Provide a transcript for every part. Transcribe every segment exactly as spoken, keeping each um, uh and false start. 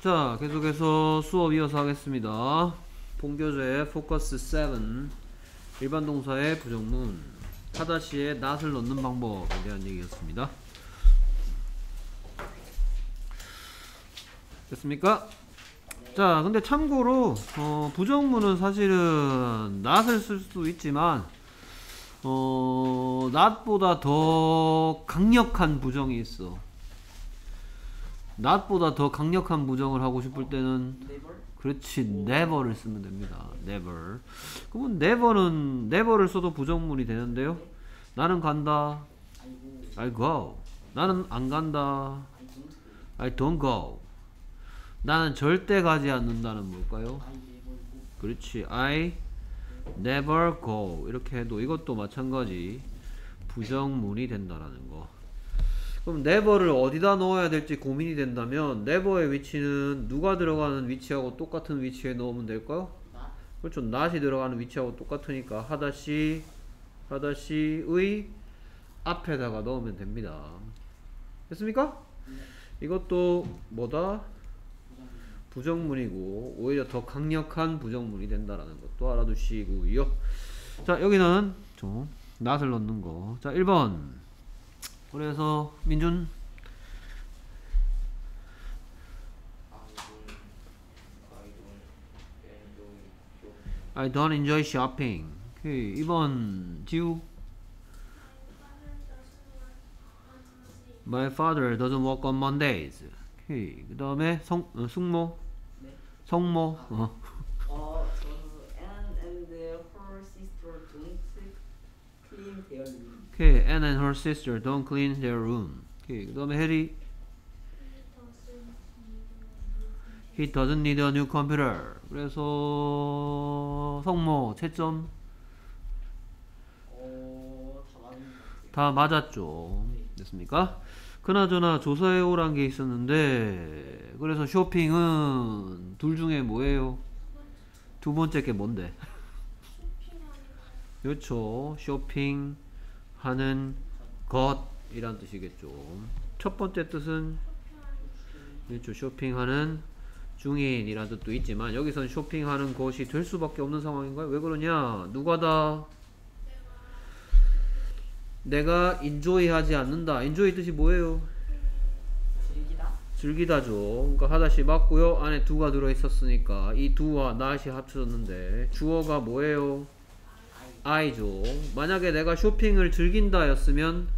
자, 계속해서 수업 이어서 하겠습니다. 본교재 포커스 칠, 일반 동사의 부정문, 하다시에 not을 넣는 방법에 대한 얘기였습니다. 됐습니까? 자, 근데 참고로 어, 부정문은 사실은 not을 쓸 수도 있지만 어, not보다 더 강력한 부정이 있어. not보다 더 강력한 부정을 하고 싶을 때는 그렇지, never를 쓰면 됩니다. never. 그러면 never는 never를 써도 부정문이 되는데요. 나는 간다. I go. 나는 안 간다. I don't go. 나는 절대 가지 않는다는 뭘까요? 그렇지, I never go. 이렇게 해도 이것도 마찬가지 부정문이 된다라는 거. 그럼 never를 어디다 넣어야 될지 고민이 된다면 never의 위치는 누가 들어가는 위치하고 똑같은 위치에 넣으면 될까요? 그렇죠, not이 들어가는 위치하고 똑같으니까 하다시 하다시의 앞에다가 넣으면 됩니다. 됐습니까? 이것도 뭐다? 부정문이고 오히려 더 강력한 부정문이 된다라는 것도 알아두시고요. 자, 여기는 좀 not을 넣는 거. 자, 일 번. 그래서 민준 I don't enjoy shopping. 오케이. 이 번 지우 My father doesn't work on Mondays. 오케이. 그 다음에 성 어, 숙모 네. 성모 아, 어. 어, 저는 Anne and her sister don't clean their room. 오케이. Anne and her sister don't clean their room. 오케이. 그 다음에 해리 He doesn't need a new computer. 그래서 성모 채점 어, 다 맞는 것 같아요. 다 맞았죠. 됐습니까? 그나저나 조사해오란 게 있었는데 그래서 쇼핑은 둘 중에 뭐예요? 두 번째 게 뭔데? 그렇죠, 쇼핑하는 것이란 뜻이겠죠. 첫 번째 뜻은 그렇죠, 쇼핑하는 중인이란 뜻도 있지만 여기선 쇼핑하는 것이 될 수밖에 없는 상황인가요? 왜 그러냐? 누가다? 내가 enjoy 하지 않는다. enjoy 뜻이 뭐예요? 즐기다? 즐기다죠. 그러니까 하다시 맞고요. 안에 두가 들어있었으니까 이 두와 not이 합쳐졌는데 주어가 뭐예요? I죠. 만약에 내가 쇼핑을 즐긴다 였으면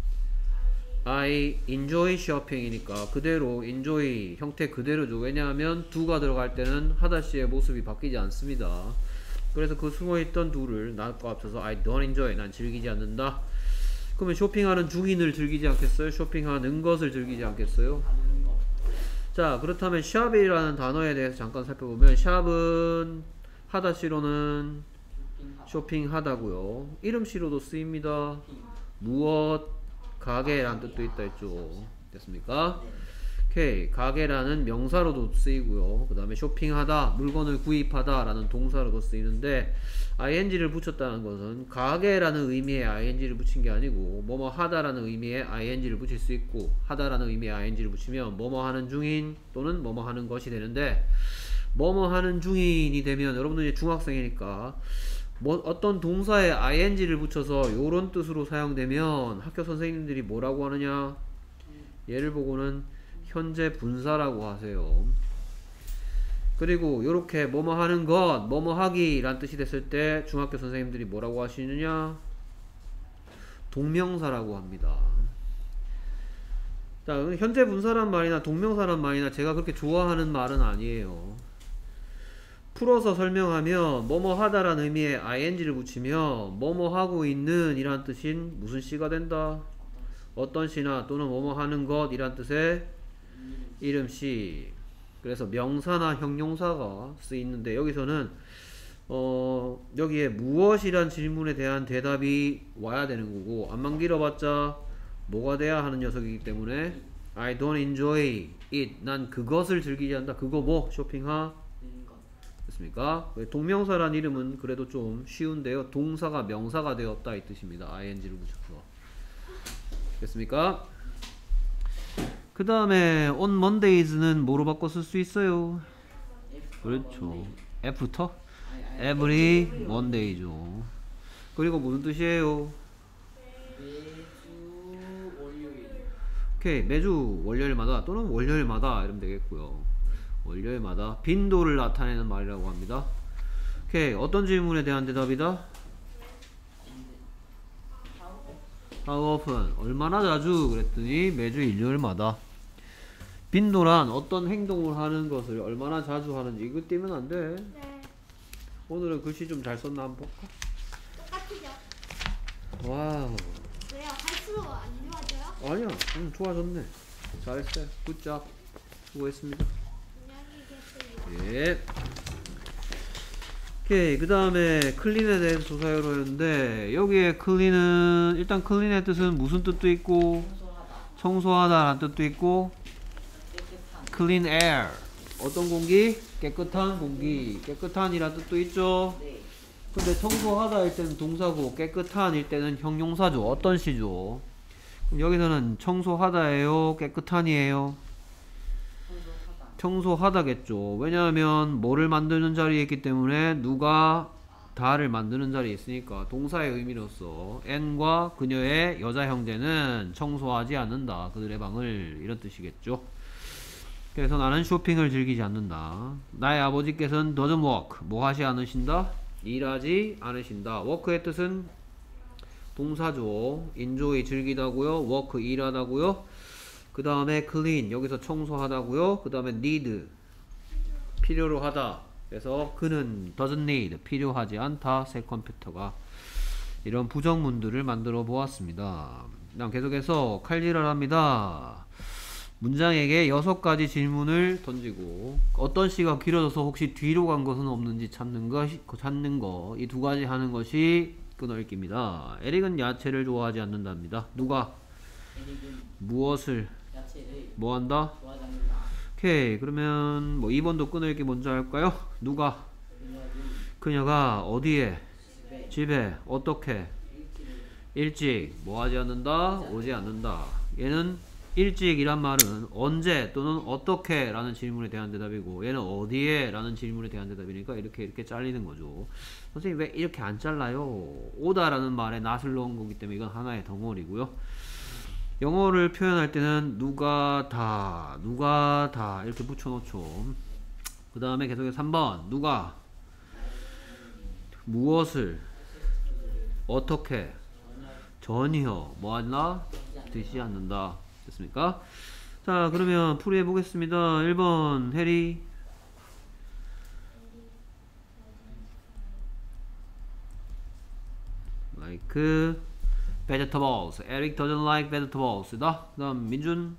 I enjoy shopping이니까 그대로 enjoy 형태 그대로죠. 왜냐하면 두가 들어갈 때는 하다시의 모습이 바뀌지 않습니다. 그래서 그 숨어있던 두를 not과 합쳐서 I don't enjoy, 난 즐기지 않는다. 그러면 쇼핑하는 중인을 즐기지 않겠어요? 쇼핑하는 것을 즐기지 않겠어요? 하는 거. 자, 그렇다면 shop이라는 단어에 대해서 잠깐 살펴보면 shop은 하다시로는 쇼핑하다. 쇼핑하다고요. 이름시로도 쓰입니다. 무엇? 가게라는 뜻도 있다 했죠. 됐습니까? 네. 오케이. 가게라는 명사로도 쓰이고요. 그 다음에 쇼핑하다, 물건을 구입하다 라는 동사로도 쓰이는데 ing를 붙였다는 것은 가게라는 의미의 ing를 붙인 게 아니고 뭐뭐 하다라는 의미의 ing를 붙일 수 있고 하다라는 의미의 ing를 붙이면 뭐뭐 하는 중인 또는 뭐뭐 하는 것이 되는데 뭐뭐 하는 중인이 되면 여러분들 이제 중학생이니까 뭐 어떤 동사에 ing를 붙여서 요런 뜻으로 사용되면 학교 선생님들이 뭐라고 하느냐? 얘를 보고는 현재 분사라고 하세요. 그리고 요렇게 뭐뭐 하는 것, 뭐뭐 하기 란 뜻이 됐을 때 중학교 선생님들이 뭐라고 하시느냐? 동명사라고 합니다. 자, 현재 분사란 말이나 동명사란 말이나 제가 그렇게 좋아하는 말은 아니에요. 풀어서 설명하면 뭐뭐 하다라는 의미의 ing를 붙이면 뭐뭐 하고 있는 이란 뜻인 무슨 시가 된다? 어떤 시나 또는 뭐뭐 하는 것 이란 뜻의 이름시. 그래서 명사나 형용사가 쓰이는데 여기서는 어 여기에 무엇이란 질문에 대한 대답이 와야 되는 거고 안만 길어봤자 뭐가 돼야 하는 녀석이기 때문에 I don't enjoy it. 난 그것을 즐기지 않는다. 그거 뭐? 쇼핑하? 됐습니까? 동명사란 이름은 그래도 좀 쉬운데요. 동사가 명사가 되었다 이 뜻입니다. ing를 붙여서. 됐습니까? 그 다음에 on Mondays는 뭐로 바꿔 쓸 수 있어요? F 그렇죠. After? 아니, 아니, Every every Monday죠. 그리고 무슨 뜻이에요? 매주 월요일. 오케이. 매주 월요일마다 또는 월요일마다 이러면 되겠고요. 월요일마다 빈도를 나타내는 말이라고 합니다. 오케이. 어떤 질문에 대한 대답이다? How often? 얼마나 자주? 그랬더니 매주 일요일마다. 빈도란 어떤 행동을 하는 것을 얼마나 자주 하는지 이거 띄면 안 돼. 네. 오늘은 글씨 좀 잘 썼나 한번 볼까? 똑같으죠? 와우. 왜요? 할수록 안 좋아져요? 아니야. 응, 좋아졌네. 잘했어요. 굿잡. 수고했습니다. 안녕히 계세요. 예. 오케이. 그 다음에 클린에 대해서 조사해보였는데 여기에 클린은 일단 클린의 뜻은 무슨 뜻도 있고 청소하다. 청소하다라는 뜻도 있고 깨끗한. clean air 어떤 공기? 깨끗한 공기. 깨끗한이라는 뜻도 있죠. 네. 근데 청소하다일 때는 동사고 깨끗한일 때는 형용사죠. 어떤 시죠? 그럼 여기서는 청소하다예요? 깨끗한이에요? 청소하다. 청소하다겠죠. 왜냐하면 뭐를 만드는 자리에 있기 때문에 누가 다를 만드는 자리에 있으니까 동사의 의미로서 N과 그녀의 여자 형제는 청소하지 않는다. 그들의 방을 이런 뜻이겠죠. 그래서 나는 쇼핑을 즐기지 않는다. 나의 아버지께서는 doesn't work. 뭐 하지 않으신다? 일하지 않으신다. work의 뜻은 동사죠. enjoy 즐기다고요. work 일하다고요. 그 다음에 clean 여기서 청소하다고요. 그 다음에 need 필요로 하다. 그래서 그는 doesn't need 필요하지 않다. 새 컴퓨터가 이런 부정문들을 만들어 보았습니다. 그다음 계속해서 칼질을 합니다. 문장에게 여섯 가지 질문을 던지고 어떤 시가 길어져서 혹시 뒤로 간 것은 없는지 찾는 거, 찾는 거 이 두 가지 하는 것이 끊어읽기입니다. 에릭은 야채를 좋아하지 않는답니다. 누가? 에릭은 무엇을 야채를 뭐 한다? 좋아하지 않는다. 오케이. 그러면 뭐 이 번도 끊어읽기 먼저 할까요? 누가? 그녀는 그녀가 어디에? 집에 집에 어떻게? 일찍 일찍 뭐 하지 않는다? 오지 않는다. 얘는 일찍이란 말은 언제 또는 어떻게 라는 질문에 대한 대답이고 얘는 어디에 라는 질문에 대한 대답이니까 이렇게 이렇게 잘리는 거죠. 선생님 왜 이렇게 안 잘라요? 오다 라는 말에 not을 넣은 거기 때문에 이건 하나의 덩어리고요. 영어를 표현할 때는 누가 다 누가 다 이렇게 붙여놓죠. 그 다음에 계속해서 삼 번 누가 무엇을 어떻게 전혀 뭐 하나 듣지 않는다. 됐습니까? 자 그러면 풀이해 보겠습니다. 일 번 해리 like vegetables. Eric doesn't like vegetables. 다 그 다음 민준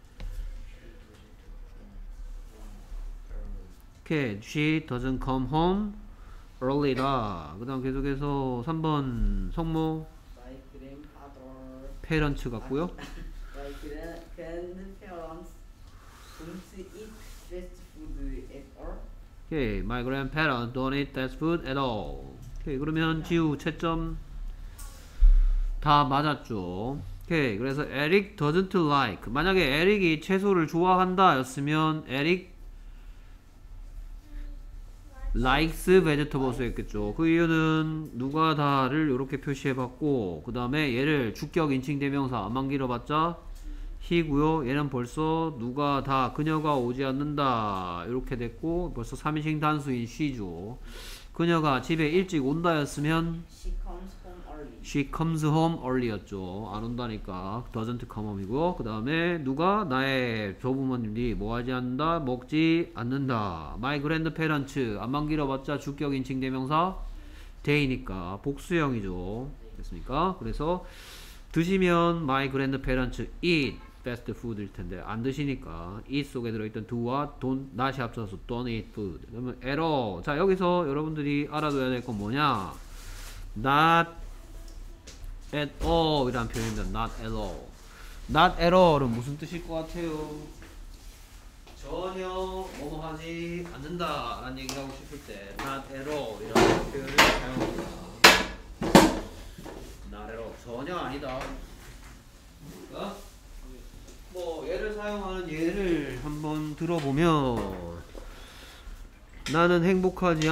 오케이. She doesn't come home early다. 그 다음 계속해서 삼 번 성모 My grandfather parents 같고요. My gra- grandparents don't eat fast food at all. 오케이. My grandparents don't eat fast food at all. 오케이. 그러면 지우 채점 다 맞았죠. 오케이. 그래서 Eric doesn't like. 만약에 에릭이 채소를 좋아한다 였으면 Eric likes vegetables 였겠죠. 그 이유는 누가 다를 이렇게 표시해봤고 그 다음에 얘를 주격 인칭 대명사 안만 길어봤자 he고요. 얘는 벌써 누가 다 그녀가 오지 않는다 이렇게 됐고 벌써 삼 인칭 단수인 she죠. 그녀가 집에 일찍 온다 였으면 She comes home early. she comes home early 였죠. 안 온다니까 doesn't come home이고 그 다음에 누가 나의 조부모님들이 뭐 하지 않는다 먹지 않는다. my grandparents 안만 길어봤자 주격 인칭 대명사 they니까 복수형이죠. 됐습니까? 그래서 드시면 my grandparents eat fast food일 텐데 안 드시니까 eat 속에 들어있던 do와 don't not이 합쳐서 don't eat food. 그러면 at all. 자 여기서 여러분들이 알아둬야 될 건 뭐냐? not at all 이라는 표현입니다. not at all. not at all은 무슨 뜻일 것 같아요? 전혀 뭐뭐 하지 않는다 라는 얘기를 하고 싶을 때 not at all 이라는 표현을 사용합니다. not at all 전혀 아니다. 어? 뭐 얘를 사용하는 예를 한번 들어보면 나는 행복하지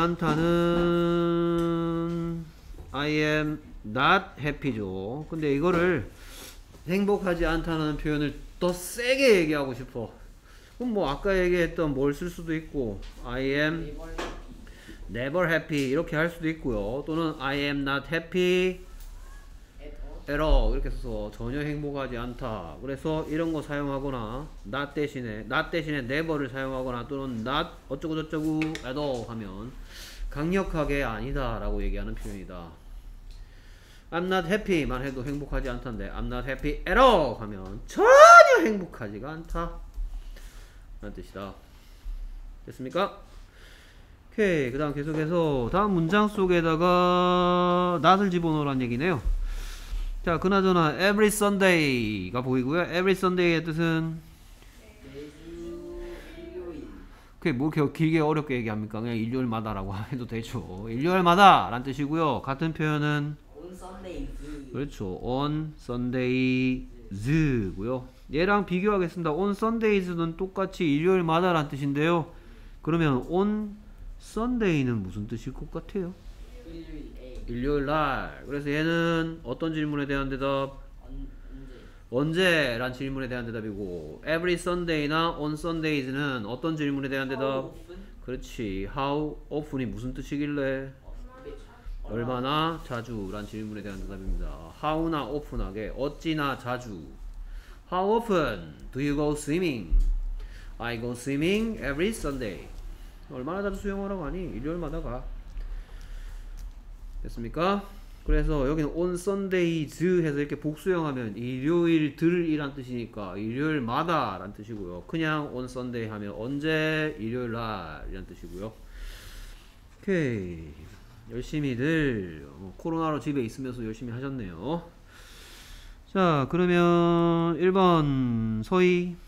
않다는 I am not happy죠. 근데 이거를 행복하지 않다는 표현을 더 세게 얘기하고 싶어. 그럼 뭐 아까 얘기했던 뭘 쓸 수도 있고 I am never happy 이렇게 할 수도 있고요. 또는 I am not happy at all 이렇게 써서 전혀 행복하지 않다. 그래서 이런 거 사용하거나 not 대신에 not 대신에 never를 사용하거나 또는 not 어쩌고 저쩌고 at all 하면 강력하게 아니다 라고 얘기하는 표현이다. I'm not happy만 해도 행복하지 않던데 I'm not happy at all 하면 전혀 행복하지가 않다 라는 뜻이다. 됐습니까? 오케이. 그 다음 계속해서 다음 문장 속에다가 not을 집어넣으라는 얘기네요. 자, 그나저나 every Sunday가 보이고요. every Sunday의 뜻은 매주 일요일. 그게 뭐 이렇게 길게 어렵게 얘기합니까? 그냥 일요일마다라고 해도 되죠. 일요일마다 라는 뜻이고요. 같은 표현은 On Sundays. 그렇죠. on Sundays고요. 얘랑 비교하겠습니다. on Sundays는 똑같이 일요일마다 라는 뜻인데요. 그러면 on Sunday는 무슨 뜻일 것 같아요? 일요일 A. 일요일 날. 그래서 얘는 어떤 질문에 대한 대답? 언, 언제? 언제? 란 질문에 대한 대답이고 every Sunday나 on Sundays는 어떤 질문에 대한 대답? How often? 그렇지. how often이 무슨 뜻이길래? 어, 매- 얼마나 자주? 란 질문에 대한 대답입니다. how나 often하게 어찌나 자주. How often do you go swimming? I go swimming every Sunday. 얼마나 자주 수영하러 가니? 일요일마다 가. 됐습니까? 그래서 여기는 on Sundays 해서 이렇게 복수형하면 일요일들이란 뜻이니까 일요일마다 란 뜻이고요. 그냥 on Sunday 하면 언제? 일요일날 이란 뜻이고요. 오케이. 열심히들 어, 코로나로 집에 있으면서 열심히 하셨네요. 자, 그러면 일 번 서희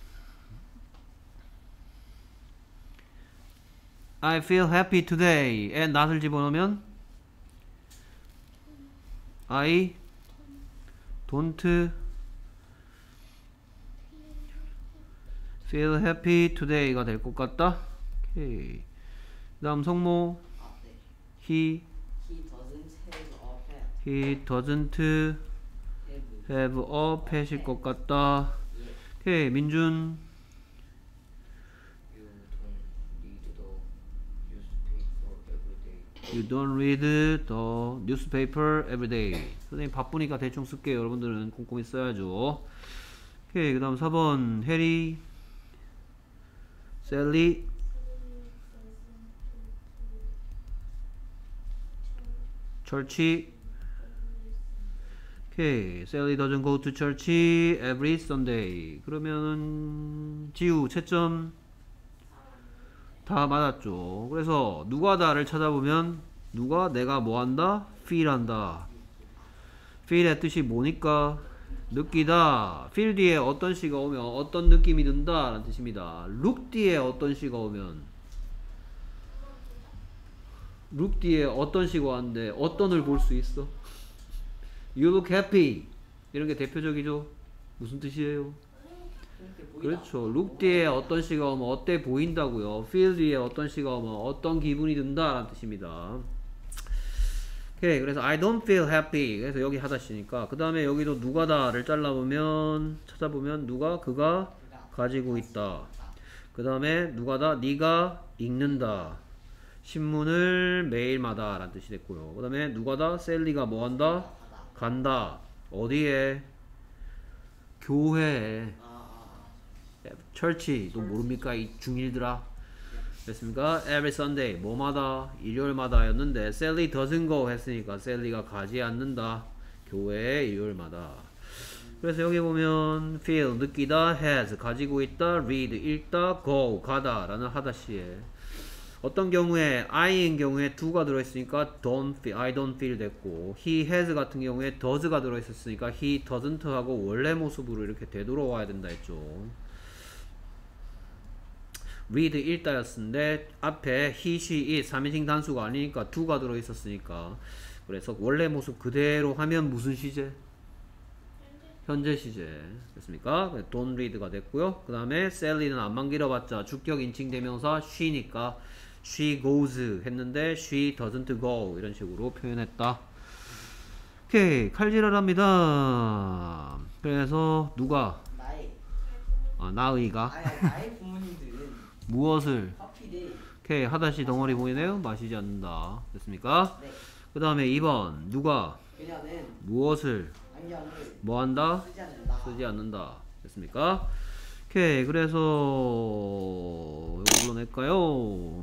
I feel happy today and not을 집어넣으면 I don't feel happy today가 될 것 같다. 오케이. 그 다음 성모 아, 네. he He doesn't have he doesn't a pet. Have. have a pet일 것 같다. 예. 오케이. 민준 You don't read the you don't read the newspaper newspaper every day. every day. 선생님 바쁘니까 대충 쓸게요. 여러분들은 꼼꼼히 써야죠. 오케이. 그 다음 사 번 해리 셀리 church. 오케이. Sally doesn't go to church every Sunday. 그러면은 지우 채점 다 맞았죠. 그래서 누가 다를 찾아보면 누가 내가 뭐 한다? feel 한다. feel의 뜻이 뭐니까? 느끼다. feel 뒤에 어떤 시가 오면 어떤 느낌이 든다 라는 뜻입니다. look 뒤에 어떤 시가 오면 look 뒤에 어떤 시가 왔는데 어떤을 볼 수 있어? You look happy 이런 게 대표적이죠. 무슨 뜻이에요? 그렇게 보이다. 그렇죠. look 뒤에 어떤 시가 오면 어때 보인다고요. feel 뒤에 어떤 시가 오면 어떤 기분이 든다 라는 뜻입니다. 오케이. 그래서 I don't feel happy. 그래서 여기 하다시니까 그 다음에 여기도 누가다를 잘라보면 찾아보면 누가 그가 가지고 있다. 그 다음에 누가다 네가 읽는다. 신문을 매일마다 라는 뜻이 됐고요. 그 다음에 누가다 셀리가 뭐한다? 간다. 어디에? 교회에. 철치. 너 모릅니까? 이 중일들아. 됐습니까? Every Sunday. 뭐마다? 일요일마다 였는데 Sally doesn't go 했으니까 셀리가 가지 않는다. 교회에 일요일마다. 그래서 여기 보면 feel 느끼다, has 가지고 있다, read 읽다, go 가다 라는 하다시에 어떤 경우에 I인 경우에 do가 들어있으니까 don't feel, I don't feel 됐고 he has 같은 경우에 does가 들어있었으니까 he doesn't 하고 원래 모습으로 이렇게 되돌아와야 된다 했죠. read 읽다였는데 앞에 he, she, it 삼인칭 단수가 아니니까 do가 들어있었으니까 그래서 원래 모습 그대로 하면 무슨 시제? 현재 시제 됐습니까? don't read가 됐고요. 그 다음에 Sally는 안만 길어봤자 주격 인칭 대명사 she니까 she goes 했는데 she doesn't go 이런 식으로 표현했다. 오케이, 칼질하랍니다. 그래서 누가 나의 아, 나의가 아니 나의 부모님들은 무엇을 커피를 오케이, 하다시 덩어리 보이네요. 마시지 않는다. 됐습니까? 네 그 다음에 이 번 누가 그녀는 무엇을 안경을 뭐 한다? 쓰지 않는다. 쓰지 않는다. 됐습니까? 오케이, 그래서 이거 불러낼까요?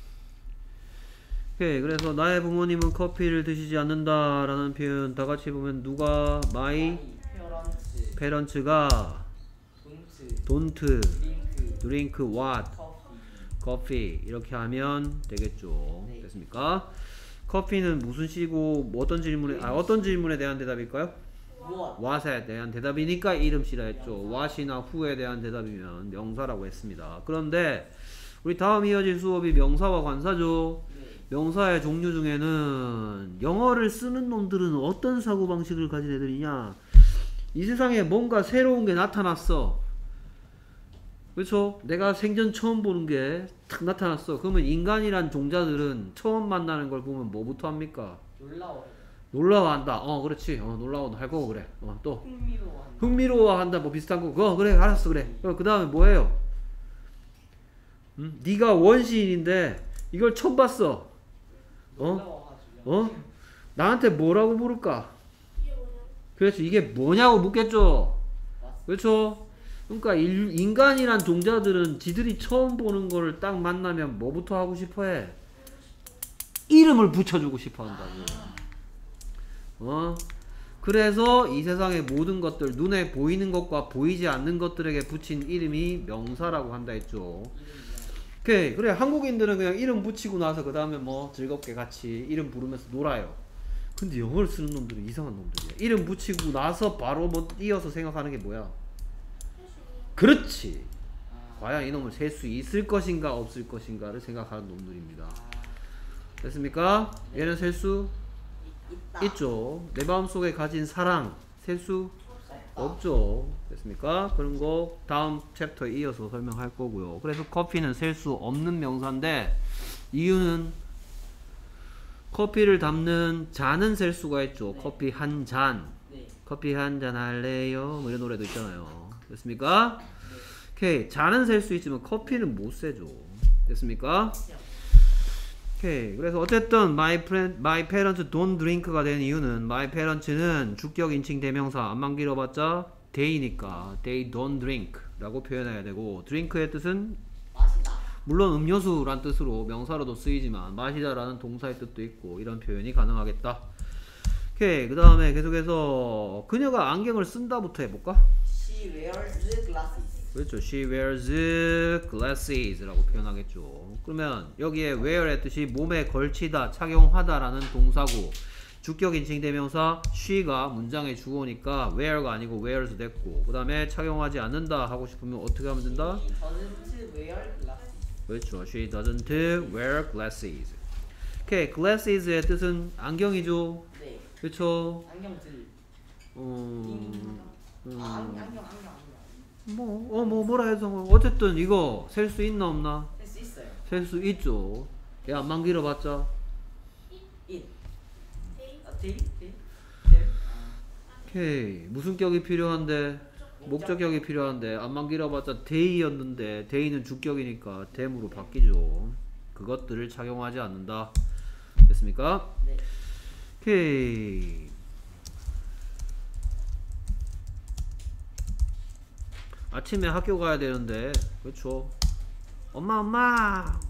오케이, 그래서 나의 부모님은 커피를 드시지 않는다라는 표현 다 같이 보면 누가 my 페어런츠 parents가 돈트 don't 드링크 drink what 커피 coffee 이렇게 하면 되겠죠. 네. 됐습니까? 커피는 무슨 시고 뭐 어떤 질문에 아 어떤 질문에 대한 대답일까요? 무엇 what에 대한 대답이니까 이름씨라 했죠. what이나 who에 대한 대답이면 명사라고 했습니다. 그런데 우리 다음 이어질 수업이 명사와 관사죠. 네 명사의 종류 중에는 영어를 쓰는 놈들은 어떤 사고방식을 가진 애들이냐, 이 세상에 뭔가 새로운 게 나타났어. 그렇죠? 내가 생전 처음 보는 게 탁 나타났어. 그러면 인간이란 종자들은 처음 만나는 걸 보면 뭐부터 합니까? 놀라워 놀라워한다. 어, 그렇지. 어, 놀라워 할 거고 그래. 어, 또 흥미로워한다. 흥미로워한다. 뭐 비슷한 거. 그거 그래, 알았어, 그래. 어, 그 다음에 뭐예요? 음? 네가 원시인인데 이걸 처음 봤어. 어? 놀라워가지고 어? 나한테 뭐라고 물을까? 이게 뭐냐? 그렇죠. 이게 뭐냐고 묻겠죠. 맞습니다. 그렇죠. 그러니까 인, 인간이란 종자들은 지들이 처음 보는 거를 딱 만나면 뭐부터 하고 싶어해? 이름을 붙여주고 싶어한다고. 어? 그래서 이 세상의 모든 것들, 눈에 보이는 것과 보이지 않는 것들에게 붙인 이름이 명사라고 한다 했죠. 오케이, 그래. 한국인들은 그냥 이름 붙이고 나서 그 다음에 뭐 즐겁게 같이 이름 부르면서 놀아요. 근데 영어를 쓰는 놈들은 이상한 놈들이야. 이름 붙이고 나서 바로 뭐 이어서 생각하는 게 뭐야? 그렇지. 과연 이놈을 셀 수 있을 것인가 없을 것인가를 생각하는 놈들입니다. 됐습니까? 얘는 셀 수 있다. 있죠. 내 마음속에 가진 사랑 셀 수 없다. 없죠. 됐습니까? 그런 거 다음 챕터에 이어서 설명할 거고요. 그래서 커피는 셀 수 없는 명사인데 이유는 커피를 담는 잔은 셀 수가 있죠. 네. 커피 한 잔. 네. 커피 한 잔 할래요? 뭐 이런 노래도 있잖아요. 됐습니까? 네. 오케이, 잔은 셀 수 있지만 커피는 못 세죠. 됐습니까? 오케이, 그래서 어쨌든 my, friend, my parents don't drink가 된 이유는 my parents는 주격 인칭 대명사 안만 길어봤자 they니까 they don't drink 라고 표현해야 되고, drink의 뜻은 마시다. 물론 음료수란 뜻으로 명사로도 쓰이지만 마시다 라는 동사의 뜻도 있고 이런 표현이 가능하겠다. 오케이, 그 다음에 계속해서 그녀가 안경을 쓴다부터 해볼까? She wears glasses. 그렇죠. She wears glasses 라고 표현하겠죠. 그러면 여기에 wear의 뜻이 몸에 걸치다, 착용하다 라는 동사고, 주격 인칭 대명사 she가 문장의 주어니까 wear가 아니고 wears 됐고, 그 다음에 착용하지 않는다 하고 싶으면 어떻게 하면 된다? She doesn't wear glasses. 그렇죠. She doesn't wear glasses. 오케이, glasses의 뜻은 안경이죠. 네. 그렇죠. 안경들. 음, 음, 아, 안경, 안경, 안경, 안경. 뭐, 어, 뭐, 뭐라 해서, 뭐. 어쨌든 이거 셀 수 있나 없나? 할 수 있어요. 셀 수 있죠. 얘 안만 길어봤자. In. 데이 아, they, they, they. 아, 오케이. 무슨 격이 필요한데? 목적격이 필요한데, 안만 길어봤자 데이였는데, 데이는 주격이니까 댐으로 바뀌죠. 그것들을 착용하지 않는다. 됐습니까? 네. 오케이. 아침에 학교 가야 되는데, 그렇죠. 엄마, 엄마!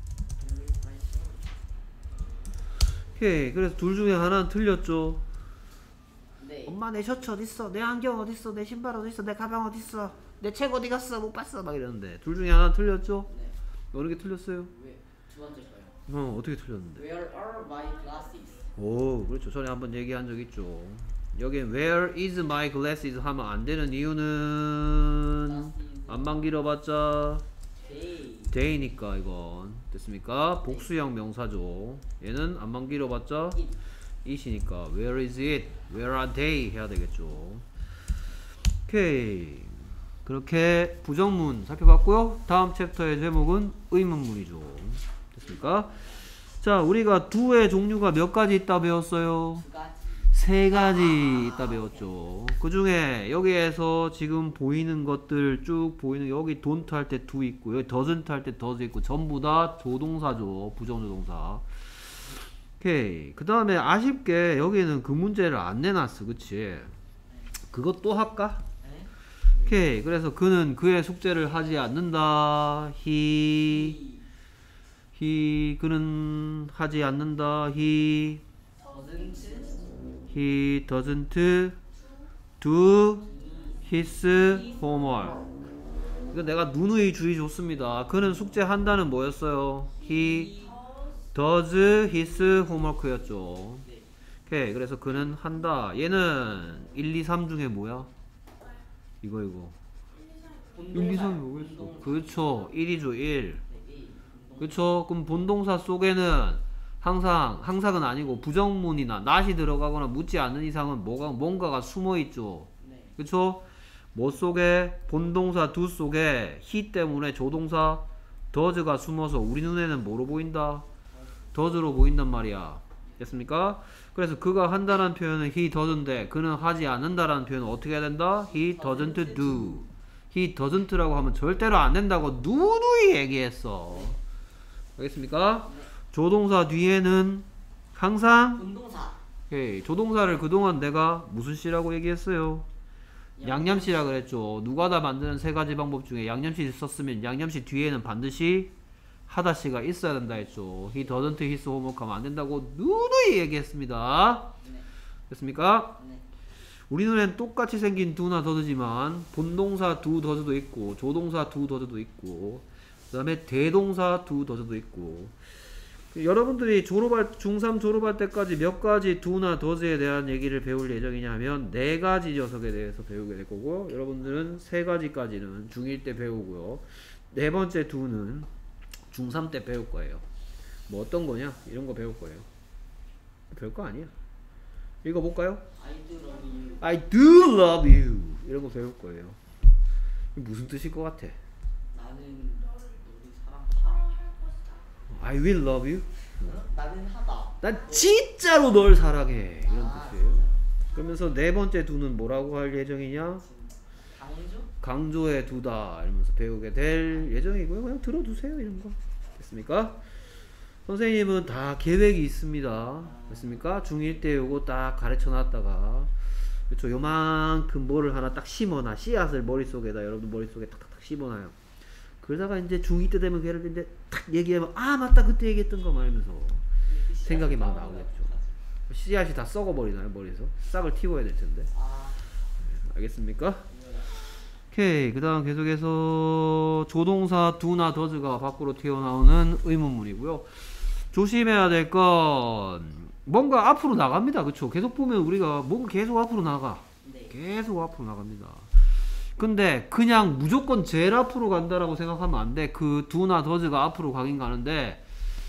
오케이. 그래서 둘 중에 하나는 틀렸죠. 네. 엄마, 내 셔츠 어딨어? 내 안경 어딨어? 내 신발 어딨어? 내 가방 어딨어? 내 책 어디 갔어? 못 봤어? 막 이러는데 둘 중에 하나는 틀렸죠? 네. 어느 게 틀렸어요? 왜? 두 번째 거요. 어, 어떻게 틀렸는데? Where are my glasses? 오, 그렇죠. 전에 한번 얘기한 적 있죠. 여기엔 where is my glasses 하면 안 되는 이유는 Glasses. 안만 길어봤자 They. they니까 이건 됐습니까? 복수형 명사죠. 얘는 안만 길어봤자 It. it이니까 where is it? where are they? 해야 되겠죠. 오케이. 그렇게 부정문 살펴봤고요. 다음 챕터의 제목은 의문문이죠. 됐습니까? 자, 우리가 do의 종류가 몇 가지 있다 배웠어요? 두 가지. 세 가지 있다 배웠죠. 그 중에 여기에서 지금 보이는 것들 쭉 보이는 여기 don't 할 때 do 있고 여기 doesn't 할 때 does 있고 전부 다 조동사죠. 부정조동사. 오케이. 그 다음에 아쉽게 여기는 그 문제를 안 내놨어. 그치? 그것도 할까? 네? 오케이. 그래서 그는 그의 숙제를 하지 않는다. he he 그는 하지 않는다. he doesn't he doesn't do his homework. 이거 내가 누누이 주의 줬습니다. 그는 숙제한다는 뭐였어요? he does his homework였죠. 네. 오케이. 그래서 그는 한다. 얘는 일, 이, 삼 중에 뭐야? 이거 이거 일, 이, 삼이 뭐겠어? 그렇죠. 일이죠. 일. 그렇죠. 그럼 본동사 속에는 항상 항상은 아니고 부정문이나 not이 들어가거나 묻지 않는 이상은 뭐가 뭔가가 숨어 있죠. 네. 그렇죠? 뭐 속에 본동사 do 속에 he 때문에 조동사 does가 숨어서 우리 눈에는 뭐로 보인다? does로 보인단 말이야. 됐습니까? 그래서 그가 한다는 표현은 he doesn't, 그는 하지 않는다라는 표현은 어떻게 해야 된다? he doesn't do. he doesn't라고 하면 절대로 안 된다고 누누이 얘기했어. 알겠습니까? 조동사 뒤에는 항상 운동사. 오케이. 조동사를 그동안 내가 무슨 씨라고 얘기했어요? 양념씨라 그랬죠. 누가 다 만드는 세 가지 방법 중에 양념씨 썼으면 양념씨 뒤에는 반드시 하다씨가 있어야 된다 했죠. he doesn't his homework 하면 안 된다고 누누이 얘기했습니다. 네. 됐습니까? 네. 우리 눈엔 똑같이 생긴 do나 does지만 본동사 do, does도 있고 조동사 do, does도 있고 그 다음에 대동사 do, does도 있고 여러분들이 졸업할 중삼 졸업할 때까지 몇 가지 do나 does에 대한 얘기를 배울 예정이냐면 네 가지 녀석에 대해서 배우게 될 거고 여러분들은 세 가지까지는 중일 때 배우고요. 네 번째 do는 중삼 때 배울 거예요. 뭐 어떤 거냐? 이런 거 배울 거예요. 별거 아니야. 읽어볼까요? I do love you. I do love you. 이런 거 배울 거예요. 이게 무슨 뜻일 것 같아? 나는 너를 사랑하다. I will love you. 어? 나는 하다. 난 진짜로 널 사랑해. 이런 아, 뜻이에요. 그러면서 네 번째 do는 뭐라고 할 예정이냐? 강조? 강조해 두다 이러면서 배우게 될 예정이고요. 그냥 들어두세요. 이런 거. 됐습니까? 선생님은 다 계획이 있습니다. 됐습니까? 중일 때 요거 딱 가르쳐 놨다가 그렇죠. 요만큼 뭐를 하나 딱 심어놔. 씨앗을 머릿속에다 여러분 머릿속에 탁탁탁 심어놔요. 그러다가 이제 중이 때 되면 걔를 이제 탁 얘기하면 아 맞다 그때 얘기했던 거 말면서 생각이 막 나오겠죠. 씨앗이 다 썩어버리나요 머리에서? 싹을 틔워야 될 텐데. 아, 알겠습니까? 이거야. 오케이. 그 다음 계속해서 조동사 do나 does가 밖으로 튀어나오는 의문문이고요. 조심해야 될 건 뭔가 앞으로 나갑니다. 그쵸? 계속 보면 우리가 뭔가 계속 앞으로 나가. 네. 계속 앞으로 나갑니다. 근데 그냥 무조건 제일 앞으로 간다라고 생각하면 안 돼. 그 do나 does가 앞으로 가긴 가는데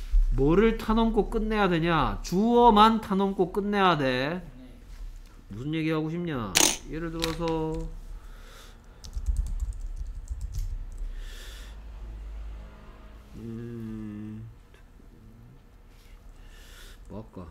뭐를 타넘고 끝내야 되냐? 주어만 타넘고 끝내야 돼. 네. 무슨 얘기하고 싶냐? 예를 들어서 음, 뭐 할까?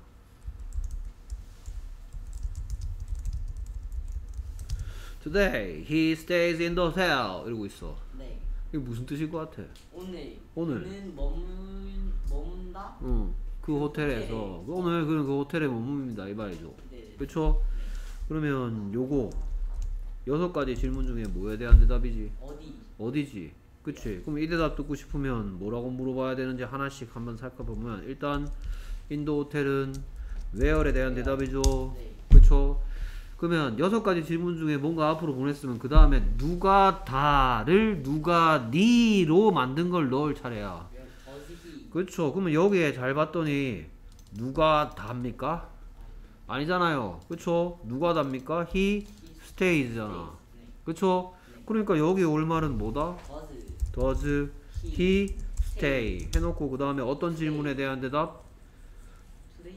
Today he stays in the hotel 이러고 있어. 네. 이게 무슨 뜻일 것 같아? 오늘. 오늘. 그는 머문 머문다. 응, 그 호텔에서 호텔에. 오늘 그는 그 호텔에 머뭅니다 이 말이죠. 네. 그렇죠? 그러면 요거 여섯 가지 질문 중에 뭐에 대한 대답이지? 어디? 어디지? 그치? 그럼 이 대답 듣고 싶으면 뭐라고 물어봐야 되는지 하나씩 한번 살펴보면 일단 인도 호텔은 where에 대한 대답이죠. 네. 그쵸? 그러면 여섯 가지 질문 중에 뭔가 앞으로 보냈으면 그 다음에 누가 다를 누가 니로 만든 걸 넣을 차례야. 어디기? 그쵸? 그러면 여기에 잘 봤더니 누가 답니까? 아니잖아요. 그쵸? 누가 답니까? He stays잖아. 네. 그쵸? 그러니까 여기 올 말은 뭐다? does Does he stay? 해놓고 그 다음에 어떤 질문에 대한 대답? today?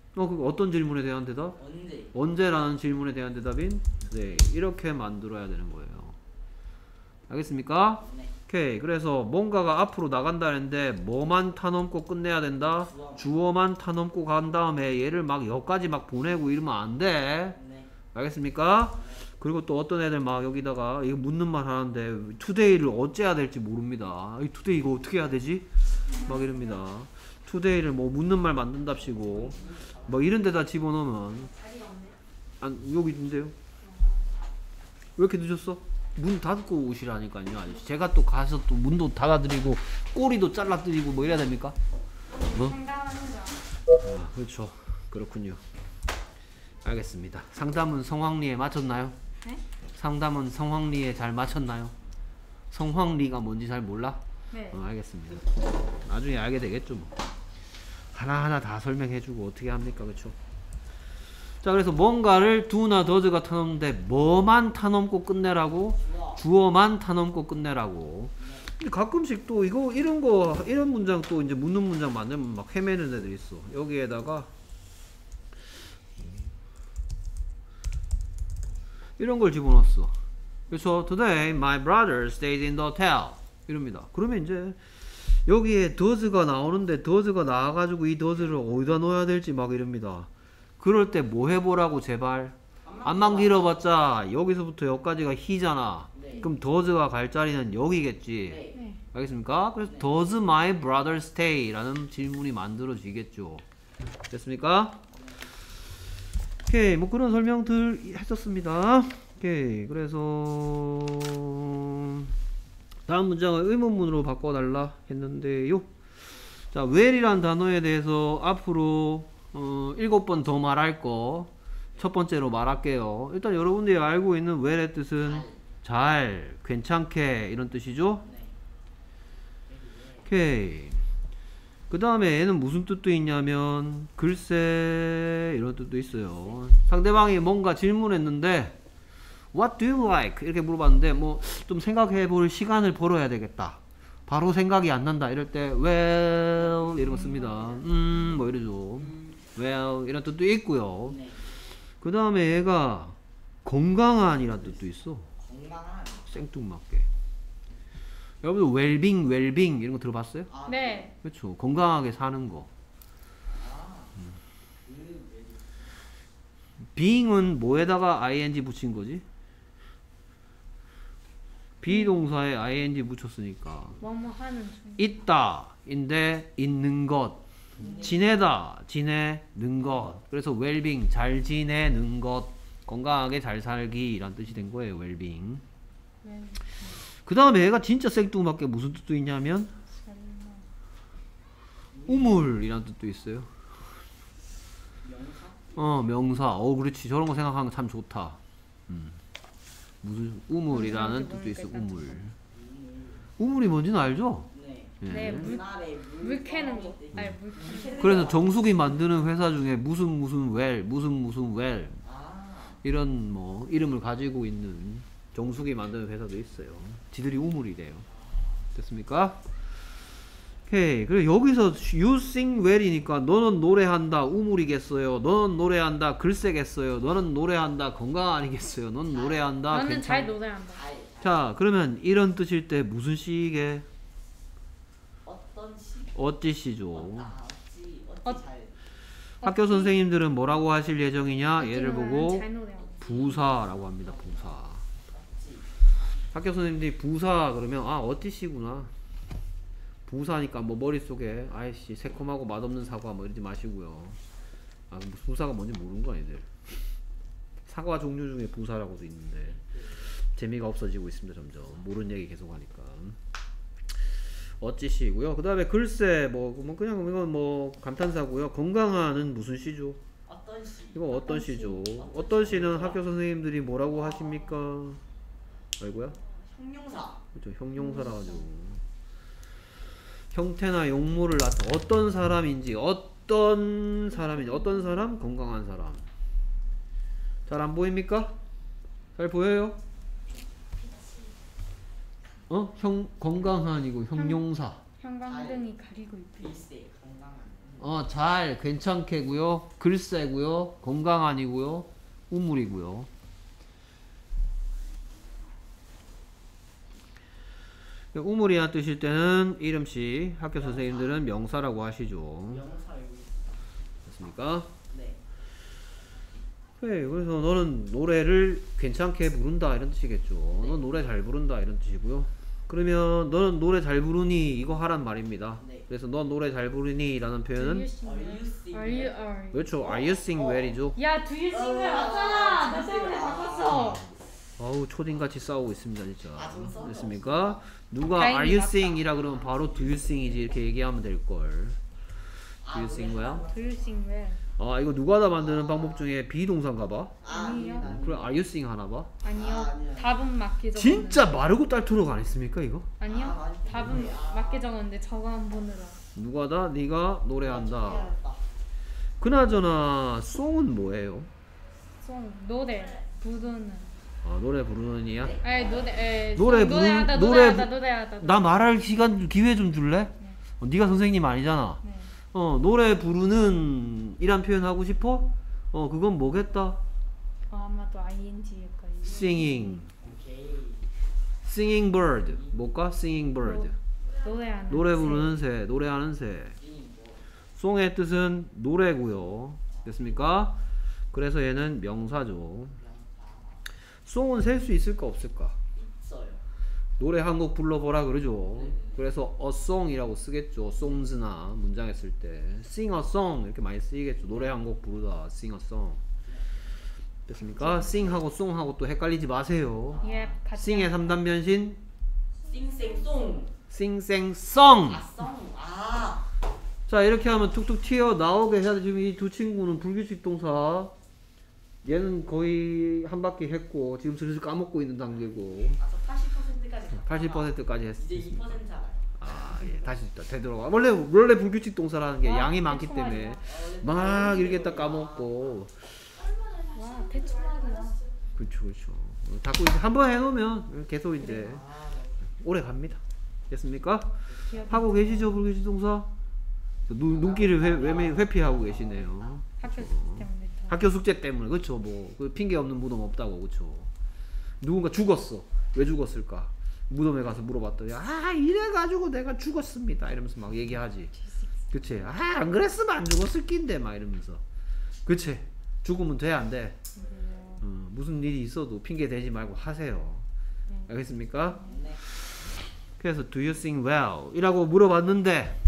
어, 그 어떤 질문에 대한 대답? 언제? 언제라는 질문에 대한 대답인 today. 이렇게 만들어야 되는 거예요. 알겠습니까? 네. 오케이. 그래서 뭔가가 앞으로 나간다는데 뭐만 타넘고 끝내야 된다? 주어. 주어만 타넘고 간 다음에 얘를 막 여기까지 막 보내고 이러면 안 돼. 네. 알겠습니까? 그리고 또 어떤 애들 막 여기다가 이거 묻는 말 하는데 today를 어째야 될지 모릅니다. 이 today 이거 어떻게 해야 되지? 막 이럽니다. today를 뭐 묻는 말 만든답시고 뭐 이런 데다 집어넣으면 자리가 없네. 안 여기 있는데요. 왜 이렇게 늦었어? 문 닫고 오시라니까요, 아저씨. 제가 또 가서 또 문도 닫아드리고 꼬리도 잘라드리고 뭐 이래야 됩니까? 뭐? 상담하는 거. 아, 그렇죠. 그렇군요. 알겠습니다. 상담은 성황리에 맞췄나요? 네? 상담은 성황리에 잘 맞췄나요? 성황리가 뭔지 잘 몰라? 네. 어, 알겠습니다. 나중에 알게 되겠죠. 뭐. 하나하나 다 설명해주고 어떻게 합니까? 그렇죠? 자, 그래서 뭔가를 do나 does가 타넘는데 뭐만 타넘고 끝내라고? 주어. 주어만 타넘고 끝내라고. 근데 가끔씩 또 이거 이런 거 이런 문장 또 이제 묻는 문장 만들면 막 헤매는 애들 있어. 여기에다가 이런 걸 집어넣었어. 그래서 today my brother stayed in the hotel 이럽니다. 그러면 이제 여기에 does가 나오는데 does가 나와가지고 이 does를 어디다 넣어야 될지 막 이럽니다. 그럴 때 뭐 해보라고 제발. 안만 길어봤자 여기서부터 여기까지가 he잖아. 네. 그럼 does가 갈 자리는 여기겠지. 네. 네. 알겠습니까? 그래서 does my brother stay? 라는 질문이 만들어지겠죠. 됐습니까? 오케이, 뭐 그런 설명들 했었습니다. 오케이, 그래서 다음 문장을 의문문으로 바꿔달라 했는데요. 자, where이란 단어에 대해서 앞으로 어, 일곱 번 더 말할 거 첫 번째로 말할게요. 일단 여러분들이 알고 있는 where의 뜻은 잘, 괜찮게 이런 뜻이죠. 네. 오케이. 그 다음에 얘는 무슨 뜻도 있냐면 글쎄 이런 뜻도 있어요. 상대방이 뭔가 질문했는데 What do you like? 이렇게 물어봤는데 뭐 좀 생각해 볼 시간을 벌어야 되겠다. 바로 생각이 안 난다. 이럴 때 well 이런 거 씁니다. 음 뭐 이러죠. well 이런 뜻도 있고요. 네. 그 다음에 얘가 건강한 이란 뜻도 있어. 건강한. 생뚱맞게. 여러분들 웰빙 웰빙 이런 거 들어봤어요? 아, 네. 그렇죠. 건강하게 사는 거. 아. 그 왜- being은 뭐에다가 ing 붙인 거지? 비동사에 ing 붙였으니까 뭐뭐 하는 중. 있다 인데 있는 것, 지내다 지내는 것. 그래서 웰빙 잘 지내는 것, 건강하게 잘 살기 이란 뜻이 된 거예요. 웰빙. 네. 그 다음에 얘가 진짜 생뚱맞게 무슨 뜻도 있냐면 설마. 우물이란 뜻도 있어요. 명사? 어 명사. 어 그렇지. 저런 거 생각하는 거 참 좋다. 음. 무슨 우물이라는 무슨 뜻도 있어. 모르니까 우물. 음. 우물이 뭔지는 알죠? 네. 예. 네, 물- 옛날에 물, 물 캐는 거. 떠먹을 때 아니 물. 캐는 그래서 정수기 만드는 회사 중에 무슨 무슨 웰 무슨 무슨 웰 아. 이런 뭐 이름을 가지고 있는 정수기 만드는 회사도 있어요. 지들이 우물이래요. 됐습니까? 오케이. 그리고 여기서 you sing well이니까 너는 노래한다 우물이겠어요. 너는 노래한다 글쎄겠어요. 너는 노래한다 건강 아니겠어요. 너는 노래한다 너는 괜찮. 잘 노래한다. 잘. 자 그러면 이런 뜻일 때 무슨 시게 어떤 시? 어찌 시죠. 아, 어찌 어찌 어- 잘. 학교 선생님들은 뭐라고 하실 예정이냐? 얘를 어찌는 보고 잘 노래한다. 부사라고 합니다. 부사. 어찌. 학교 선생님들이 부사 그러면 아 어찌시구나. 부사니까 뭐 머릿속에 아이씨 새콤하고 맛없는 사과 뭐 이러지 마시고요. 아 뭐 부사가 뭔지 모르는 거 아니들. 사과 종류 중에 부사라고도 있는데 재미가 없어지고 있습니다. 점점 모르는 얘기 계속 하니까. 어찌시고요. 그 다음에 글쎄 뭐, 뭐 그냥 이건 뭐 감탄사고요. 건강한은 무슨 시죠? 어떤 시? 이거 어떤 어떤 시죠? 시? 어떤 시는 학교 선생님들이 뭐라고 하십니까? 아이고야? 형용사. 그렇죠. 형용사라 가지고 형태나 용모를 나타 어떤 사람인지 어떤 사람인지 어떤 사람? 건강한 사람. 잘 안 보입니까? 잘 보여요? 어? 형 건강한이고 형용사. 형광등이 가리고 있대. 글쎄 건강한. 음. 어, 잘, 괜찮게고요. 글쎄고요. 건강한이고요. 우물이고요. 우물이란 뜻일 때는 이름씨, 학교 선생님들은 명사라고 하시죠. 명사 알고 있습니다. 됐습니까? 네. 그래, 그래서 너는 노래를 괜찮게 부른다 이런 뜻이겠죠. 넌 노래 잘 부른다 이런 뜻이고요. 그러면 너는 노래 잘 부르니 이거 하란 말입니다. 네. 그래서 넌 노래 잘 부르니 라는 Do you 표현은 sing Are you well? sing Are you well? are? 그렇죠. Are you sing well이죠. 야, do you sing well 맞잖아. 나 때문에 바꿨어. 어우 초딩같이 싸우고 있습니다 진짜. 아, 좀 싸우죠. 됐습니까? 누가 다행히 Are you 맞다. sing 이라 그러면 바로 Do you sing이지 이렇게 얘기하면 될걸. Do you sing well? Do you sing well? 아 이거 누가 다 만드는 방법 중에 비동사인가봐. 아니요. 그래 Are you sing 하나봐. 아니요. 아니요. 답은 맞게 적었는데. 진짜 마르고 딸토록 안 했습니까 이거? 아니요. 아, 맞네. 답은 아. 맞게 적었는데 저거 한 번으로. 누가 다 네가 노래한다. 미안하다. 그나저나 송은 뭐예요? 송 노래 부르는. 아 노래 부르는 이야? 아니 노래 에, 노래 송, 부르- 노래하다 노래 노래하다 부- 노래하다. 나 말할 시간 기회 좀 줄래? 어, 네가 선생님 아니잖아. 네. 어 노래 부르는 이란 표현 하고 싶어? 어 그건 뭐겠다? 어, 아마도 아이엔지일 거예요. Singing, 오케이. singing bird. 뭘까? Singing bird. 노래하는. 노래 새. 부르는 새, 노래하는 새. 이 뭐. 송의 뜻은 노래고요. 됐습니까? 그래서 얘는 명사죠. 송은 셀 수 있을까 없을까? 있어요. 노래 한 곡 불러보라 그러죠. 네. 그래서 a song이라고 쓰겠죠. songs나 문장에 쓸 때 sing a song 이렇게 많이 쓰이겠죠. 노래 한 곡 부르다 sing a song. 됐습니까? sing하고 song하고 또 헷갈리지 마세요. 예, 같이. sing의 삼 단 변신 싱생송. sing, sang, song. 아, 송. 아. 자 이렇게 하면 툭툭 튀어 나오게 해야 돼. 지금 이 두 친구는 불규칙 동사. 얘는 거의 한 바퀴 했고 지금 슬슬 까먹고 있는 단계고 아, 저 팔십 퍼센트까지. 팔십 퍼센트까지 이제 이 했습니다. 퍼센트 알아요. 아, 예, 다시 또 되돌아가. 원래 원래 불규칙 동사라는 게 아, 양이 많기 대충 때문에 말이야. 막 이렇게 딱 까먹고. 와, 대충 말이야. 그렇죠, 그렇죠. 자꾸 이제 한번 해놓으면 계속 이제 아, 오래 갑니다. 됐습니까? 기억이 하고 계시죠 불규칙 동사? 눈, 눈길을 회, 회, 회피하고 계시네요. 학교 시스템 때문에. 학교 숙제 때문에 그렇죠. 뭐 그 핑계 없는 무덤 없다고 그렇죠. 누군가 죽었어. 왜 죽었을까? 무덤에 가서 물어봤더니 아 이래가지고 내가 죽었습니다 이러면서 막 얘기하지. 그치? 아 안 그랬으면 안 죽었을 낀데 막 이러면서. 그치? 죽으면 돼 안 돼? 어, 무슨 일이 있어도 핑계 대지 말고 하세요. 알겠습니까? 네. 그래서 do you sing well? 이라고 물어봤는데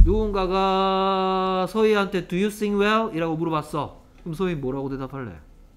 누군가가 서희한테 do you sing well? 이라고 물어봤어. 그럼 서희 뭐라고 대답할래?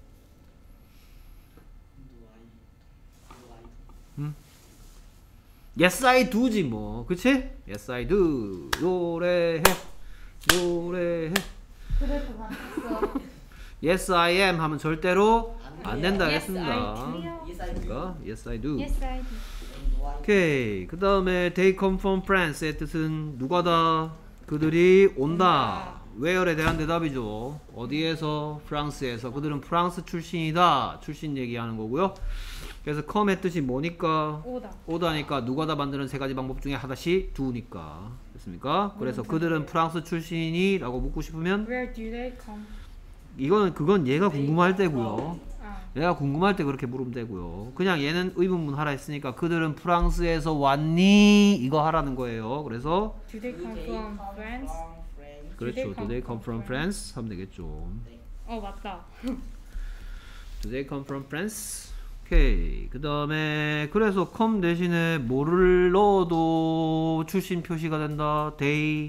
Yes I do지 뭐 그치? Yes I do 노래해 노래해 그래도 반했어. Yes I am 하면 절대로 안 된다 Yes, 했습니다. I do요. Yes, I do. 그러니까 Yes I do. Yes, I do. 오케이. 그 다음에 they come from France의 뜻은 누가다? 그들이 온다. where에 대한 대답이죠. 어디에서? 프랑스에서. 그들은 프랑스 출신이다. 출신 얘기하는 거고요. 그래서 come의 뜻이 뭐니까? 오다. 오다니까 누가다 만드는 세 가지 방법 중에 하나씩 두니까. 됐습니까? 그래서 그들은 프랑스 출신이라고 묻고 싶으면 Where do they come? 이거는 그건 얘가 궁금할 때고요. 아, 얘가 궁금할 때 그렇게 물으면 되고요. 그냥 얘는 의문문 하라 했으니까 그들은 프랑스에서 왔니? 이거 하라는 거예요. 그래서 do they come from France? 그렇죠. Do they come from France? 하면 되겠죠. 어, 맞다. Do they come from France? 오케이. 그 다음에 그래서 come 대신에 뭐를 넣어도 출신 표시가 된다. They,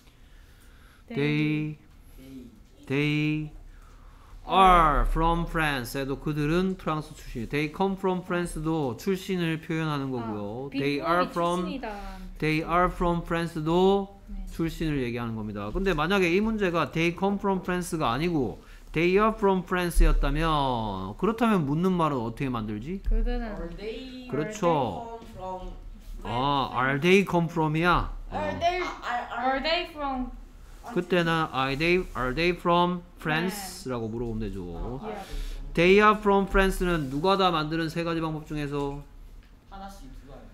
they, they are from France. 해도 그들은 프랑스 출신. They come from France도 출신을 표현하는 거고요. 아, They 빅보이 are from 출신이다. They are from France도 네. 출신을 얘기하는 겁니다. 근데 만약에 이 문제가 They come from France가 아니고 They are from France였다면 그렇다면 묻는 말은 어떻게 만들지? 그들은 그렇죠. 아, are they come from이야? Are they 아, are they from? 그때는 are they are they from France라고 물어보면 되죠. Yeah. They are from France는 누가 다 만드는 세 가지 방법 중에서 하나씩 두 가지.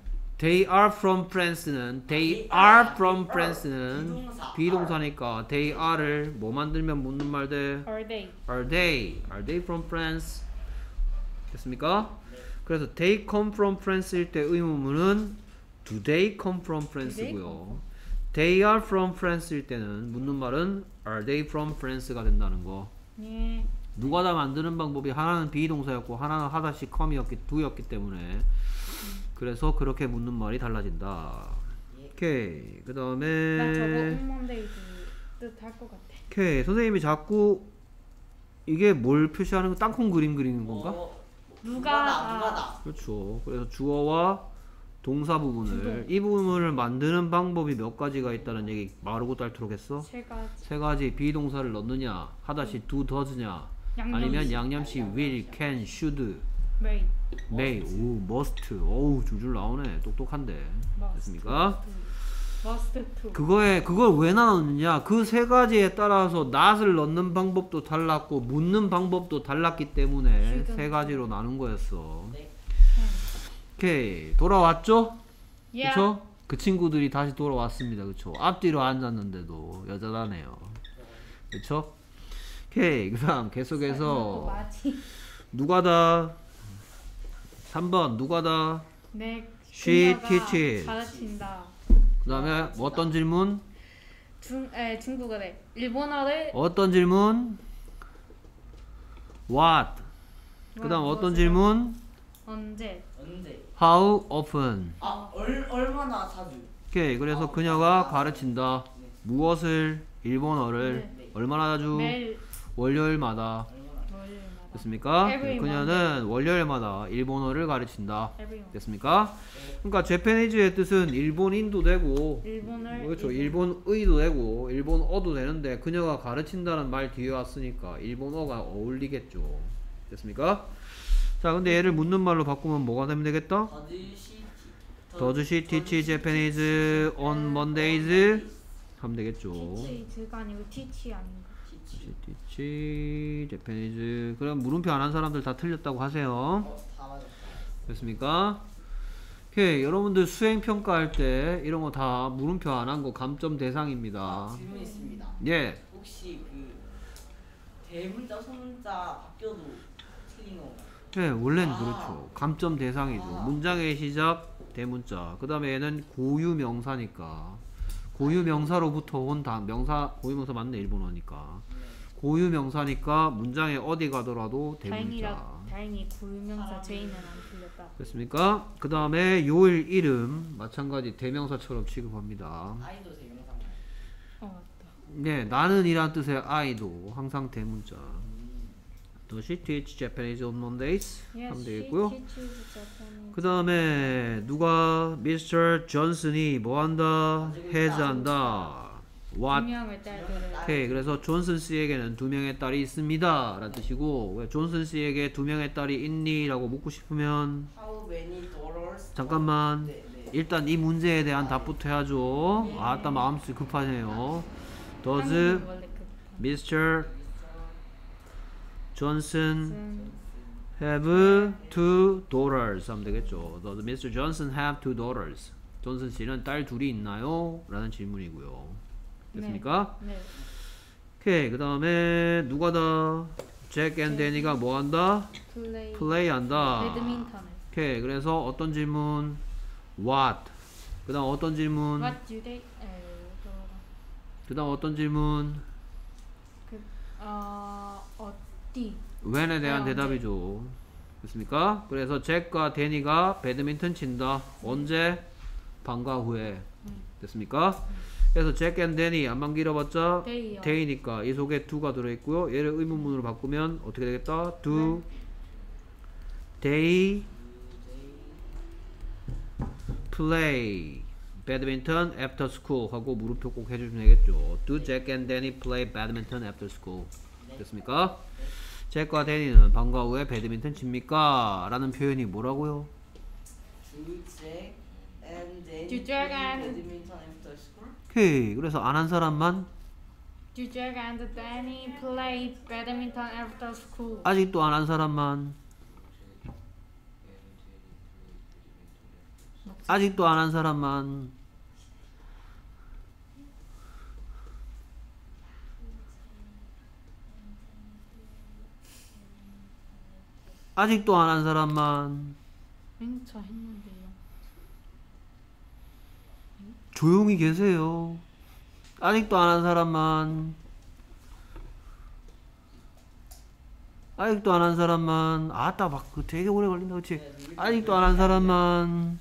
They are from France는 they are from France는 비동사. 비동사니까 they are를 뭐 만들면 묻는 말 돼? Are they? Are they? Are they from France? 됐습니까? 그래서 they come from France일 때 의문문은 do they come from France고요. They are from France일 때는 묻는 말은 are they from France가 된다는 거. 예. 누가 다 만드는 방법이 하나는 비동사였고 하나는 하다시 come이었기 두였기 때문에 그래서 그렇게 묻는 말이 달라진다. 오케이. 그 나 저거 다음에 응mon데이즈 뜻할 것 같아. 오케이. 선생님이 자꾸 이게 뭘 표시하는 거 땅콩 그림 그리는 건가? 어, 누가다. 누가다. 누가다. 그렇죠. 그래서 주어와 동사 부분을 주동. 이 부분을 만드는 방법이 몇 가지가 있다는 얘기 마르고 딸토록 했어? 세 가지. 세 가지 비동사를 넣느냐, 하다시 do, does냐, 양념. 아니면 양념시 will, can, should, May. may, 오, must, 어우 줄줄 나오네. 똑똑한데. Must. 됐습니까? Must to. 그거에 그걸 왜 나눴느냐? 그 세 가지에 따라서 not을 넣는 방법도 달랐고 묻는 방법도 달랐기 때문에 shouldn't. 세 가지로 나눈 거였어. 네. 오케이. 돌아왔죠? Yeah. 그쵸? 그 친구들이 다시 돌아왔습니다. 그쵸? 앞뒤로 앉았는데도 여전하네요. 그쵸? 오케이. 그 다음 계속해서 맞지. 누가다 삼 번 누가다 내 She 그녀가 teaches. 가르친다. 그 다음에 어떤 질문? 중, 에, 중국어래. 일본어를 어떤 질문? What? 그 다음 어떤 질문? 언제? 언제? How often? 아, 얼, 얼마나 자주? 오케이. 그래서 그녀가 가르친다. 무엇을? 일본어를 네. 얼마나 자주? 매일 월요일마다. 얼마나? 월요일마다. 됐습니까? Every 그녀는 월요일마다 일본어를 가르친다. Everyone. 됐습니까? 그러니까 재패니즈의 뜻은 일본인도 되고 일본을 그렇죠. 일본의도 되고 일본어도 되는데 그녀가 가르친다는 말 뒤에 왔으니까 일본어가 어울리겠죠. 됐습니까? 자, 근데 얘를 묻는 말로 바꾸면 뭐가 되면 되겠다? 더드시 Does she teach Japanese on Mondays? 하면 되겠죠. 티치가 아니고 티치 아닌가? 티치. teach Japanese. 그럼 물음표 안 한 사람들 다 틀렸다고 하세요. 어, 다 맞았어. 됐습니까? 오케이. 여러분들 수행 평가할 때 이런 거 다 물음표 안 한 거 감점 대상입니다. 아, 질문 있습니다. 예. 혹시 그 대문자 소문자 바뀌어도 틀린 건가요? 네, 원래는 아. 그렇죠. 감점 대상이죠. 아. 문장의 시작 대문자. 그 다음에 얘는 고유 명사니까. 고유 명사로부터 온 다 명사 고유 명사 맞네 일본어니까. 고유 명사니까 문장에 어디 가더라도 대문자. 다행이라 다행히 고유명사 제이는 안 틀렸다. 됐습니까? 그 다음에 요일 이름 마찬가지 대명사처럼 취급합니다. 아이도 대명사인가요? 어 맞다. 네, 나는 이란 뜻의 I도 항상 대문자. Does she teach Japanese on Mondays? 하면 되겠고요. 그 다음에 누가 미스터 존슨이 뭐한다? 해제한다. What? 분명을 딸들을 오케이. 그래서 존슨 씨에게는 두 명의 딸이 있습니다 라는 뜻이고 왜 존슨 씨에게 두 명의 딸이 있니? 라고 묻고 싶으면 How many dollars? 잠깐만 네, 네. 일단 이 문제에 대한 답부터 해야죠. 아따 마음씨 급하네요. Does 미스터 존슨 have two daughters 하면 되겠죠. Does 미스터 존슨 have two daughters? 존슨 씨는 딸 둘이 있나요? 라는 질문이고요. 됐습니까? 네. 오케이. 그 다음에 누가 다 잭 앤 데니가 뭐 한다? 플레이 플레이 한다. 배드민턴을. 오케이. 그래서 어떤 질문? What? 그 다음 어떤 질문? What do they? 에, 그 다음 어떤 질문? 그, 어 어디? when에 대한 네, 대답이죠. 됐습니까? 그래서 잭과 데니가 배드민턴 친다. 언제? 방과 후에. 됐습니까? 그래서 잭 앤 데니 안만 길어봤자 데이요. 데이니까 이 속에 do가 들어있고요. 얘를 의문문으로 바꾸면 어떻게 되겠다? do they play badminton after school 하고 물음표 꼭 해주시면 되겠죠. Do Jack and Danny play badminton after school? 됐습니까? 잭과 데니는 방과 후에 배드민턴 칩니까? 라는 표현이 뭐라고요? Do Jack and Danny Do Jack play and- badminton after school? 오케이. 그래서 안 한 사람만 Do Jack and Danny play badminton after school? 아직도 안 한 사람만 나 아직도 안 한 사람만. 아직도 안 한 사람만. 행차 했는데요. 조용히 계세요. 아직도 안 한 사람만. 아직도 안 한 사람만. 아따 막 그 되게 오래 걸린다 그치? 아직도 안 한 사람만.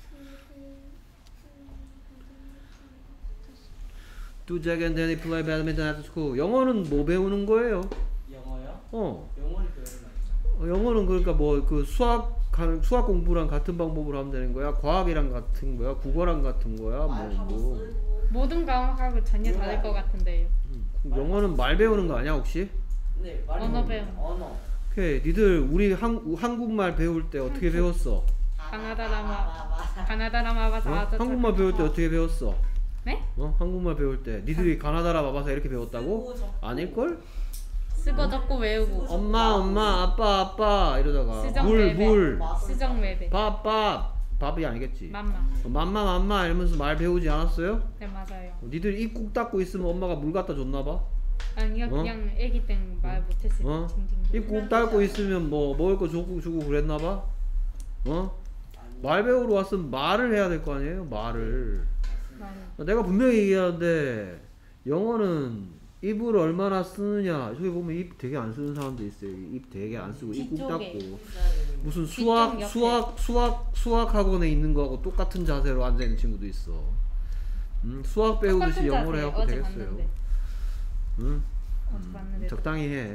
Do Jack and Danny play badminton at school? 영어는 뭐 배우는 거예요? 영어요? 어, 영어를 배우는 거죠. 어, 영어는 그러니까 뭐 그 수학 가- 수학 공부랑 같은 방법으로 하면 되는 거야? 과학이랑 같은 거야? 국어랑 같은 거야? 뭐 말하고 뭐. 쓰고. 모든 과목하고 전혀 다를 것 같은데요. 음, 영어는 말 배우는 거 아니야 혹시? 네, 말이 언어 뭐예요? 배우는 거. 언어. 오케이, 니들 우리 한, 한국말 배울 때 어떻게 배웠어? 가나다라마 가나다라마 어? 바사 한국말 배울 때 어떻게 배웠어? 네? 어? 한국말 배울 때 니들이 가나다라 마바사 이렇게 배웠다고? 아닐걸? 쓰고 적고 외우고 엄마 엄마 아빠 아빠 이러다가 수정 물 외배. 물 수정 외배 밥 밥 밥이 아니겠지. 맘마. 어, 맘마 맘마 이러면서 말 배우지 않았어요? 네 맞아요. 어, 니들 입 꾹 닫고 있으면 엄마가 물 갖다 줬나 봐? 아니요 어? 그냥 애기 땐 말 못했을 어? 때 징징. 입 꾹 닫고 있으면 뭐 먹을 거 주고 주고 그랬나 봐? 어? 말 배우러 왔으면 말을 해야 될 거 아니에요? 말을. 말을. 내가 분명히 얘기하는데 영어는 입을 얼마나 쓰느냐. 저기 보면 입 되게 안 쓰는 사람도 있어요. 입 되게 안 쓰고 입 꾹 뒤쪽에. 닫고 무슨 뒤쪽 수학 옆에. 수학 수학 수학 학원에 있는 거하고 똑같은 자세로 앉아 있는 친구도 있어. 음, 수학 배우듯이 똑같은 영어를 자세. 해갖고 어제 되겠어요. 봤는데. 응? 어제 봤는데. 적당히 해.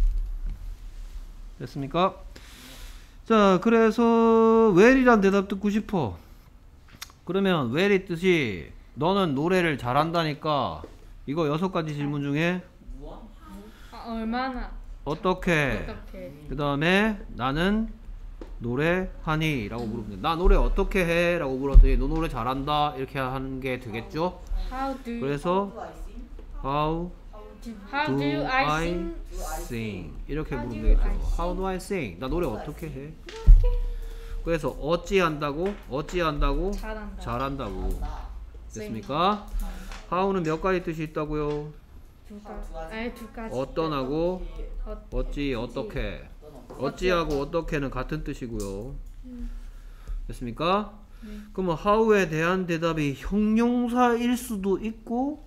됐습니까? 자, 그래서 where이란 대답 듣고 싶어. 그러면 where의 뜻이 너는 노래를 잘한다니까. 이거 여섯 가지 질문 중에 무엇? 아, 얼마나 어떻게? 어떻게? 그 다음에 나는 노래하니? 라고 물으면 돼. 나 노래 어떻게 해? 라고 물었더니 너 노래 잘한다. 이렇게 하는 게 되겠죠? How do 그래서 Do I sing? how How do do I I sing? sing? 이렇게 How 물으면 do 되겠죠. I sing? How do I sing? 나 노래 어떻게 해? 그래서 어찌 한다고? 어찌 한다고? 잘한다. 잘한다고. 나. 됐습니까? how는 몇 가지 뜻이 있다고요? 두 가지. 아니 두 가지. 어떤하고 어, 어찌 어떻게. 어찌하고 어떻게는 같은 뜻이고요. 됐습니까? 네. 그러면 how에 대한 대답이 형용사일 수도 있고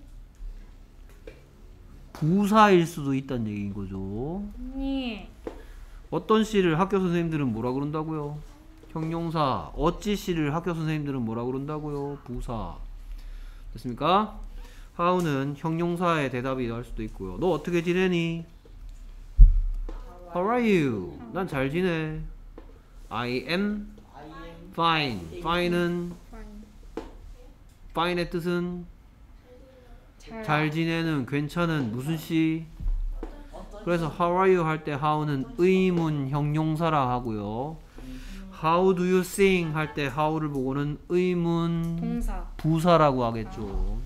부사일 수도 있다는 얘기인 거죠. 네. 어떤 시를 학교 선생님들은 뭐라 그런다고요? 형용사. 어찌 시를 학교 선생님들은 뭐라 그런다고요? 부사. 됐습니까? how는 형용사의 대답이 될 수도 있고요. 너 어떻게 지내니? How are you? 난 잘 지내. I am I am fine. fine은 Fine. fine의 뜻은 잘. 잘 지내는 괜찮은 무슨 시? 어떤 그래서 how are you 할 때 how는 의문 형용사라 하고요. How do you sing 할 때 how를 보고는 의문 동사. 부사라고 하겠죠.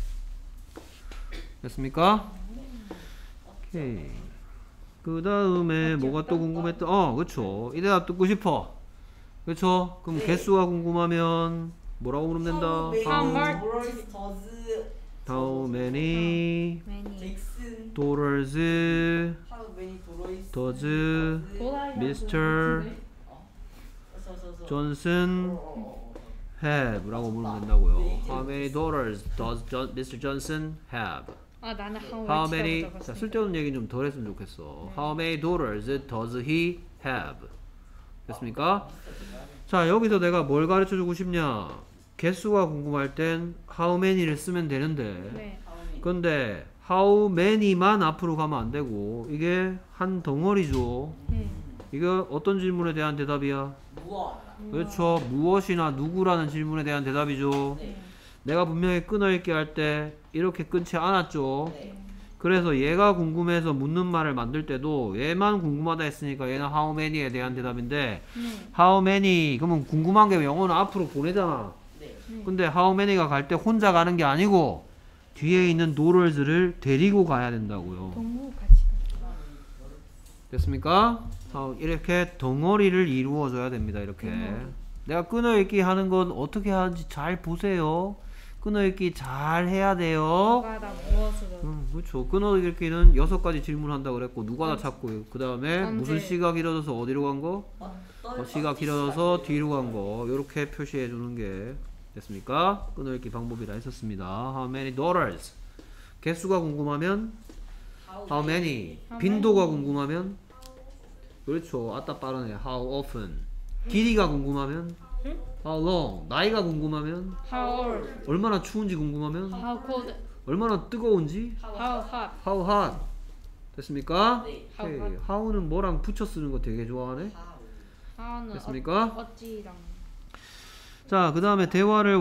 됐습니까? 오케이. 그 다음에 뭐가 또 궁금했다? 어, 그쵸. 이 대답 듣고 싶어. 그쵸? 그럼 네. 개수가 궁금하면 뭐라고 물으면 된다? How many How dollars does How many Many. Jackson dollars How many dollars does 도라이라고 미스터 어? 저, 저, 저. 존슨 어, 어, 어. have 라고 물으면 된다고요. How many dollars does John, 미스터 Johnson have? 아 나는 how, How much라고 many 적었으니까. 자, 쓸데없는 얘기 좀 덜 했으면 좋겠어. How many dollars does he have? 됐습니까? 자, 여기서 내가 뭘 가르쳐 주고 싶냐? 개수가 궁금할 땐 how many를 쓰면 되는데 네. How many? 근데 how many만 앞으로 가면 안 되고 이게 한 덩어리죠. 네. 이거 어떤 질문에 대한 대답이야? 무엇? 그렇죠. 무엇이나 누구라는 질문에 대한 대답이죠. 네. 내가 분명히 끊어읽기 할 때 이렇게 끊지 않았죠. 네. 그래서 얘가 궁금해서 묻는 말을 만들 때도 얘만 궁금하다 했으니까 얘는 how many에 대한 대답인데 네. how many 그러면 궁금한 게 영어는 앞으로 보내잖아. 네. 근데 how many가 갈 때 혼자 가는 게 아니고 뒤에 있는 dollars를 데리고 가야 된다고요. 동무 같이 가. 됐습니까? 어, 이렇게 덩어리를 이루어줘야 됩니다. 이렇게. 내가 끊어읽기 하는 건 어떻게 하는지 잘 보세요. 끊어읽기 잘 해야 돼요. 누가 다 무엇으로? 음, 그렇죠. 끊어읽기는 여섯 가지 질문한다 그랬고 누가 다 언제? 찾고 그 다음에 언제? 무슨 시가 길어져서 어디로 간 거? 어, 시가 길어져서 뒤로 간 거. 이렇게 표시해 주는 게 됐습니까? 끊어읽기 방법이라 했었습니다. How many daughters? 개수가 궁금하면 How many? How 빈도가 many? 궁금하면 그렇죠. 아따 빠르네. How often? 길이가 궁금하면 응? How long? 나이가 궁금하면 How old? 얼마나 추운지 궁금하면 How cold? 얼마나 뜨거운지 How hot? How hot? 됐습니까? 네. How 오케이. hot? how는 뭐랑 붙여 쓰는 거 되게 좋아하네. How는 됐습니까? 어, 어찌랑? 자, 그 다음에 대화를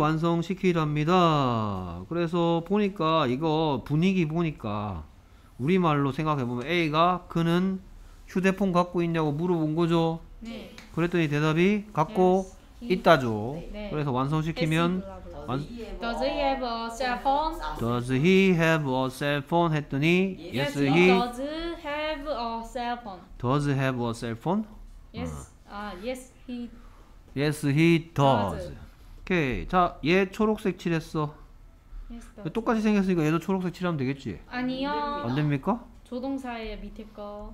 완성시키랍니다. 그래서 보니까 이거 분위기 보니까 우리말로 생각해보면 A가 그는 휴대폰 갖고 있냐고 물어본 거죠. 네. 그랬더니 대답이 갖고 Yes, he- 있다죠. 네. 그래서 완성시키면 Does 완- Does he have a cell phone? Does he have a cell phone? 했더니 Yes, he he does have a cell phone. does have a cell phone. Yes. 아, yes, he Yes, he does. does. 오케이. 자, 얘 초록색 칠했어. yes, does. 똑같이 생겼으니까 얘도 초록색 칠하면 되겠지? 아니요. 안 됩니까? 조동사의 밑에 거.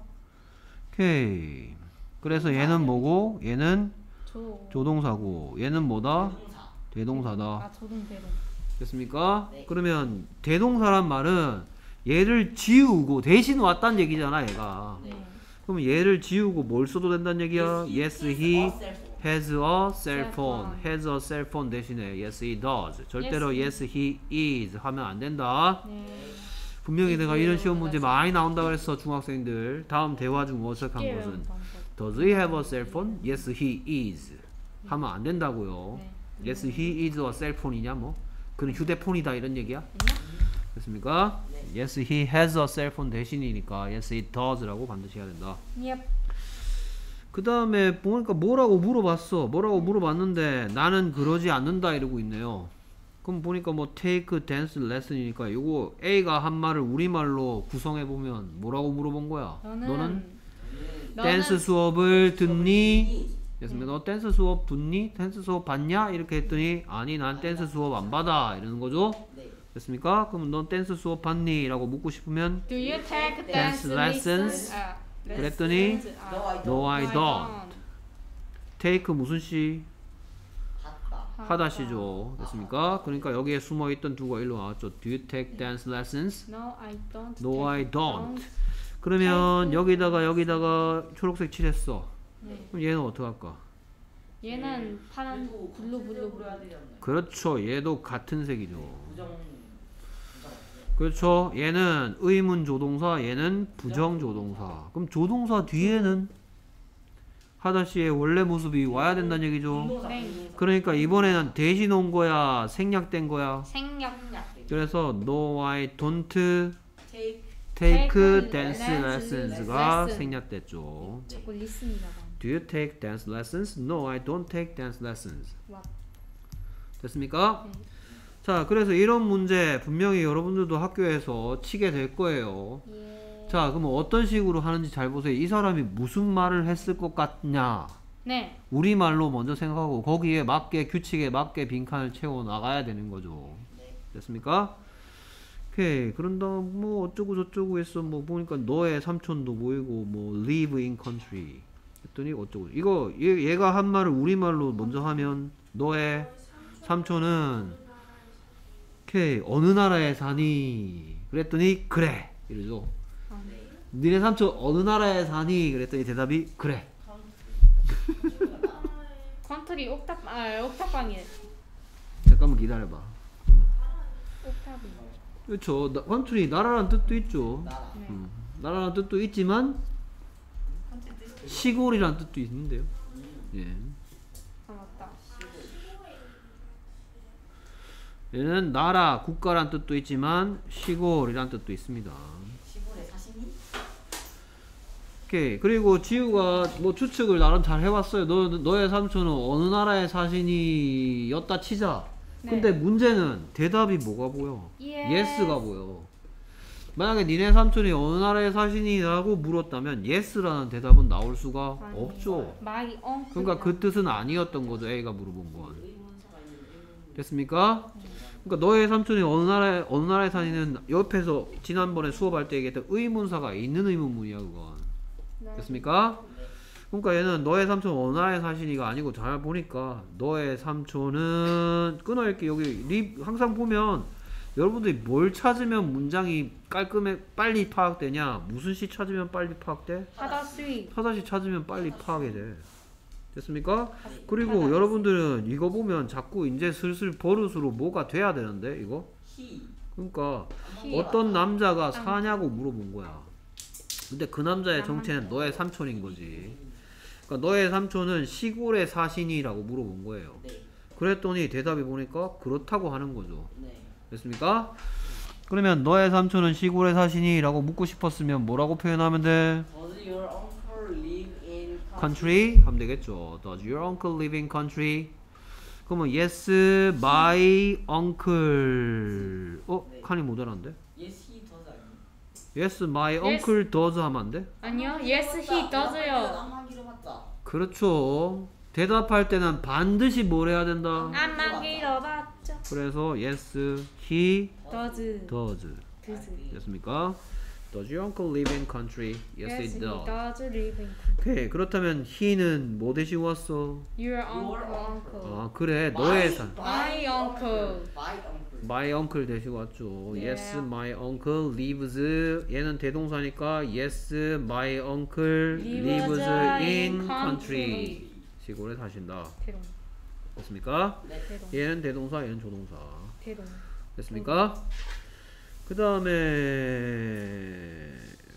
오케이. 그래서 얘는 뭐고 얘는 조. 조동사고 얘는 뭐다? 대동사다. 아, 조동 대동. 됐습니까? 네. 그러면 대동사란 말은 얘를 지우고 대신 왔단 얘기잖아 얘가. 네. 그럼 얘를 지우고 뭘 써도 된다는 얘기야? Yes, he has a cell phone. has a cell phone 대신에 Yes, he does. 절대로 Yes, he is 하면 안 된다. 네. 분명히 내가 이런 시험 문제 많이 나온다 그랬어 중학생들. 다음 대화 중 어색한 쉽게 것은 외우는 방법. Does he have a cell phone? Yes, he is. 하면 안 된다고요. 네. Yes, he is a cell phone이냐 뭐? 그는 휴대폰이다 이런 얘기야? 아니요? 됐습니까? Yes, he has a cell phone 대신이니까 Yes, he does라고 반드시 해야 된다. Yep. 그 다음에 보니까 뭐라고 물어봤어. 뭐라고 물어봤는데 나는 그러지 않는다 이러고 있네요. 그럼 보니까 뭐 take dance lesson이니까 요거 A가 한 말을 우리말로 구성해보면 뭐라고 물어본 거야? 너는, 너는 너는 댄스 수업을 듣니? 됐습니다. 너 댄스 수업 듣니? 댄스 수업 받냐? 이렇게 했더니 아니 난 댄스 수업 안 받아 이러는 거죠. 네. 됐습니까? 그럼 넌 댄스 수업 받니? 라고 묻고 싶으면 Do you take Dance dance lessons? lessons? 아, 그랬더니 lessons. 아, No, I don't. No, I I don't. take 무슨 시? 봤다. 하다시죠. 됐습니까? 그러니까 여기에 숨어있던 두가 일로 나왔죠. Do you take dance lessons? No, I don't. No, I take- don't. 그러면 여기다가 여기다가 초록색 칠했어. 네. 그럼 얘는 어떻게 할까? 얘는 파란 그래도 블루 블루 블루 해야 블루. 되지 않나요? 그렇죠. 얘도 같은 색이죠. 부정 부정. 그렇죠. 얘는 의문 조동사, 얘는 부정 조동사. 그럼 조동사 뒤에는 하다시의 원래 모습이 와야 된다는 얘기죠. 운동사, 네. 운동사. 그러니까 이번에는 대신 온 거야, 생략된 거야. 생략. 그래서 no, I don't Take. take Take dance lessons. lessons가 lesson. 생략됐죠. 자꾸 리슨이라고. Do you take dance lessons? No, I don't take dance lessons. 와. 됐습니까? 네. 자, 그래서 이런 문제 분명히 여러분들도 학교에서 치게 될 거예요. 예. 자, 그러면 어떤 식으로 하는지 잘 보세요. 이 사람이 무슨 말을 했을 것 같냐? 네. 우리말로 먼저 생각하고 거기에 맞게 규칙에 맞게 빈칸을 채워 나가야 되는 거죠. 네. 됐습니까? 오케이. 그런다 뭐 어쩌고 저쩌고 했어. 뭐 보니까 너의 삼촌도 보이고 뭐 live in country 했더니 어쩌고 이거 얘, 얘가 한 말을 우리말로 먼저 하면 너의 삼촌은 오케이 어느 나라에 사니? 그랬더니 그래 이러죠. 아, 네. 니네 삼촌 어느 나라에 사니? 그랬더니 대답이 그래. 컨트리 옥탑 아 옥탑방이래. 잠깐만 기다려봐. 옥탑이. 그렇죠. 나, 컨트리 나라란 뜻도 있죠. 나라. 네. 음, 나라란 뜻도 있지만 시골이란 뜻도 있는데요. 예. 아 맞다. 얘는 나라, 국가란 뜻도 있지만 시골이란 뜻도 있습니다. 시골에 사시니? 오케이. 그리고 지우가 뭐 추측을 나름 잘 해왔어요. 너, 너의 삼촌은 어느 나라에 사시니? 였다 치자. 네. 근데 문제는 대답이 뭐가 보여? Yes. yes가 보여. 만약에 니네 삼촌이 어느 나라에 사시니라고 물었다면 yes라는 대답은 나올 수가 아니. 없죠. My uncle. 그러니까 그 뜻은 아니었던 거죠. A가 물어본 건. 의문사가 있는 의문. 됐습니까? 그러니까 너의 삼촌이 어느 나라에 어느 나라에 사니는 옆에서 지난번에 수업할 때 얘기했던 의문사가 있는 의문문이야 그건. 네. 됐습니까? 그러니까 얘는 너의 삼촌 어느 나라에 사시니가 아니고 잘 보니까 너의 삼촌은 끊어읽기 여기 리 항상 보면 여러분들이 뭘 찾으면 문장이 깔끔해 빨리 파악되냐 무슨 시 찾으면 빨리 파악돼? 하다스위. 하다시 찾으면 빨리 파악이 돼. 됐습니까? 그리고 여러분들은 이거 보면 자꾸 이제 슬슬 버릇으로 뭐가 돼야 되는데 이거? 히. 그러니까 히. 어떤 남자가 사냐고 물어본 거야. 근데 그 남자의 정체는 너의 삼촌인 거지. 그러니까 너의 삼촌은 시골에 사시니라고 물어본 거예요. 네. 그랬더니 대답이 보니까 그렇다고 하는 거죠. 네. 됐습니까? 그러면 너의 삼촌은 시골에 사시니라고 묻고 싶었으면 뭐라고 표현하면 돼? Does your uncle live in country 하면 되겠죠. Does your uncle live in country? 그러면 yes, my uncle. 어? 네. 칸이 모자란데? Yes, he does 아니에요? Yes, my uncle does 하면 안 돼? 아니요. Yes, he does요. 안마기로 봤자. 그렇죠. 대답할 때는 반드시 뭘 해야 된다? 안만 길어봤죠. 그래서 yes, he does. does. does. 됐습니까? Does your uncle live in country? Yes, Yes, he he does. does live in. 오케이. 그렇다면 he는 뭐 대신 왔어? Your uncle, uncle. 아 그래. 너의 사 My uncle. My uncle. my uncle 대신 왔죠. Yeah. Yes, my uncle lives. 얘는 대동사니까 yes, my uncle Lives lives in in country. country. 시골에 사신다. 대동. 됐습니까? 네. 대동. 얘는 대동사, 얘는 조동사. 대동. 됐습니까? 그 다음에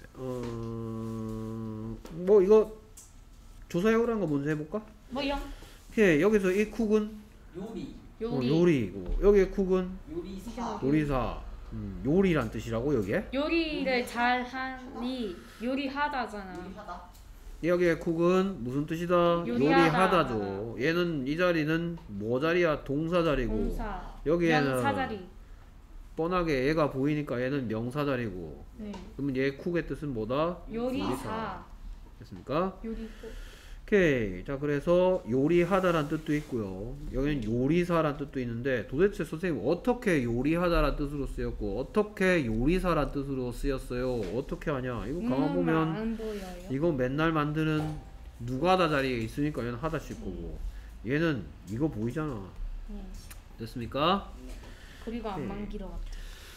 어... 뭐 이거 조사해오라는 거 먼저 해볼까? 뭐요? 오케이. 여기서 이 쿡은 요리. 요리. 어, 요리이고 여기의 쿡은 요리사. 요리사. 음, 요리란 뜻이라고 여기에? 요리를 잘하니 요리하다잖아. 요리하다. 여기의 쿡은 무슨 뜻이다? 요리하다. 요리하다죠. 얘는 이 자리는 뭐 자리야? 동사 자리고 동사. 여기에는 명사자리. 뻔하게 얘가 보이니까 얘는 명사 자리고 네. 그러면 얘 쿡의 뜻은 뭐다? 요리사. 됐습니까? 요리고. 오케이. 자 그래서 요리하다란 뜻도 있고요. 여기는 요리사란 뜻도 있는데 도대체 선생님 어떻게 요리하다란 뜻으로 쓰였고 어떻게 요리사란 뜻으로 쓰였어요? 어떻게 하냐? 이거 가만 음, 보면 안 보여요. 이거 맨날 만드는 누가다 자리에 있으니까 얘는 하다씩 거고 얘는 이거 보이잖아. 네. 됐습니까? 그리고 네. 안만 길어봤죠.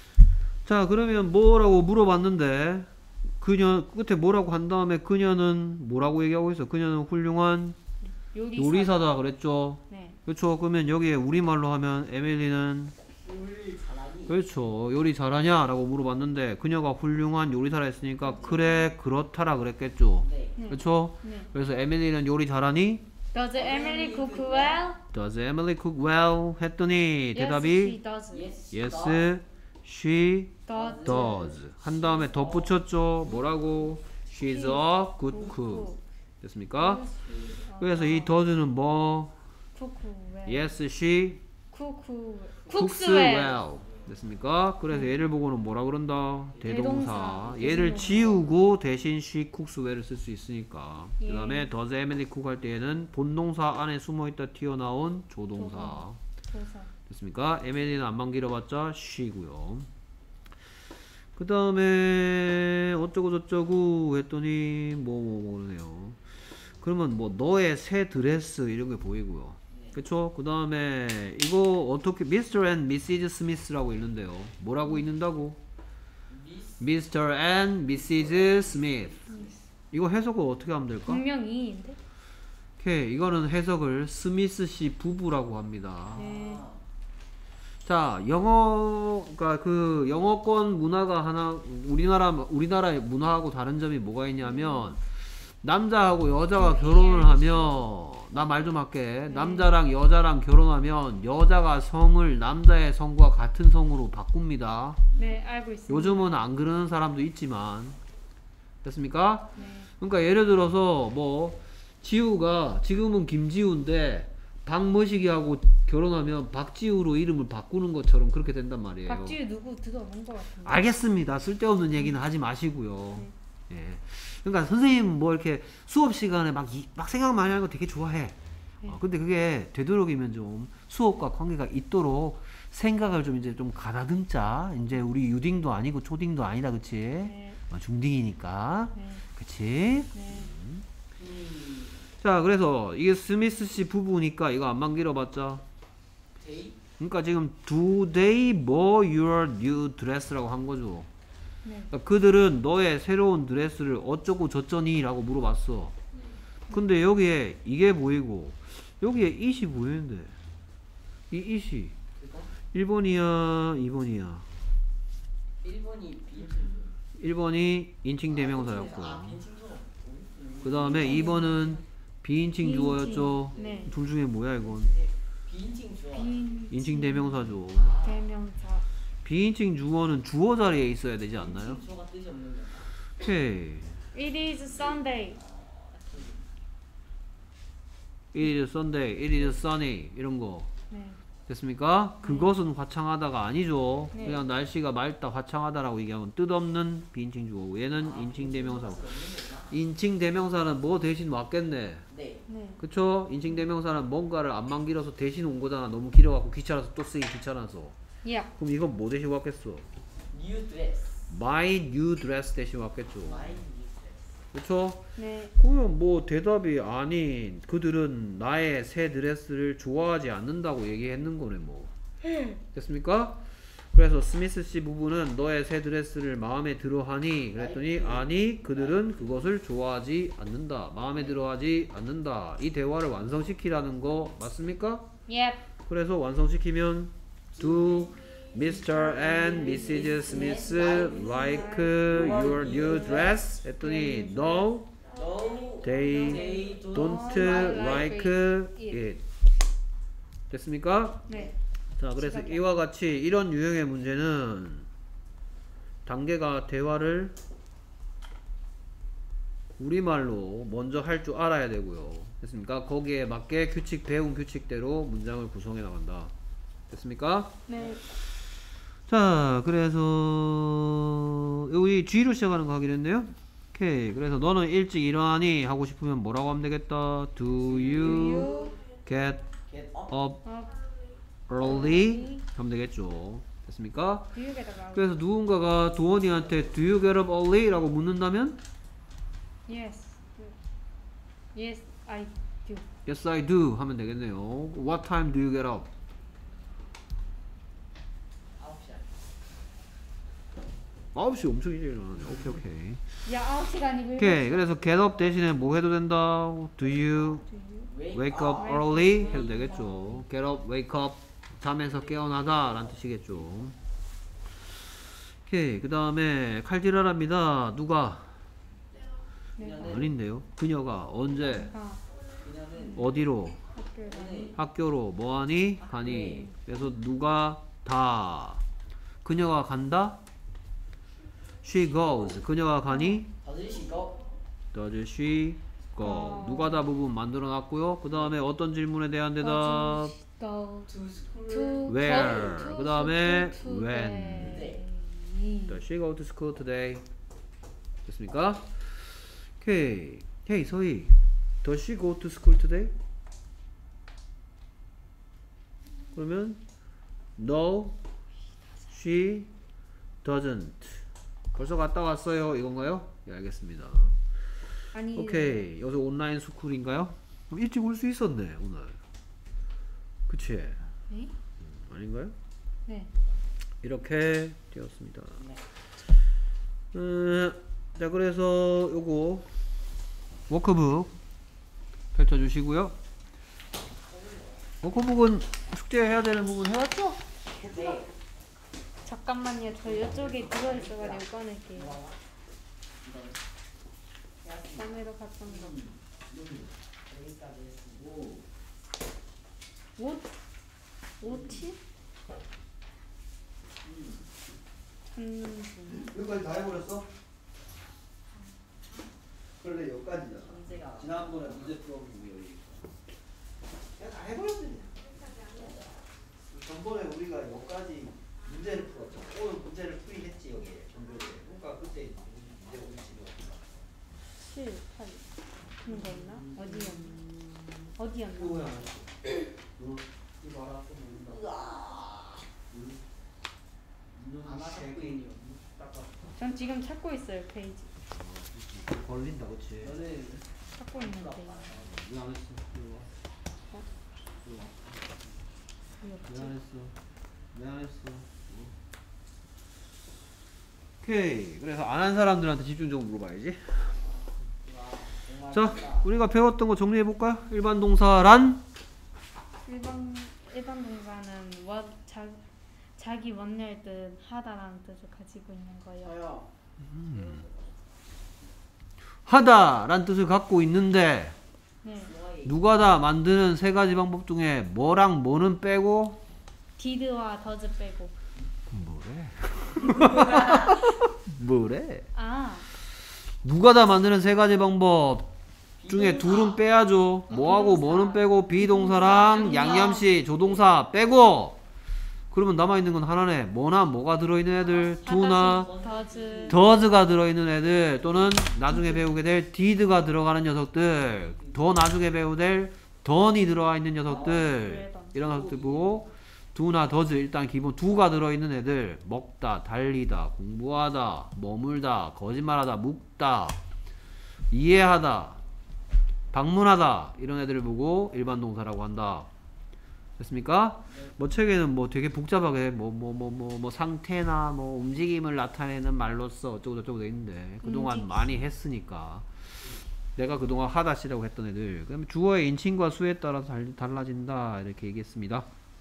자 그러면 뭐라고 물어봤는데 그녀 끝에 뭐라고 한 다음에 그녀는 뭐라고 얘기하고 있어? 그녀는 훌륭한 요리사. 요리사다 그랬죠. 네. 그렇죠. 그러면 여기에 우리말로 하면 에밀리는 요리 잘하니. 그렇죠. 요리 잘하냐? 라고 물어봤는데 그녀가 훌륭한 요리사라 했으니까 그래 그렇다라 그랬겠죠. 네. 네. 그렇죠. 네. 그래서 에밀리는 요리 잘하니? Does Emily cook well? Does Emily cook well? 했더니 Yes, 대답이 she does. Yes. Yes, she Does. does. 한 다음에 덧붙였죠. 뭐라고? She's a good cook. 됐습니까? 그래서 이 does는 뭐? cook well. Yes, she cook cooks cooks well. well. 됐습니까? 그래서 얘를 보고는 뭐라 그런다? 대동사. 대동사. 얘를 대동사. 지우고 대신 she cooks well을 쓸 수 있으니까. 예. 그 다음에 does Emily cook 할 때에는 본동사 안에 숨어있다 튀어나온 조동사. 조사. 됐습니까? 에밀리는 안만 길어봤자 she고요. 그 다음에 어쩌고 저쩌고 했더니 뭐 뭐 뭐 그러네요. 그러면 뭐 너의 새 드레스 이런 게 보이고요. 그쵸? 그 다음에 이거 어떻게 미스터 and 미시즈 스미스라고 읽는데요. 뭐라고 읽는다고? Miss. 미스터 and 미시즈 스미스. 이거 해석을 어떻게 하면 될까? 분명히인데. 오케이. 이거는 해석을 스미스 씨 부부라고 합니다. 네. 자, 영어가 그 영어권 문화가 하나 우리나라 우리나라의 문화하고 다른 점이 뭐가 있냐면 남자하고 여자가 결혼을 하면 나 말 좀 할게. 남자랑 여자랑 결혼하면 여자가 성을 남자의 성과 같은 성으로 바꿉니다. 네, 알고 있습니다. 요즘은 안 그러는 사람도 있지만 됐습니까? 네. 그러니까 예를 들어서 뭐 지우가 지금은 김지우인데 박머식이하고 결혼하면 박지우로 이름을 바꾸는 것처럼 그렇게 된단 말이에요. 박지우 누구 들어본 것 같은데. 알겠습니다. 쓸데없는 얘기는 하지 마시고요. 예. 그러니까 선생님 뭐 이렇게 수업 시간에 막, 이, 막 생각 많이 하는 거 되게 좋아해. 네. 어, 근데 그게 되도록이면 좀 수업과 관계가 있도록 생각을 좀 이제 좀 가다듬자. 이제 우리 유딩도 아니고 초딩도 아니다, 그치? 네. 어, 중딩이니까. 네. 그치? 네. 음. 자, 그래서 이게 스미스 씨 부부니까 이거 안만 길어봤자. 데이? 그러니까 지금 do they buy your new dress라고 한 거죠. 네. 그러니까 그들은 너의 새로운 드레스를 어쩌고 저쩌니? 라고 물어봤어. 근데 여기에 이게 보이고 여기에 it이 보이는데 이 it이 그거? 일 번이야 이 번이야? 일 번이 비. 일 번이 인칭 대명사였고 아, 빈칭조. 그 다음에 이 번은 비인칭 주어였죠. 네. 둘 중에 뭐야 이건? 비인칭 주어. 빈 인칭 대명사죠. 대명사. 비인칭 주어는 주어 자리에 있어야 되지 않나요? 비인칭 주어가 뜻이 없는 거야. 오케이. It is Sunday. It is Sunday, it is sunny 이런 거 네. 됐습니까? 그것은 화창하다가 아니죠. 네. 그냥 날씨가 맑다 화창하다라고 얘기하면 뜻없는 비인칭 주어고 얘는 인칭 대명사고 인칭 대명사는 뭐 대신 왔겠네. 네. 네. 그쵸? 인칭 대명사는 뭔가를 안만 길어서 대신 온 거잖아. 너무 길어갖고 귀찮아서 또 쓰기 귀찮아서. Yeah. 그럼 이건 뭐 대신 왔겠어? New dress. My new dress 대신 왔겠죠. My new dress. 그쵸? 네. 그러면 뭐 대답이 아닌 그들은 나의 새 드레스를 좋아하지 않는다고 얘기했는 거네 뭐. 됐습니까? 그래서 스미스 씨 부부는 너의 새 드레스를 마음에 들어하니 그랬더니 아니 그들은 그것을 좋아하지 않는다. 마음에 들어하지 않는다. 이 대화를 완성시키라는 거 맞습니까? Yep. 그래서 완성시키면 Do 미스터 and 미시즈 Smith like your new dress? 했더니 No, No. they They don't like like it. it. 됐습니까? 네. 자, 그래서 이와 같이 이런 유형의 문제는 단계가 대화를 우리말로 먼저 할 줄 알아야 되고요. 됐습니까? 거기에 맞게 규칙, 배운 규칙대로 문장을 구성해 나간다. 됐습니까? 네. 자, 그래서 여기 G로 시작하는 거 하기로 했네요. 오케이. 그래서 너는 일찍 일어나니 하고 싶으면 뭐라고 하면 되겠다. Do you get get up. up Up. early? 하면 되겠죠. 됐습니까? Do you get about? 그래서 누군가가 도원이한테 Do you get up early? 라고 묻는다면 Yes. Yes, I do. Yes, I do 하면 되겠네요. What time do you get up? 아홉 시. 아홉 시 엄청 일찍 일어나네. 오케이, 오케이. 야, 아홉 시간이고. 오케이. 그래서 get up 대신에 뭐 해도 된다? Do you wake up early? 해도 되겠죠. get up, wake up. 잠에서 깨어나다 라는 뜻이겠죠. 오케이. 그 다음에 칼질하랍니다. 누가? 그녀는 아닌데요. 그녀가 언제 아, 그녀는 어디로 학교 가니? 학교로 뭐하니 가니. 그래서 누가 다 그녀가 간다. She goes. 그녀가 가니. Does she go? Does she go? 어. 누가 다 부분 만들어 놨고요. 그 다음에 어떤 질문에 대한 대답. Go To school. to Where? go to 그다음에 school when. today. Does she go to school today? 됐습니까? 오케이. Hey 서희. Does she go to school today? 그러면 No, she doesn't. 벌써 갔다 왔어요. 이건가요? 예, 알겠습니다. 아니. 오케이. 여기서 온라인 스쿨인가요? 그럼 일찍 올 수 있었네 오늘. 그치? 네? 음, 아닌가요? 네. 이렇게 되었습니다. 네. 음, 자 그래서 요거 워크북 펼쳐주시고요. 워크북은 숙제해야 되는 부분 해왔죠? 네. 잠깐만요. 저 이쪽에 들어 있어가지고 꺼낼게요. 남해로 갔던 거. 여기까지 했고. 옷? 옷이? 찾는 중. 여기까지 다 해버렸어? 그래 여기까지잖아. 문제가 지난번에 문제 풀어보고 여기 그냥 다 해버렸더니. 전번에 우리가 여기까지 문제를 풀었죠. 오늘 문제를 풀이했지 여기에 전교에. 그러니까 그때 이제 우리 집에 칠, 팔. 그런 거 있나? 어디였나? 어디였나? 뭐야? 너 이거 알아? 아마 섞고있네요. 전 지금 찾고 있어요 페이지. 걸린다, 그렇지? 저는 찾고 있는 페이지. 왜 안 했어? 이리 와. 어? 이리 와. 왜 왜 없지? 안 했어? 왜 안 했어? 어? 오케이. 그래서 안 한 사람들한테 집중적으로 물어봐야지. 자, 우리가 배웠던 거 정리해 볼까? 일반 동사란 일반 일반 동사는 원 자, 자기 원래의 뜻 하다라는 뜻을 가지고 있는 거예요. 저요. 하다란 뜻을 갖고 있는데 네. 누가 다 만드는 세 가지 방법 중에 뭐랑 뭐는 빼고 did와 does 빼고. 뭐래? 뭐래? 아, 누가 다 만드는 세 가지 방법 중에 둘은 빼야죠. 뭐하고 뭐는 빼고 비동사랑 양념시 조동사 빼고 그러면 남아있는 건 하나네. 뭐나 뭐가 들어있는 애들 do나 does. does가 들어있는 애들 또는 나중에 배우게 될 did가 들어가는 녀석들 더 나중에 배우게 될 done이 들어가 있는 녀석들 이런 녀석들 보고 do나 does 일단 기본 do가 들어있는 애들 먹다, 달리다, 공부하다, 머물다, 거짓말하다, 묵다, 이해하다, 방문하다 이런 애들을 보고 일반 동사라고 한다. 됐습니까? 뭐 책에는 뭐 되게 복잡하게 뭐 뭐 뭐 뭐 뭐 상태나 뭐 움직임을 나타내는 말로써 어쩌고 저쩌고 돼 있는데 그동안 움직임. 많이 했으니까 내가 그동안 하다시라고 했던 애들 그다음에 주어의 인칭과 수에 따라서 달, 달라진다 이렇게 얘기했습니다.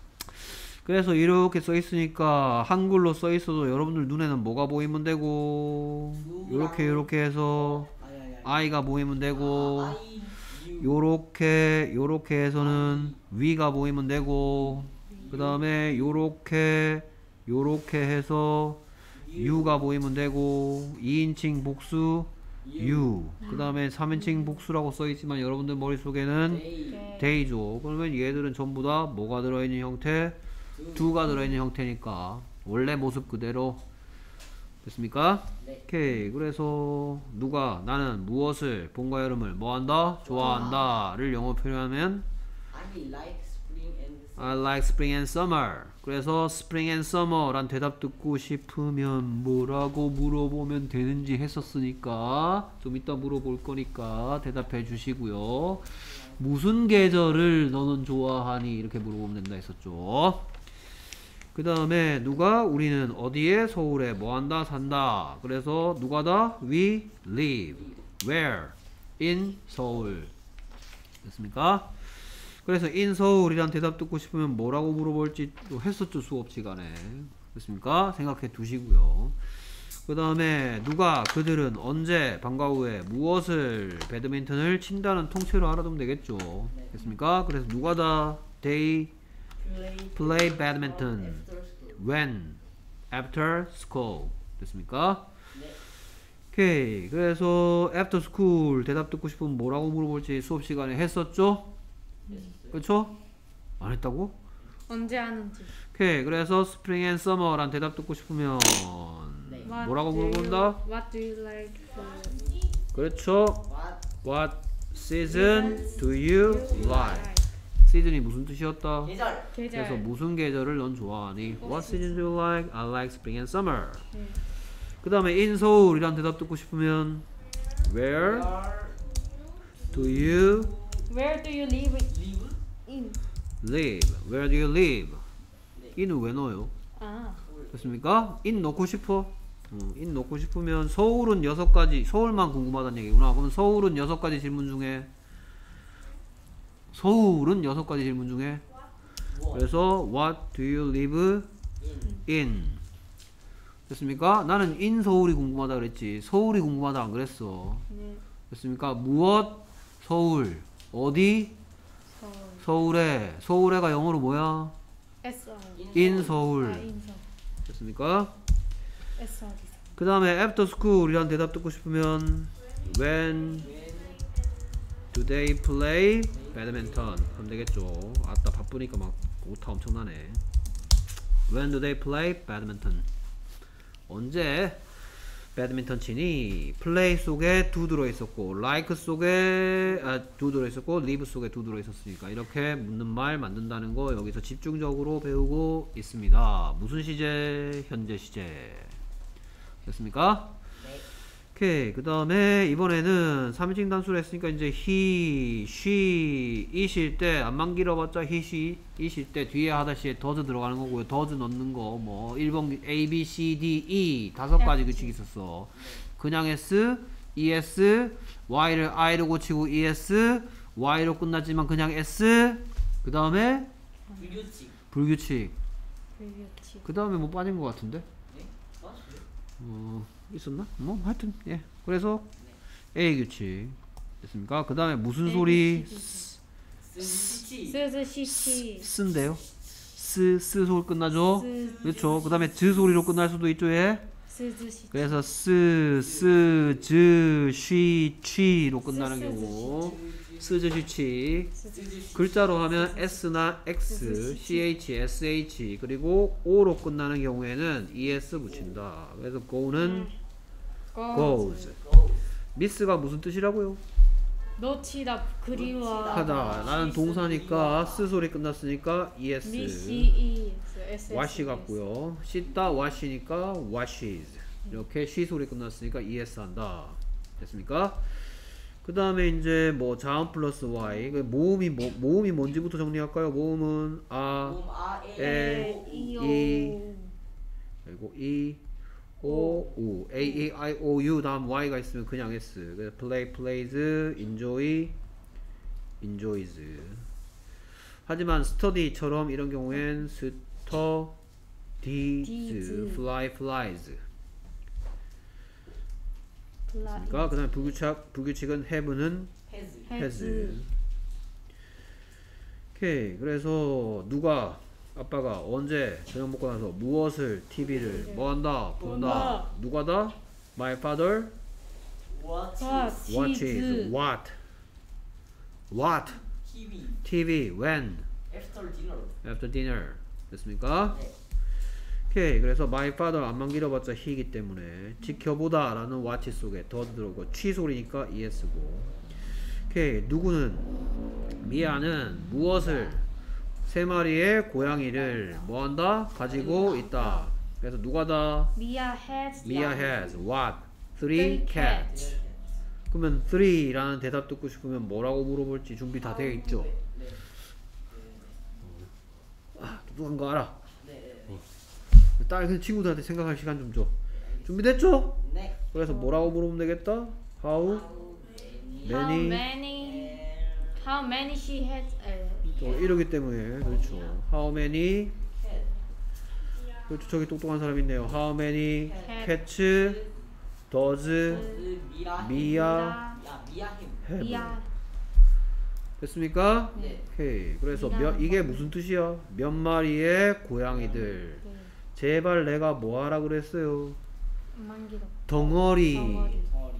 그래서 이렇게 써 있으니까 한글로 써 있어도 여러분들 눈에는 뭐가 보이면 되고 요렇게 요렇게 해서 아니 아니 아니. I가 보이면 되고 I, you. 요렇게 요렇게 해서는 위가 보이면 되고 그 다음에 요렇게 요렇게 해서 U가 보이면 되고 이인칭 복수 U 그 다음에 삼인칭 복수라고 써있지만 여러분들 머릿속에는 They, 데이죠. 그러면 얘들은 전부 다 뭐가 들어있는 형태? do가 들어있는 형태니까 원래 모습 그대로 됐습니까? 네. 오케이. 그래서 누가 나는 무엇을 봄과 여름을 뭐한다? 좋아한다를 영어 표현하면 I like spring and summer. I like spring and summer. 그래서 spring and summer란 대답 듣고 싶으면 뭐라고 물어보면 되는지 했었으니까 좀 이따 물어볼 거니까 대답해 주시고요. 무슨 계절을 너는 좋아하니? 이렇게 물어보면 된다 했었죠. 그 다음에 누가 우리는 어디에 서울에 뭐한다 산다. 그래서 누가 다 we live where in 서울 됐습니까? 그래서 in 서울이란 대답 듣고 싶으면 뭐라고 물어볼지 또 했었죠 수업 시간에 됐습니까? 생각해 두시고요. 그 다음에 누가 그들은 언제 방과 후에 무엇을 배드민턴을 친다는 통째로 알아두면 되겠죠. 됐습니까? 그래서 누가 다 they Play, play badminton after school. when after school 됐습니까? 네. 오케이. 그래서 after school 대답 듣고 싶으면 뭐라고 물어볼지 수업 시간에 했었죠? 그렇죠? 안 했다고? 언제 하는지. 오케이. 그래서 spring and summer란 대답 듣고 싶으면 네. What 뭐라고 do you- 물어본다? What do you like? 그렇죠. What? What season do you like? 시즌이 무슨 뜻이었다? 계절. 계절. 그래서 무슨 계절을 넌 좋아하니? What season do you like? I like spring and summer. 네. 그 다음에 in 서울이란 대답 듣고 싶으면 Where Where do you Where do you live? live? In. live? Where do you live? 네. in은 왜 넣어요? 아, 됐습니까? in 넣고 싶어? 어, in 넣고 싶으면 서울은 여섯 가지 서울만 궁금하다는 얘기구나. 그럼 서울은 여섯 가지 질문 중에 서울은 여섯 가지 질문 중에 What? 그래서 What do you live In. in? 됐습니까? 나는 in 서울이 궁금하다 그랬지. 서울이 궁금하다 안 그랬어. 네. 됐습니까? 무엇? 서울. 어디? 서울. 서울에. 서울에가 영어로 뭐야? S R. in 서울. 아, 인서. 됐습니까? S R. 그 다음에 after school 이란 대답 듣고 싶으면 when When Do they play badminton? 하면 되겠죠. 아따 바쁘니까 막 오타 엄청나네. When do they play badminton? 언제 배드민턴 치니? play 속에 do 들어있었고 like 속에 아, do 들어있었고 live 속에 do 들어있었으니까 이렇게 묻는 말 만든다는 거 여기서 집중적으로 배우고 있습니다. 무슨 시제? 현재 시제 됐습니까? 네. 오케이. 그 다음에 이번에는 삼인칭 단수를 했으니까 이제 he, she, it일 때 안만 길어봤자 he, she, it일 때 뒤에 하다시에 does 들어가는 거고요. does 넣는 거 뭐 일 번 A, B, C, D, E 다섯 가지 규칙이 있었어. 그냥 S, es, y를 i로 고치고 es, y로 끝났지만 그냥 s 그 다음에 불규칙. 불규칙 불규칙. 그 다음에 뭐 빠진 것 같은데? 네? 맞아요. 어 있었나? 뭐 하여튼 예 그래서 A 규칙 됐습니까? 그 다음에 무슨 소리 쓰시치. 스스시치. 쓴데요? 스, 스 소리 끝나죠? 스- 그렇죠. 그 다음에 즈 소리로 끝날 수도 있죠. 예. 스즈시치. 그래서 스, 스, 즈, 쉬, 취로 끝나는 스, 경우 스즈 쉬치 스즈시치. 글자로 하면 S나 X, 씨 에이치, 에스 에이치 그리고 O로 끝나는 경우에는 이에스 붙인다. 그래서 go는 goes. miss가 무슨 뜻이라고요? 놓치다 그리워. 하다. 나는 동사니까 스 소리 끝났으니까 es. 미시 wash 같고요. 씻다 wash니까 washes. 이렇게 she 소리 끝났으니까 es 한다. 됐습니까? 그 다음에 이제 뭐 자음 플러스 y. 그 모음이 뭐, 모음이 뭔지부터 정리할까요? 모음은 아, 몸 아, 에, 에, 이오. 이. 그리고 이, 오, 우. A, E, I, O, U 다음 Y가 있으면 그냥 S. 그래서 play, plays, enjoy, enjoys. 하지만 study처럼 이런 경우엔 studies, Dies. fly, flies. 플라. 그러니까 그 다음에 불규칙, 불규칙은 have는 헤즈. has. 오케이. 그래서 누가 아빠가 언제 저녁 먹고 나서 무엇을 티비를 뭐 한다? 본다. 본다. 누가다? My father What What? is watches Cheese. what? What? 티비 티비 when? after dinner? After dinner. 됐습니까? 네. 오케이. 그래서 my father 안만 길어봤자 he이기 때문에 지켜보다 라는 watch 속에 더 들어오고 취 소리니까 es고. 오케이. 누구는 미아는 무엇을 세 마리의 고양이를 뭐한다? 가지고 있다. 그래서 누가다? 미아 has. 미아 has what? Three Three cats. cats. 그러면 three라는 대답 듣고 싶으면 뭐라고 물어볼지 준비 다 되어 있죠? 네. 네. 아, 똑똑한 거 알아. 네. 네. 딸 그 친구들한테 생각할 시간 좀 줘. 준비됐죠? 네. 그래서 뭐라고 물어보면 되겠다? How How How many? many? How many she has? 에, 또 이러기 때문에 그렇죠. How many? cat? 그렇죠. 저기 똑똑한 사람 있네요. How many Cat. cats does 그 미라 미아 야 미아 햄. have? 미아. 됐습니까? 네. 오케이. 그래서 미아. 몇, 이게 무슨 뜻이야? 몇 마리의 고양이들. 네. 제발 내가 뭐 하라 그랬어요? 만기로. 덩어리. 덩어리. 덩어리.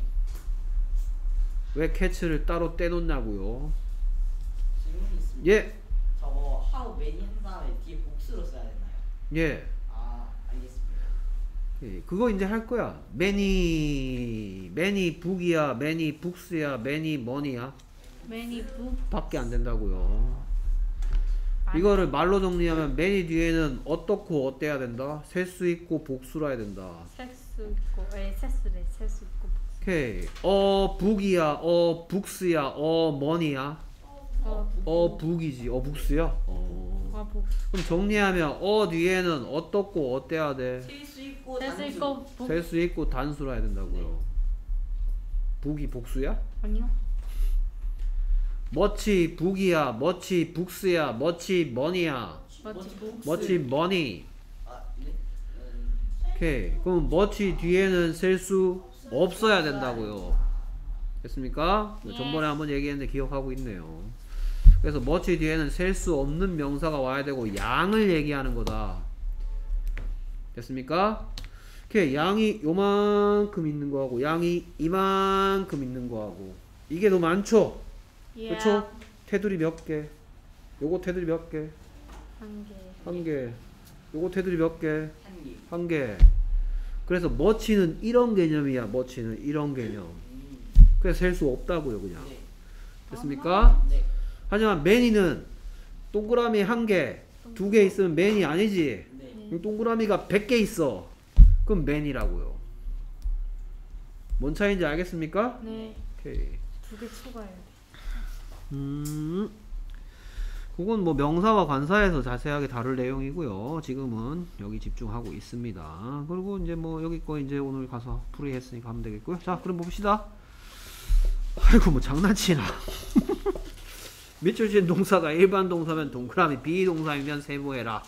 왜 캐츠를 따로 떼놓냐고요? 질문이 있습니다. 예, 저거 how many 한 다음에 뒤에 복수로 써야 되나요? 예. 아 알겠습니다. 예, 그거 이제 할 거야. many, many book이야, many books야, many money야. Many book. 밖에 안 된다고요. 이거를 말로 정리하면 many 뒤에는 어떻고 어때야 된다? 셀 수 있고 복수로 해야 된다. 셀수 있고, 에 셀수래. 셀수 있고. 오케이. 어 북이야, 어 북스야, 어 money야. 어. 어 북이지, 어 북스야. 어. 어 복. 그럼 정리하면 어 뒤에는 어떻고 어때야 돼? 셀수 있고 셀수 단수. 있고 복. 셀 수 있고 단수로 해야 된다고요. 북이 복수야? 아니요. 머치 북이야, 머치 북스야, 머치 머니야, 뭐지 복. 머치 머니. 아 네. 음, 오케이. 그럼 머치 뒤에는 셀 수 없어야 된다고요. 됐습니까? 예. 전번에 한번 얘기했는데 기억하고 있네요. 그래서 머치 뒤에는 셀 수 없는 명사가 와야 되고 양을 얘기하는 거다. 됐습니까? 오케이. 양이 요만큼 있는 거하고 양이 이만큼 있는 거하고 이게 더 많죠? Yeah. 그쵸? 테두리 몇 개? 요거 테두리 몇 개? 한 개. 한 개. 요거 테두리 몇 개? 한 개. 한 개. 그래서 머치는 이런 개념이야. 머치는 이런 개념. 음. 그래서 셀 수 없다고요, 그냥. 네. 됐습니까? 네. 하지만 매니는 동그라미 한 개, 두 개 있으면 매니 아니지. 네. 그럼 동그라미가 백 개 있어. 그럼 매니라고요. 뭔 차이인지 알겠습니까? 네. 오케이. 두 개 추가해야 돼. 음, 그건 뭐 명사와 관사에서 자세하게 다룰 내용이고요. 지금은 여기 집중하고 있습니다. 그리고 이제 뭐 여기 거 이제 오늘 가서 풀이했으니까 하면 되겠고요. 자, 그럼 봅시다. 아이고 뭐 장난치나. 밑줄 친 동사가 일반 동사면 동그라미, 비동사이면 세모해라.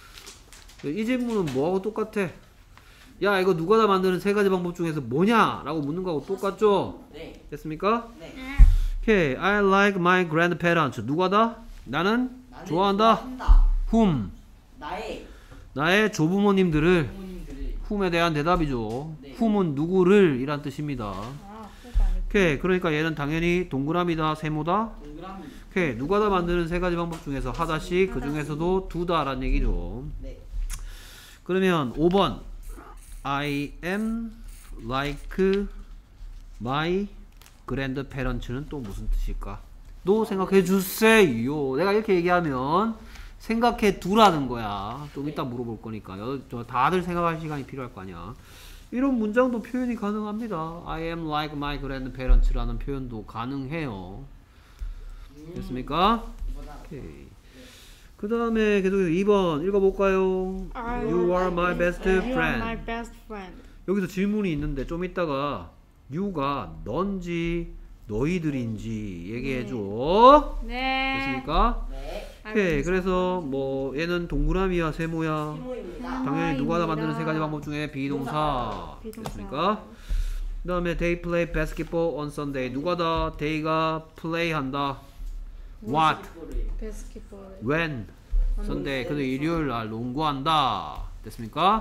이 질문은 뭐하고 똑같아? 야, 이거 누가 다 만드는 세 가지 방법 중에서 뭐냐? 라고 묻는 거하고 똑같죠? 네. 됐습니까? 네. 오케이. I like my grandparents. 누가 다? 나는 나는 좋아한다. 좋아한다. whom? 나의 나의 조부모님들을. 부모님들을. whom에 대한 대답이죠. 네. whom은 누구를 이란 뜻입니다. 아, 후가 아니고. 오케이. 그러니까 얘는 당연히 동그라미다, 세모다. 동그라미. 오케이. 누가 다 만드는 세 가지 방법 중에서 하다씩, 그 중에서도 두다라는 얘기죠. 네. 그러면 오 번. I am like my grandparents는 또 무슨 뜻일까? 또 생각해 주세요. 내가 이렇게 얘기하면 생각해 두라는 거야. 좀 이따 물어볼 거니까. 여, 저 다들 생각할 시간이 필요할 거 아니야. 이런 문장도 표현이 가능합니다. I am like my grandparents라는 표현도 가능해요. 음. 됐습니까? 이거다. 오케이. 그 다음에 계속해서 이 번 읽어볼까요? You are my best You are friend. my best friend. 여기서 질문이 있는데 좀 이따가 you가 넌지 너희들인지 얘기해줘. 네. 됐습니까? 네. 오케이. 그래서 뭐 얘는 동그라미야 세모야? 시모입니다. 음. 당연히 누가 다 만드는 동사입니다. 세 가지 방법 중에 비동사. 비동사. 됐습니까? 그 다음에 they play basketball on Sunday. 누가 다 they가 play 한다. What? 바스켓볼. When? Sunday. 그래서 일요일 날 농구한다. 됐습니까?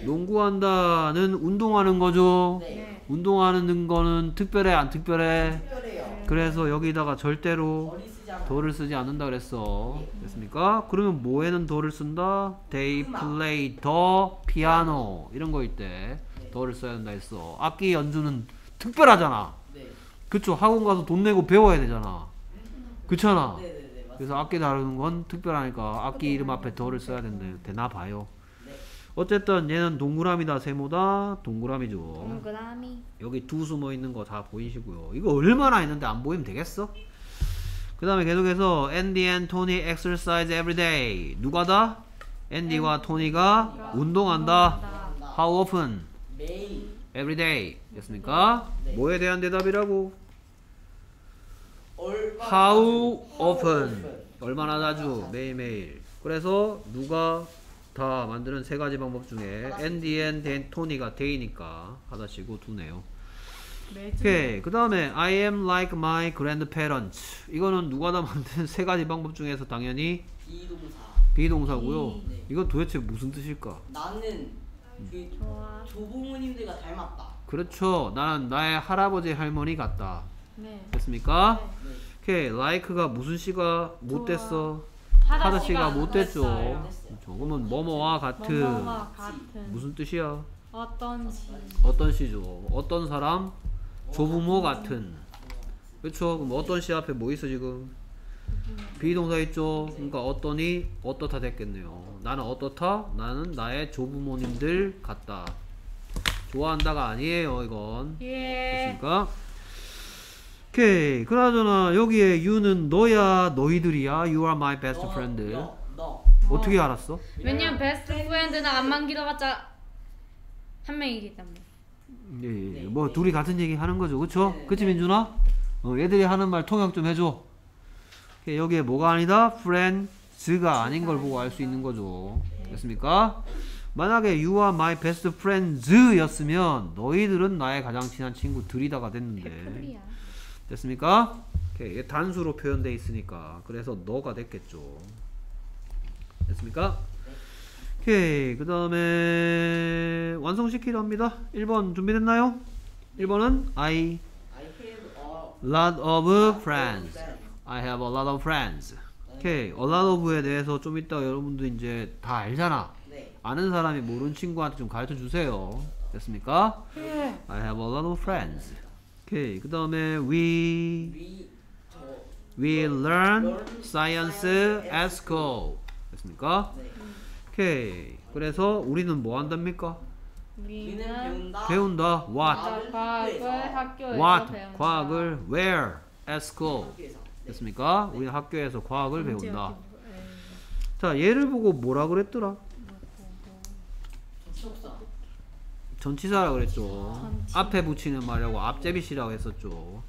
농구한다는 운동하는 거죠. 네. 네. 운동하는 거는 특별해 안 특별해? 특별해요. 그래서 여기다가 절대로 머리 쓰지 않아. 더를 쓰지 않는다 그랬어. 됐습니까? 그러면 뭐에는 더를 쓴다? They play the piano 이런 거일 때 더를 써야 된다 했어. 악기 연주는 특별하잖아. 네. 그쵸? 학원 가서 돈 내고 배워야 되잖아. 그렇잖아. 네, 네, 네. 맞습니다. 그래서 악기 다루는 건 특별하니까 악기 이름 앞에 더를 써야 된다. 되나 봐요. 네. 어쨌든 얘는 동그라미다 세모다 동그라미죠. 동그라미. 여기 두 숨어 있는 거 다 보이시고요. 이거 얼마나 있는데 안 보이면 되겠어? 그 다음에 계속해서 Andy and Tony exercise every day. 누가 다? 앤디와 토니가 운동한다. How often? 매일. Every day. 됐습니까? 네. 뭐에 대한 대답이라고? 얼마 How 자주. often? 얼마나 자주? 매일매일. 그래서 누가 다 만드는 세 가지 방법 중에 앤디 앤 토니가 데이니까 하다시고 두네요. 매주. 오케이. 그 다음에 I am like my grandparents. 이거는 누가 다 만드는 세 가지 방법 중에서 당연히 비동사. 비동사고요. 네. 이건 도대체 무슨 뜻일까? 나는 그 좋아. 조부모님들과 닮았다. 그렇죠. 나는 나의 할아버지 할머니 같다. 네. 됐습니까? 네. 오케이. like가 무슨 시가 못 됐어? 하다 하다 씨가 시가 안 못 됐죠. 됐어요. 그렇죠. 그러면 뭐뭐와 같은 뭐뭐와 같은. 무슨 뜻이야? 어떤지. 어떤 시죠? 어떤 사람? 조부모 같은. 그렇죠. 그럼 어떤 시 앞에 뭐 있어 지금? 비동사 있죠. 그러니까 어떠니 어떻다 됐겠네요. 나는 어떻다? 나는 나의 조부모님들 같다. 좋아한다가 아니에요. 이건. 예. 됐습니까? 오케이. 그나저나 여기에 you는 너야 너희들이야. You are my best 너, friend. 너, 너. 어떻게 알았어? 왜냐면 베스트 프렌드는 안만 길어봤자 한 명이기 때문에. 예, 예. 네, 뭐 네. 둘이 같은 얘기 하는 거죠. 그쵸? 네, 그치 네. 민준아? 어, 얘들이 하는 말 통역 좀 해줘. 오케이, 여기에 뭐가 아니다? friends가 아닌 걸 보고 알 수 있는 거죠. 됐습니까? 만약에 you are my best friends 였으면 너희들은 나의 가장 친한 친구들이다가 됐는데 페플이야. 됐습니까? 오케이, 이게 단수로 표현돼 있으니까 그래서 너가 됐겠죠. 됐습니까? 오케이, 그 다음에 완성시키려 합니다. 일 번 준비됐나요? 일 번은 I I have a lot of friends. I have a lot of friends. 오케이. a lot of에 대해서 좀 이따 여러분들 이제 다 알잖아. 네. 아는 사람이 모르는 친구한테 좀 가르쳐 주세요. 됐습니까? 네. I have a lot of friends. 오케이. 그 다음에 we We 저 we learn learn science science at at school. 됐습니까? 네. 오케이. 그래서 우리는 뭐 한답니까? 우리는 우리는 배운다. 배운다. what? 과학을 학교에서 what? 배운다. 과학을 where? at school. 학교에서. 네. 됐습니까? 우리는 학교에서 과학을 언제 배운다. 어디 뭐- 에, 자, 얘를 보고 뭐라 그랬더라? 뭐 보고. 접속사. 전치사라 그랬죠. 전치. 앞에 붙이는 말이라고 앞제비시라고 했었죠.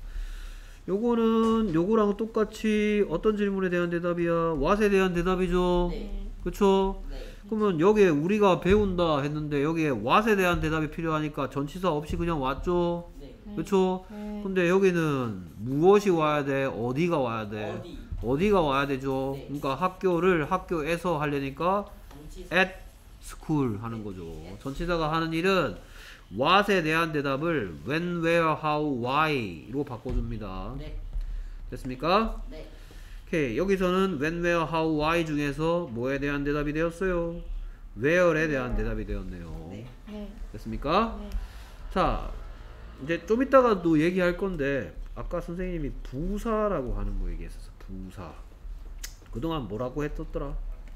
요거는 요거랑 똑같이 어떤 질문에 대한 대답이야? what에 대한 대답이죠. 네. 그쵸? 네. 그러면 여기에 우리가 배운다 했는데 여기에 what에 대한 대답이 필요하니까 전치사 없이 그냥 왔죠. 네. 네. 그쵸? 네. 근데 여기는 무엇이 와야 돼? 어디가 와야 돼? 어디? 어디가 와야 되죠? 네. 그러니까 학교를 학교에서 하려니까 정치사. at school 하는 거죠. 전치사가 하는 일은 what에 대한 대답을 when, where, how, why로 바꿔줍니다. 네. 됐습니까? 네. 오케이. 여기서는 when, where, how, why 중에서 뭐에 대한 대답이 되었어요? where에 대한 대답이 되었네요. 네. 네. 됐습니까? 네. 자, 이제 좀 이따가도 얘기할 건데 아까 선생님이 부사라고 하는 거 얘기했었어. 부사. 그동안 뭐라고 했었더라?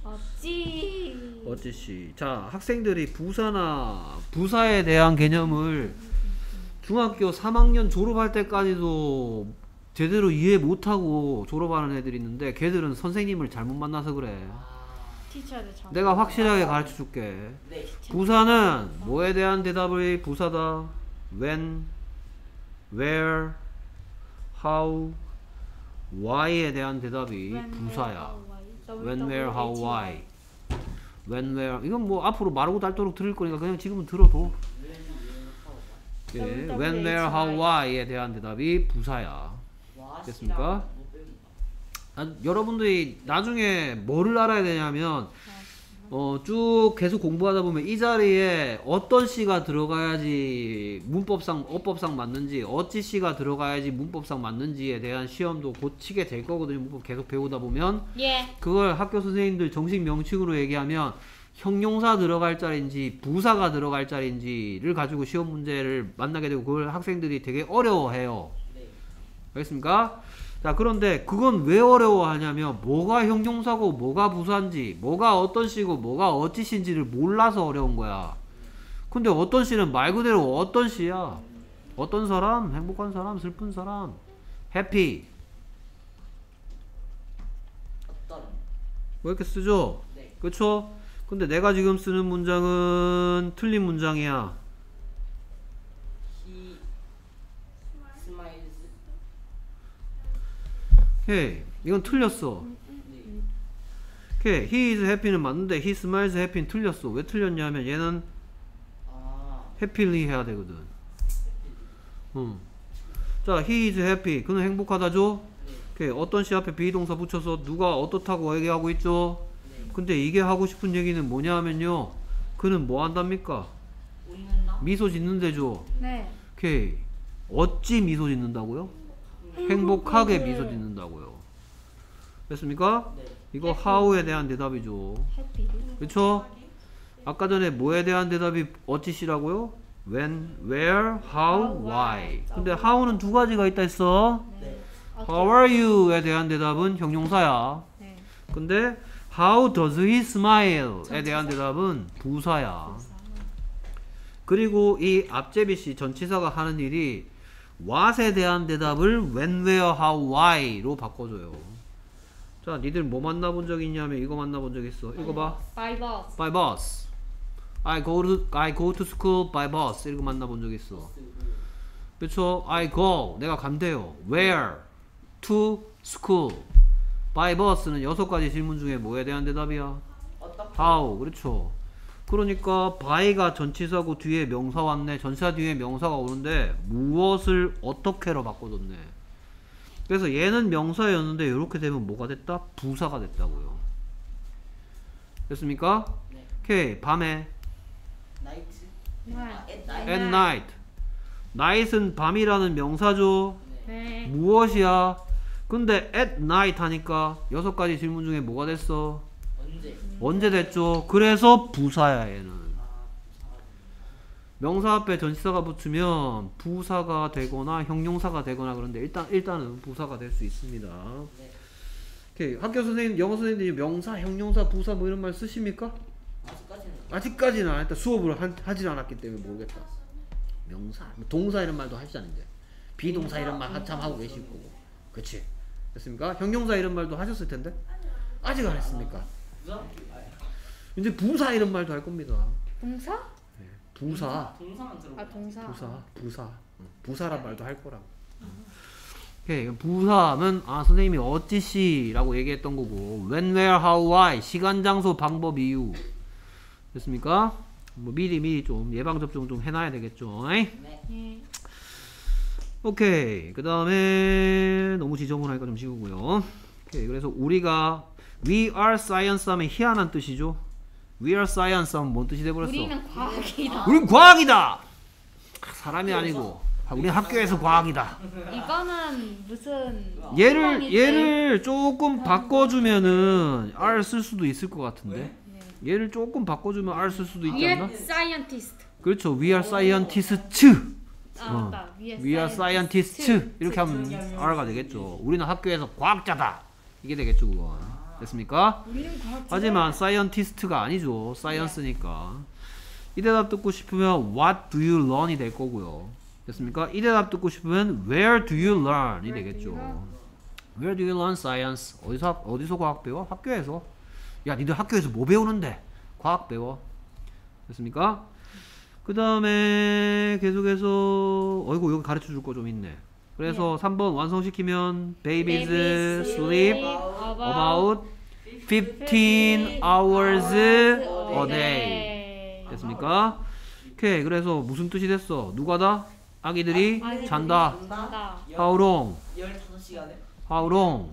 어찌. 어찌씨. 자, 학생들이 부사나 부사에 대한 개념을 중학교 삼 학년 졸업할 때까지도 제대로 이해 못하고 졸업하는 애들이 있는데 걔들은 선생님을 잘못 만나서 그래. 아. 티처를 잘. 내가 확실하게 가르쳐 줄게. 네. 부사는 뭐에 대한 대답이 부사다? when, where, how, why에 대한 대답이 When, 부사야. where, how, why. when, where, how, W W H why. Y. when, where. 이건 뭐 앞으로 마르고 닳도록 들을 거니까 그냥 지금은 들어도. 예, W W when, where, H how, Y. why에 대한 대답이 부사야. 됐습니까? 아, 여러분들이 나중에 뭐를 알아야 되냐면 어, 쭉 계속 공부하다 보면 이 자리에 어떤 시가 들어가야지 문법상 어법상 맞는지 어찌 시가 들어가야지 문법상 맞는지에 대한 시험도 곧 치게 될 거거든요. 문법 계속 배우다 보면 예. 그걸 학교 선생님들 정식 명칭으로 얘기하면 형용사 들어갈 자리인지 부사가 들어갈 자리인지를 가지고 시험 문제를 만나게 되고 그걸 학생들이 되게 어려워해요. 네. 알겠습니까? 자, 그런데 그건 왜 어려워하냐면 뭐가 형용사고 뭐가 부사인지 뭐가 어떤 시고 뭐가 어찌 시인지를 몰라서 어려운 거야. 근데 어떤 시는 말 그대로 어떤 시야. 어떤 사람, 행복한 사람, 슬픈 사람, 해피 어떤? 뭐 이렇게 쓰죠. 네. 그쵸? 근데 내가 지금 쓰는 문장은 틀린 문장이야. He smiles. 오케이, 이건 틀렸어. 네. 오케이, he is happy는 맞는데 he smiles happy는 틀렸어. 왜 틀렸냐면 얘는 아. happily 해야 되거든. 음. 자, he is happy. 그는 행복하다죠? 네. 오케이, 어떤 시 앞에 비동사 붙여서 누가 어떻다고 얘기하고 있죠? 네. 근데 이게 하고 싶은 얘기는 뭐냐 하면요. 그는 뭐 한답니까? 웃는다. 미소 짓는데죠. 네. 오케이. 어찌 미소 짓는다고요? 행복하게 미소 짓는다고요. 됐습니까? 네. 이거 how에 대한 대답이죠. 해피. 그쵸? 아까 전에 뭐에 대한 대답이 어찌시라고요? when, where, how, why. 근데 how는 두 가지가 있다 했어. 네. How are you에 대한 대답은 형용사야. 네. 근데 how does he smile에 대한 대답은 부사야. 그리고 이 앞제비시 전치사가 하는 일이 what에 대한 대답을 when, where, how, why로 바꿔줘요. 자, 니들 뭐 만나본 적 있냐면 이거 만나본 적 있어. 이거 봐. By bus. By bus. I go to I go to school by bus. 이거 만나본 적 있어. 그렇죠? I go. 내가 간대요. Where? To school. By bus는 여섯 가지 질문 중에 뭐에 대한 대답이야? 어떻게? How. 그렇죠. 그러니까 by가 전치사고 뒤에 명사 왔네. 전치사 뒤에 명사가 오는데 무엇을 어떻게로 바꿔줬네. 그래서 얘는 명사였는데 이렇게 되면 뭐가 됐다? 부사가 됐다고요. 됐습니까? 네. 오케이. 밤에 Night. 네. 아, at night. at night. night은 밤이라는 명사죠. 네. 네. 무엇이야? 근데 at night 하니까 여섯 가지 질문 중에 뭐가 됐어? 언제? 언제 됐죠? 그래서 부사야 얘는. 아, 명사 앞에 전치사가 붙으면 부사가 되거나 형용사가 되거나 그런데 일단 일단은 부사가 될 수 있습니다. 네. 오케이. 학교 선생님, 영어 선생님이 명사, 형용사, 부사 뭐 이런 말 쓰십니까? 아직까지는. 아직까지는 안 했다. 수업을 하, 하진 않았기 때문에 모르겠다. 명사, 뭐 동사 이런 말도 하시잖아요. 비동사 이런 말 한참 하고 계실 거고. 그치? 됐습니까? 형용사 이런 말도 하셨을 텐데? 아직 안 했습니까? 부사? 이제 부사 이런 말도 할 겁니다. 동사? 네. 부사, 동사만 들어. 아 동사. 부사, 부사, 응. 부사란 말도 할 거라고. 오케이. 부사는 아 선생님이 어찌시라고 얘기했던 거고 when, where, how, why 시간, 장소, 방법, 이유 됐습니까? 뭐 미리 미리 좀 예방 접종 좀 해놔야 되겠죠. 에이? 네. 예. 오케이. 그 다음에 너무 지저분하니까 좀 지우고요. 오케이. 그래서 우리가 we are science 하면 희한한 뜻이죠. we are science 하면 뭔 뜻이 돼버렸어? 우리는 과학이다. 우린 과학이다. 사람이 아니고 우린 학교에서 과학이다. 이거는 무슨 얘를 희망인데. 얘를 조금 바꿔주면은 R 쓸 수도 있을 것 같은데. 네. 얘를 조금 바꿔주면 R 쓸 수도 있지 We 않나? are scientist. 그렇죠. We are scientists. 아 어. 맞다. We are, We are scientists. scientists. 이렇게 하면 R가 되겠죠. 우리는 학교에서 과학자다. 이게 되겠죠, 그건. 됐습니까? 우리는 과학자. 하지만 scientist가 아니죠. science니까. 이 대답 듣고 싶으면 what do you learn이 될 거고요. 됐습니까? 이 대답 듣고 싶으면 where do you learn이 되겠죠. Where do you learn science? 어디서 학- 어디서 과학 배워? 학교에서. 야, 니들 학교에서 뭐 배우는데? 과학 배워. 됐습니까? 그 다음에 계속해서 어이구 여기 가르쳐 줄 거 좀 있네. 그래서 삼 번 완성시키면 babies Babies sleep about fifteen hours a day. 됐습니까? 오케이. 그래서 무슨 뜻이 됐어? 누가다? 아기들이 아기들이 잔다. 잔다. How long? 열다섯 시간에? How long?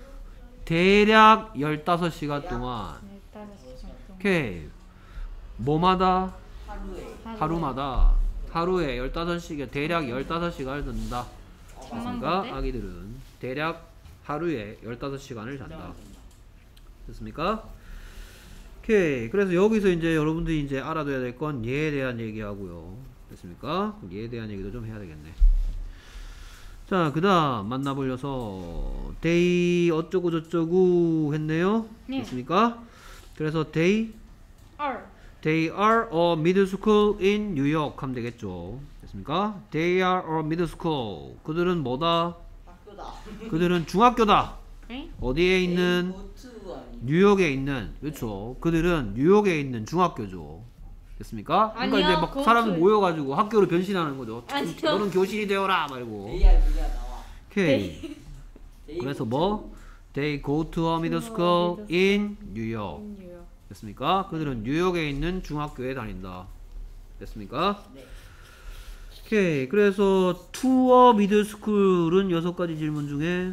대략 열다섯 시간 동안. 열다섯 시간 동안. 오케이. 뭐마다? 하루에. 하루마다. 하루에 열다섯 시간, 대략 열다섯 시간을 듣는다. 잠만 그러니까 건데? 아기들은 대략 하루에 열다섯 시간을 잔다. 됐습니까? 오케이. 그래서 여기서 이제 여러분들이 이제 알아둬야 될 건 얘에 대한 얘기하고요. 됐습니까? 그럼 얘에 대한 얘기도 좀 해야 되겠네. 자, 그 다음 만나보려서 they 어쩌고 저쩌고 했네요. 네. 됐습니까? 그래서 they R. They are a middle school in New York 하면 되겠죠. 됐습니까? They are a middle school. 그들은 뭐다? 학교다. 그들은 중학교다. 네? 어디에 있는? 고투 아니. 뉴욕에 있는. 그렇죠. 그들은 뉴욕에 있는 중학교죠. 됐습니까? 그러니까 아니요, 이제 막 그것도- 사람들 모여가지고 학교로 변신하는 거죠. 아니요. 너는 교실이 되어라 말고. 에이아이 분야 나와. 오케이. 데이 그래서 고투. 뭐? They go to a middle school in New York. 뉴욕. 됐습니까? 그들은 뉴욕에 있는 중학교에 다닌다. 됐습니까? 네. 오케이. 그래서 to a middle school은 여섯 가지 질문 중에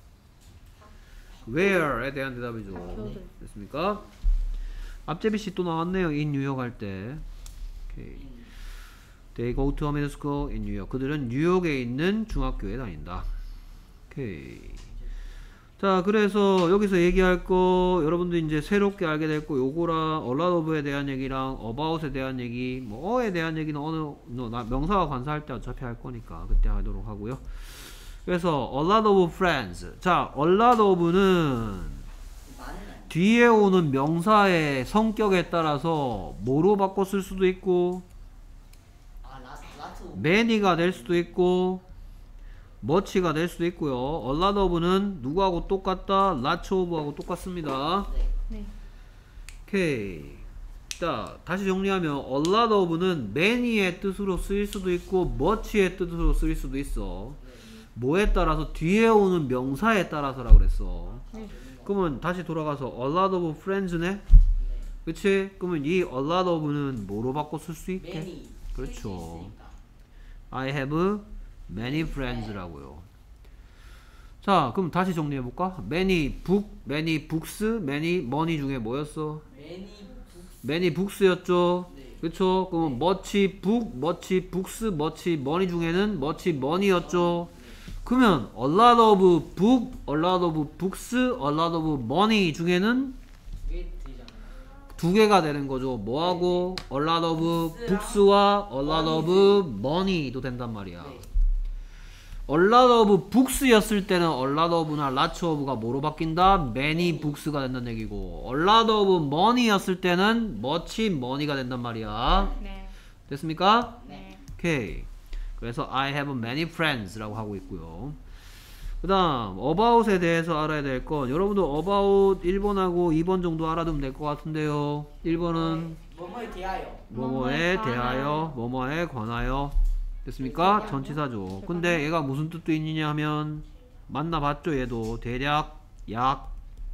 where에 대한 대답이죠. 학교들. 됐습니까? 앞제비 씨 또 나왔네요. in 뉴욕 할 때. 오케이. They go to a middle school in New York. 그들은 뉴욕에 있는 중학교에 다닌다. 오케이. 자, 그래서 여기서 얘기할 거 여러분들 이제 새롭게 알게 될 거 요거랑 a lot of에 대한 얘기랑 about에 대한 얘기, 뭐 어에 대한 얘기는 어느 너, 나, 명사와 관사할 때 어차피 할 거니까 그때 하도록 하고요. 그래서 a lot of friends. 자, a lot of는 많은 아니. 뒤에 오는 명사의 성격에 따라서 뭐로 바꿔 쓸 수도 있고 아 라, 라트. many가 될 수도 있고 much가 될 수도 있고요. a lot of는 누구하고 똑같다? lots of하고 똑같습니다. 네. 네. 오케이. 자, 다시 정리하면 a lot of는 many의 뜻으로 쓰일 수도 있고 much의 뜻으로 쓰일 수도 있어. 뭐에 따라서? 뒤에 오는 명사에 따라서라 그랬어. 네. 그러면 다시 돌아가서 a lot of friends네? 네. 그치? 그러면 이 a lot of는 뭐로 바꿔 쓸 수 있게? 매니. 그렇죠. I have many friends라고요. 자, 그럼 다시 정리해 볼까? many book, many books, many money 중에 뭐였어? 매니 북. many books였죠. 네. 그쵸? 그럼 much book, much books, much money 중에는 much money였죠. 그러면 a lot of book, a lot of books, a lot of money 중에는 왜 되잖아요. 두 개가 되는 거죠. 뭐하고 a lot of books와 a lot of money도 된단 말이야. 네. a lot of books였을 때는 a lot of나 lots of가 뭐로 바뀐다? many books가 된다는 얘기고 a lot of money였을 때는 much money가 된단 말이야. 네. 됐습니까? 네. 오케이. 그래서 I have many friends 라고 하고 있고요. 그 다음 about에 대해서 알아야 될 건 여러분도 about 일 번하고 이 번 정도 알아두면 될 것 같은데요. 일 번은 뭐뭐에 대하여. 뭐뭐에 뭐뭐에 대하여 뭐뭐에 관하여 됐습니까? 전치사죠. 근데 얘가 무슨 뜻도 있느냐 하면 만나봤죠. 얘도 대략 약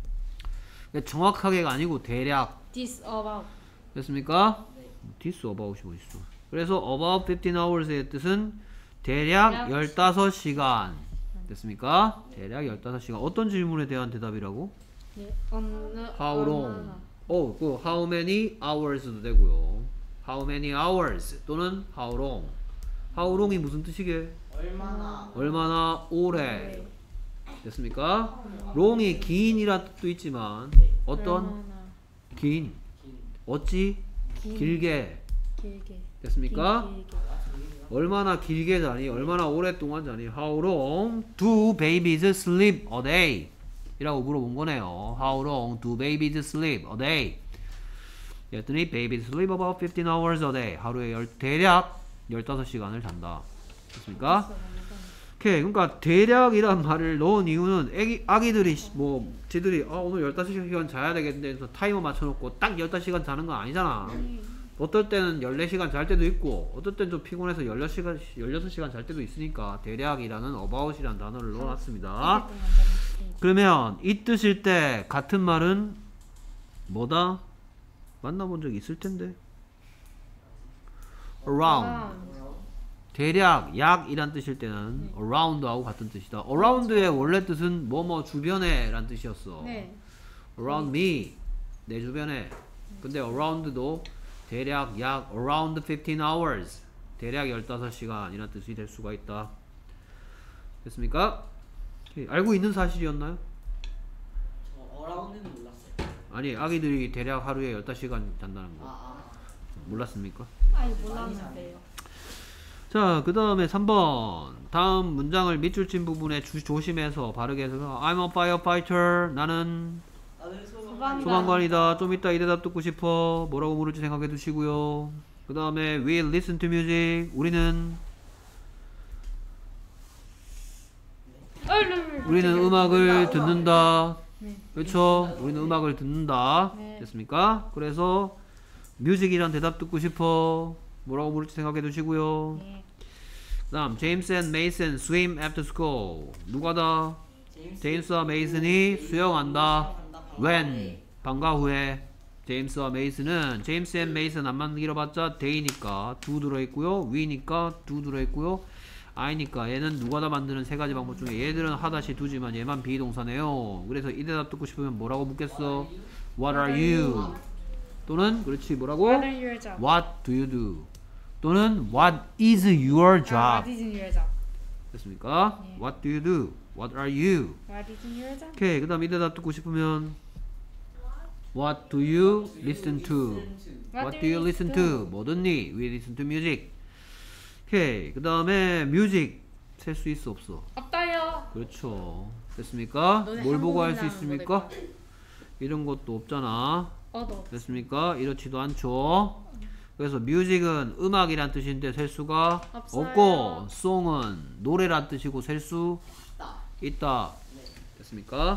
정확하게가 아니고 대략 This about. 됐습니까? 네. this about이 뭐 있어. 그래서 about fifteen hours의 뜻은 대략 대략 십오 시간 됐습니까? 대략 십오 시간. 어떤 질문에 대한 대답이라고? 네. 어느 How long? 얼마나. 어, 그 how many hours도 되고요. How many hours 또는 how long. How long이 무슨 뜻이게? 얼마나. 얼마나 오래 네. 됐습니까? long이 긴이란 뜻도 있지만 어떤 얼마나 긴 긴. 어찌 긴. 길게 길게. 됐습니까? 길- 길게. 얼마나 길게 자니 얼마나 오랫동안 자니 How long do babies sleep a day? 이라고 물어본 거네요. How long do babies sleep a day? 그랬더니 babies sleep about fifteen hours a day. 하루에 열, 대략 십오 시간을 잔다. 됐습니까? 오케이. 그러니까 대략이란 말을 넣은 이유는 애기, 아기들이 뭐 쟤들이 아, 오늘 십오 시간 자야 되겠는데 그래서 타이머 맞춰놓고 딱 십오 시간 자는 건 아니잖아. 어떨 때는 십사 시간 잘 때도 있고 어떨 때는 좀 피곤해서 십육 시간, 십육 시간 잘 때도 있으니까 대략이라는 about이라는 단어를 넣어놨습니다. 그러면 이 뜻일 때 같은 말은 뭐다? 만나본 적 있을 텐데 around 대략 약이란 뜻일 때는 around하고 같은 뜻이다. around의 원래 뜻은 뭐뭐 주변에 란 뜻이었어. 네. around me 내 주변에. 근데 around도 대략 약 around fifteen hours 대략 십오 시간 이란 뜻이 될 수가 있다. 됐습니까? 오케이. 알고 있는 사실이었나요? 저 어라운드는 몰랐어요. 아니 아기들이 대략 하루에 십오 시간 잔다는 아, 거 아. 몰랐습니까? 아니 몰랐는데요. 자, 그 다음에 삼 번 다음 문장을 밑줄 친 부분에 주, 조심해서 바르게 해서 I'm a firefighter 나는 나는 소방. 소방관. 소방관이다. 좀 이따 이 대답 듣고 싶어. 뭐라고 물을지 생각해 두시고요. 그 다음에 we listen to music 우리는 우리는 음악을 듣는다. 네. 그렇죠? 우리는 음악을 듣는다. 네. 됐습니까? 그래서 music이란 대답 듣고 싶어. 뭐라고 물을지 생각해 두시고요. 네. 그 다음 James and Mason swim after school 누가다? 제임스와 메이슨이 수영한다. when? 방과 후에. 제임스와 메이슨은 제임스 앤 메이슨 안만 길어봤자 they니까 do 들어있고요. we니까 do 들어있고요. I니까 얘는 누가다 만드는 세 가지 방법 중에 얘들은 하다시 두지만 얘만 비동사네요. 그래서 이 대답 듣고 싶으면 뭐라고 묻겠어? What are you? 또는 그렇지 뭐라고? What are your job? What do you do? 또는 What is your 아, job? What is your job? 됐습니까? 네. What do you do? What are you? What is your job? 오케이. 그 다음 이 대답 듣고 싶으면 What do you listen to? What do you listen to? 뭐 듣니? We listen to music. 오케이. 그 다음에 music 셀 수 있어 없어? 없다요. 그렇죠. 됐습니까? 너네 뭘 보고 할 수 한국인이랑 있습니까? 뭐 될까? 이런 것도 없잖아. 어도. 됐습니까? 이렇지도 않죠. 그래서 music은 음악이란 뜻인데 셀 수가 없어요. 없고 song은 노래란 뜻이고 셀 수 있다. 됐습니까?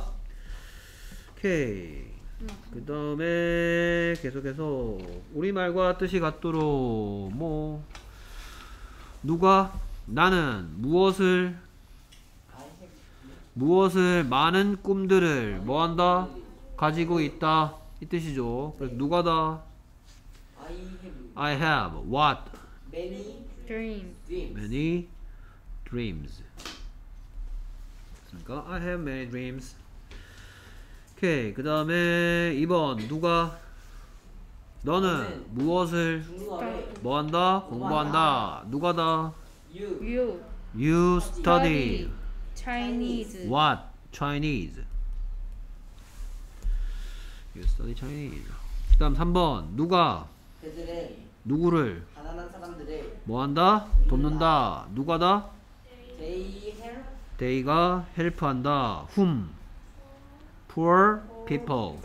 오케이. 그 다음에 계속해서 우리말과 뜻이 같도록 뭐 누가 나는 무엇을 무엇을 많은 꿈들을 뭐한다? 가지고 있다 이 뜻이죠. 그래서 누가다? I have I have what? many Dream. dreams. Many dreams. 됐습니까? I have many dreams. 오케이. 그 다음에 이 번 누가? 너는 무엇을 중국어를 뭐한다? 공부한다. 누가다? you You. You study. Chinese. What? Chinese. You study Chinese. 그 다음 삼 번. 누가 그들은 누구를 가난한 사람들을 뭐한다? 돕는다. 누가다? they help they가 help한다. whom? poor people.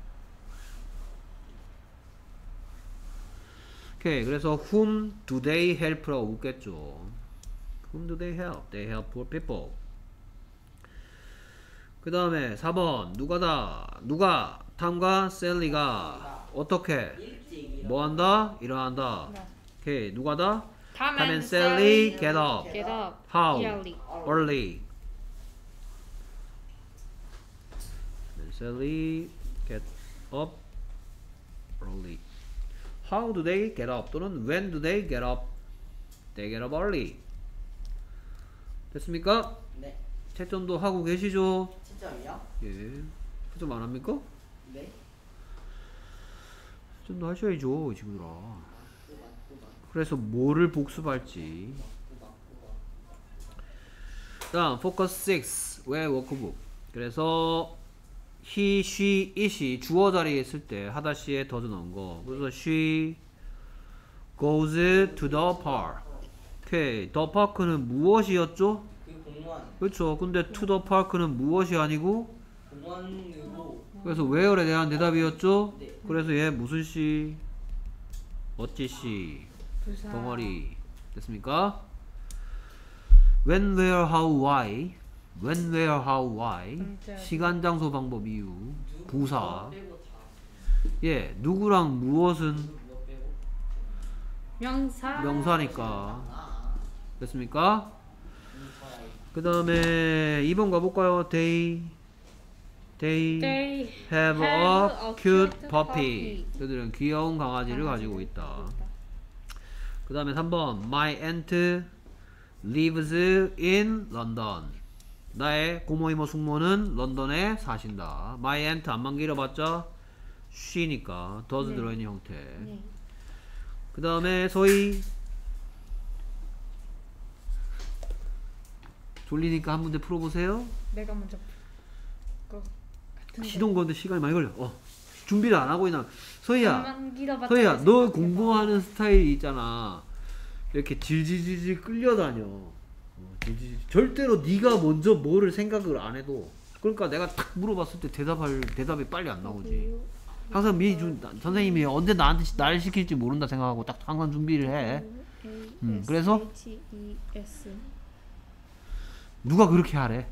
오케이. 그래서 whom do they help라고 묻겠죠. whom do they help? They help poor people. 그 다음에 사 번. 누가다? 누가? 탐과 셀리가 어떻게? 일찍 뭐한다? 일어난다. 네. 오케이. 누가다? Tom Tom and Sally get 어. up. get up How? early. Early. And Sally get up early. How do they get up? 또는 when do they get up? They get up early. 됐습니까? 네. 채점도 하고 계시죠? 채점이요? 예. 채점 안 합니까? 네. 채점도 하셔야죠, 친구들아. 꼬박 꼬박 그래서 뭐를 복습할지. 꼬박 꼬박. 다음 포커스 육. 왜 워크북? 그래서 he, she, it이 주어 자리에 있을 때 하다시에 더즈 넣은 거. 그래서 she goes to the park. 오케이. the park는 무엇이었죠? 그 공원 그렇죠. 근데 to the park는 무엇이 아니고 공원으로 그래서 where에 대한 대답이었죠? 네. 그래서 얘 무슨 시? 어찌 시? 부사. 덩어리. 됐습니까? when, where, how, why. when, where, how, why. 진짜. 시간, 장소, 방법, 이유. 누구 부사. 뭐 빼고 다 예, 누구랑 무엇은 뭐 빼고 명사. 명사니까. 아 됐습니까? 인사야. 그 다음에 이 번 가볼까요? They, they, They have, have a a cute cute puppy. puppy. 그들은 귀여운 강아지를 가지고 있다. 그 다음에 삼 번 My aunt lives in London. 나의 고모 이모 숙모는 런던에 사신다. My aunt 안만 길어봤자 she니까 does 네. 들어있는 형태. 네. 그 다음에 소희 졸리니까 한 문제 풀어보세요. 내가 먼저 거 같은데. 시동 거는데 시간이 많이 걸려. 어, 준비를 안 하고 있나. 소희야, 잠만 길어봤자 소희야, 너 생각해봐. 공부하는 스타일이 있잖아. 이렇게 질질질질 끌려다녀. 어, 질질질. 절대로 네가 먼저 뭐를 생각을 안 해도. 그러니까 내가 탁 물어봤을 때 대답할 대답이 빨리 안 나오지. 항상 미리 준 선생님이 언제 나한테 시- 날 시킬지 모른다 생각하고 딱 항상 준비를 해. 음, 그래서? H E S. 누가 그렇게 하래?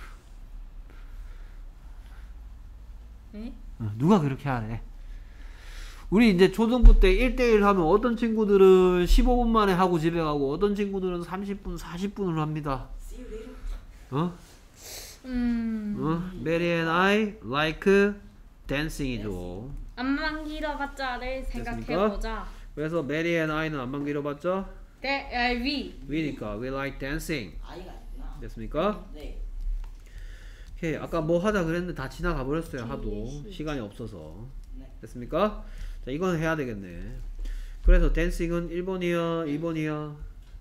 네? 어, 누가 그렇게 하래? 우리 이제 초등부 때 일 대일 하면 어떤 친구들은 십오 분 만에 하고 집에 가고 어떤 친구들은 삼십 분, 사십 분을 합니다. See you later. 어? 음. 어? Mary and I like dancing이죠. 암만 길어봤자를 됐습니까? 생각해보자. 그래서 Mary and I는 안만 길어봤자 네, 아, we. we니까 we like dancing. 아이가 있구나. 됐습니까? 네. 오케이. 아까 뭐 하자 그랬는데 다 지나가 버렸어요. 하도 시. 시간이 없어서. 네. 됐습니까? 자, 이건 해야 되겠네. 그래서 댄싱은 일 번이야, 이 번이야.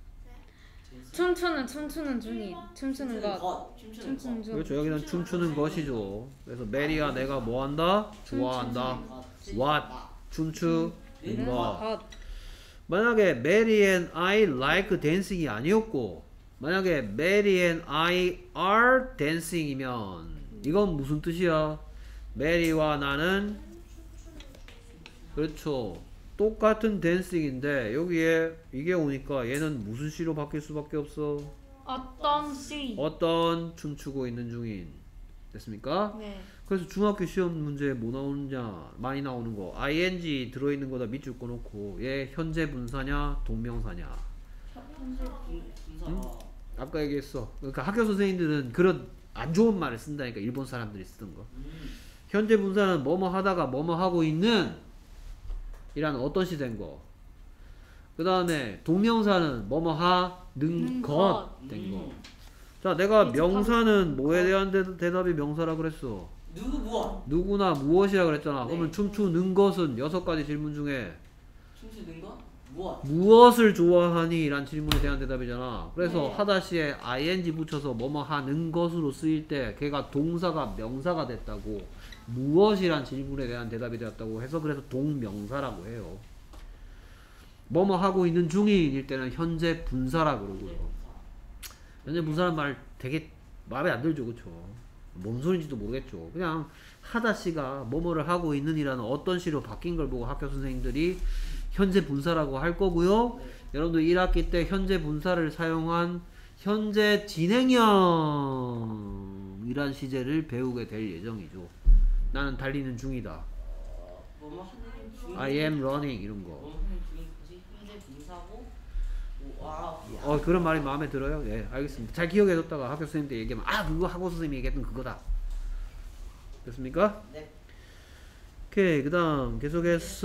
춤추는 춤추는 중이 춤추는 것. 것. 춤추는 춤추는 것. 중. 그렇죠. 여기는 춤추는 것이죠. 그래서 메리야 내가 뭐 한다? 좋아한다. what? 춤추는 거. 것. 만약에 Mary and I like dancing이 아니었고 만약에 Mary and I are dancing이면 이건 무슨 뜻이야? 메리와 나는 그렇죠. 똑같은 dancing인데 여기에 이게 오니까 얘는 무슨 시로 바뀔 수밖에 없어? 어떤 시? 어떤 춤추고 있는 중인. 됐습니까? 네. 그래서 중학교 시험 문제에 뭐 나오느냐 많이 나오는 거 ing 들어있는 거다 밑줄 꺼놓고 얘 현재 분사냐 동명사냐. 분사. 아까 얘기했어. 그러니까 학교 선생님들은 그런 안 좋은 말을 쓴다니까. 일본 사람들이 쓰던 거. 음. 현재 분사는 뭐뭐 하다가 뭐뭐 하고 있는 이라는 어떤 시 된 거. 그 다음에 동명사는 뭐뭐 하는 는 것 것. 된 거. 음. 자, 내가 이제 명사는 거. 뭐에 대한 대, 대답이 명사라 그랬어. 누구 무엇? 누구나 무엇이라 그랬잖아. 네. 그러면 춤추는 것은 여섯 가지 질문 중에 춤추는 것? 무엇? 무엇을 좋아하니? 라는 질문에 대한 대답이잖아. 그래서 네. 하다시에 아이엔지 붙여서 뭐뭐 하는 것으로 쓰일 때 걔가 동사가 명사가 됐다고, 무엇이란 질문에 대한 대답이 되었다고 해서 그래서 동명사라고 해요. 뭐뭐 하고 있는 중인일 때는 현재 분사라 그러고요. 현재 분사란 말 되게 마음에 안 들죠, 그쵸? 뭔 소린지도 모르겠죠. 그냥 하다시가 뭐뭐를 하고 있는이라는 어떤 시로 바뀐 걸 보고 학교 선생님들이 현재 분사라고 할 거고요. 네. 여러분들 일 학기 때 현재 분사를 사용한 현재 진행형이란 시제를 배우게 될 예정이죠. 나는 달리는 중이다. 어, 뭐뭐 하는 중. I am running 이런 거. 뭐뭐 하는 중인 것이 현재 분사고. 오, 와. 어 그런 말이 마음에 들어요? 예, 알겠습니다. 잘 기억해뒀다가 학교 선생님한테 얘기하면 아 그거 학원 선생님이 얘기했던 그거다. 됐습니까? 네. 오케이, 그 다음 계속해서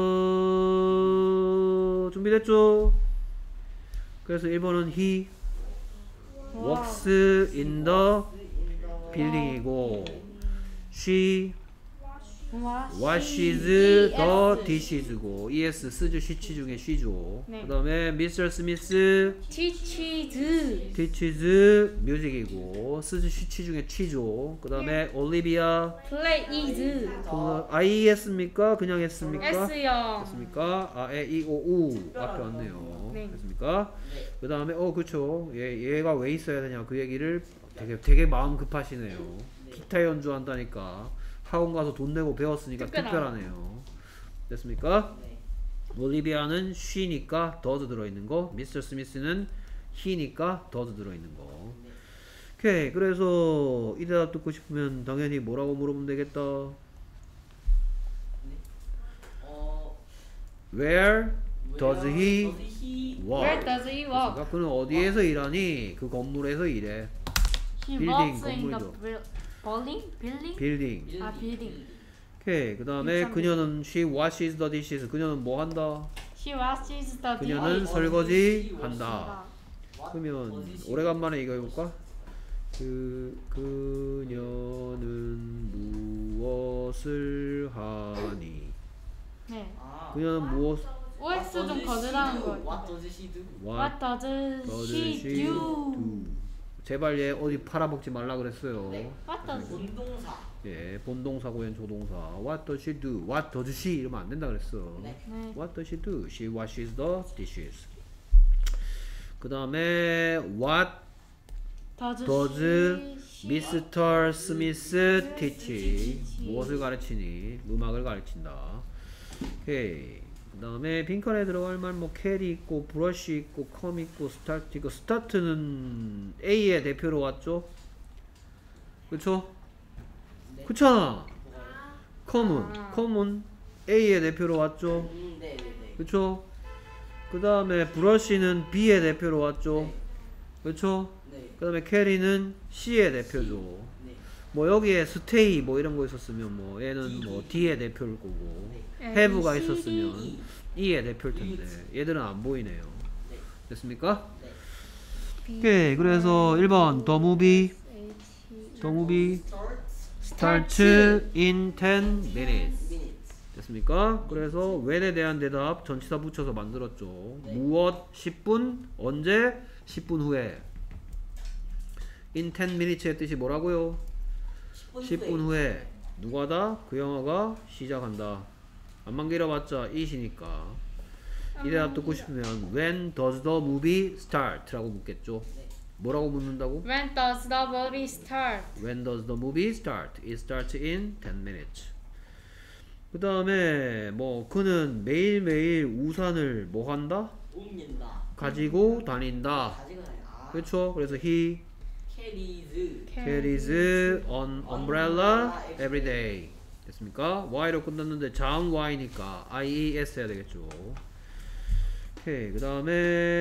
준비됐죠? 그래서 일 번은 he walks in the building이고 she washes the dishes고 es 쓰죠. she 중에 she죠. 네. 그 다음에 미스터 스미스 teaches teaches music이고 쓰죠. she 중에 she죠. 그 다음에 올리비아 plays I 했습니까? 그냥 했습니까? S요. 됐습니까? 아, 에, 이, 오, 우 앞에 왔네요. 네. 됐습니까? 네. 그 다음에 어 그쵸. 얘, 얘가 왜 있어야 되냐 그 얘기를 되게 되게 마음 급하시네요. 기타 연주한다니까 학원 가서 돈 내고 배웠으니까 특별하네. 특별하네요. 됐습니까? 네. 올리비아는 she니까 does 들어있는 거, 미스터 스미스는 he니까 does 들어있는 거. 네. 오케이. 그래서 이 대답 듣고 싶으면 당연히 뭐라고 물어보면 되겠다. 어. Where does where he does he walk? Where does he walk? 그러니까 그는 어디에서 일하니? 그 건물에서 일해. He 빌딩, walks in the 건물이죠. buil- building? Building? 빌딩. 아, 빌딩. 오케이. 그 다음에 일상 그녀는 she washes the dishes. 그녀는 뭐 한다? She washes the 그녀는 dishes. 설거지 한다. What 그러면 does he 오래간만에 이거 해볼까? 그 그녀는 무엇을 하니? 네. 아. 그녀는 무엇 오엑스 What 좀 does 거드라는 she do? 거. What does she do? What does does she she do? do? 제발 얘 어디 팔아먹지 말라 그랬어요. 네. What does 본동사. 예, 본동사고엔 조동사. What does she do? What does she? 이러면 안 된다 그랬어. 네. 네. What does she do? She washes the dishes. 그 다음에 What does, does she 미스터 스미스 teach? 무엇을 가르치니? 음악을 가르친다. 오케이. 그 다음에 빈칸에 들어갈 말 뭐 캐리 있고 브러쉬 있고 컴 있고 스타트 있고 스타트는 A의 대표로 왔죠? 그쵸? 네. 그렇잖아. 뭐가요? 컴은 아. 컴은 A의 대표로 왔죠? 음, 네, 네, 네. 그쵸? 그 다음에 브러쉬는 B의 대표로 왔죠? 네. 그쵸? 네. 그 다음에 캐리는 C의 대표죠. 네. 뭐 여기에 스테이 뭐 이런 거 있었으면 뭐 얘는 뭐 D의 대표일 거고 네. have가 A, B, C, 있었으면 D. E의 대표일 텐데 얘들은 안 보이네요. 네. 됐습니까? 네. B, 오케이. 그래서 일 번 The movie H, The movie Starts starts in ten minutes. minutes. 됐습니까? 그래서 when에 대한 대답 전치사 붙여서 만들었죠. 네. 무엇 십 분 언제 십 분 후에 in ten minutes의 뜻이 뭐라고요? 십 분 후에 누가다? 그 영화가 시작한다. 안만 길어봤자 it이니까 이 대답 듣고 싶으면 when does the movie start? 라고 묻겠죠. 네. 뭐라고 묻는다고? When does the movie start? When does the movie start? It starts in ten minutes. 그 다음에 뭐 그는 매일매일 우산을 뭐 한다? 옮긴다. 가지고 다닌다. 가지고 다니. 아. 그렇죠? 그래서 he carries. carries an umbrella every day. 됐습니까? y로 끝났는데 자음 y니까 ies 해야 되겠죠. 오케이. 그 다음에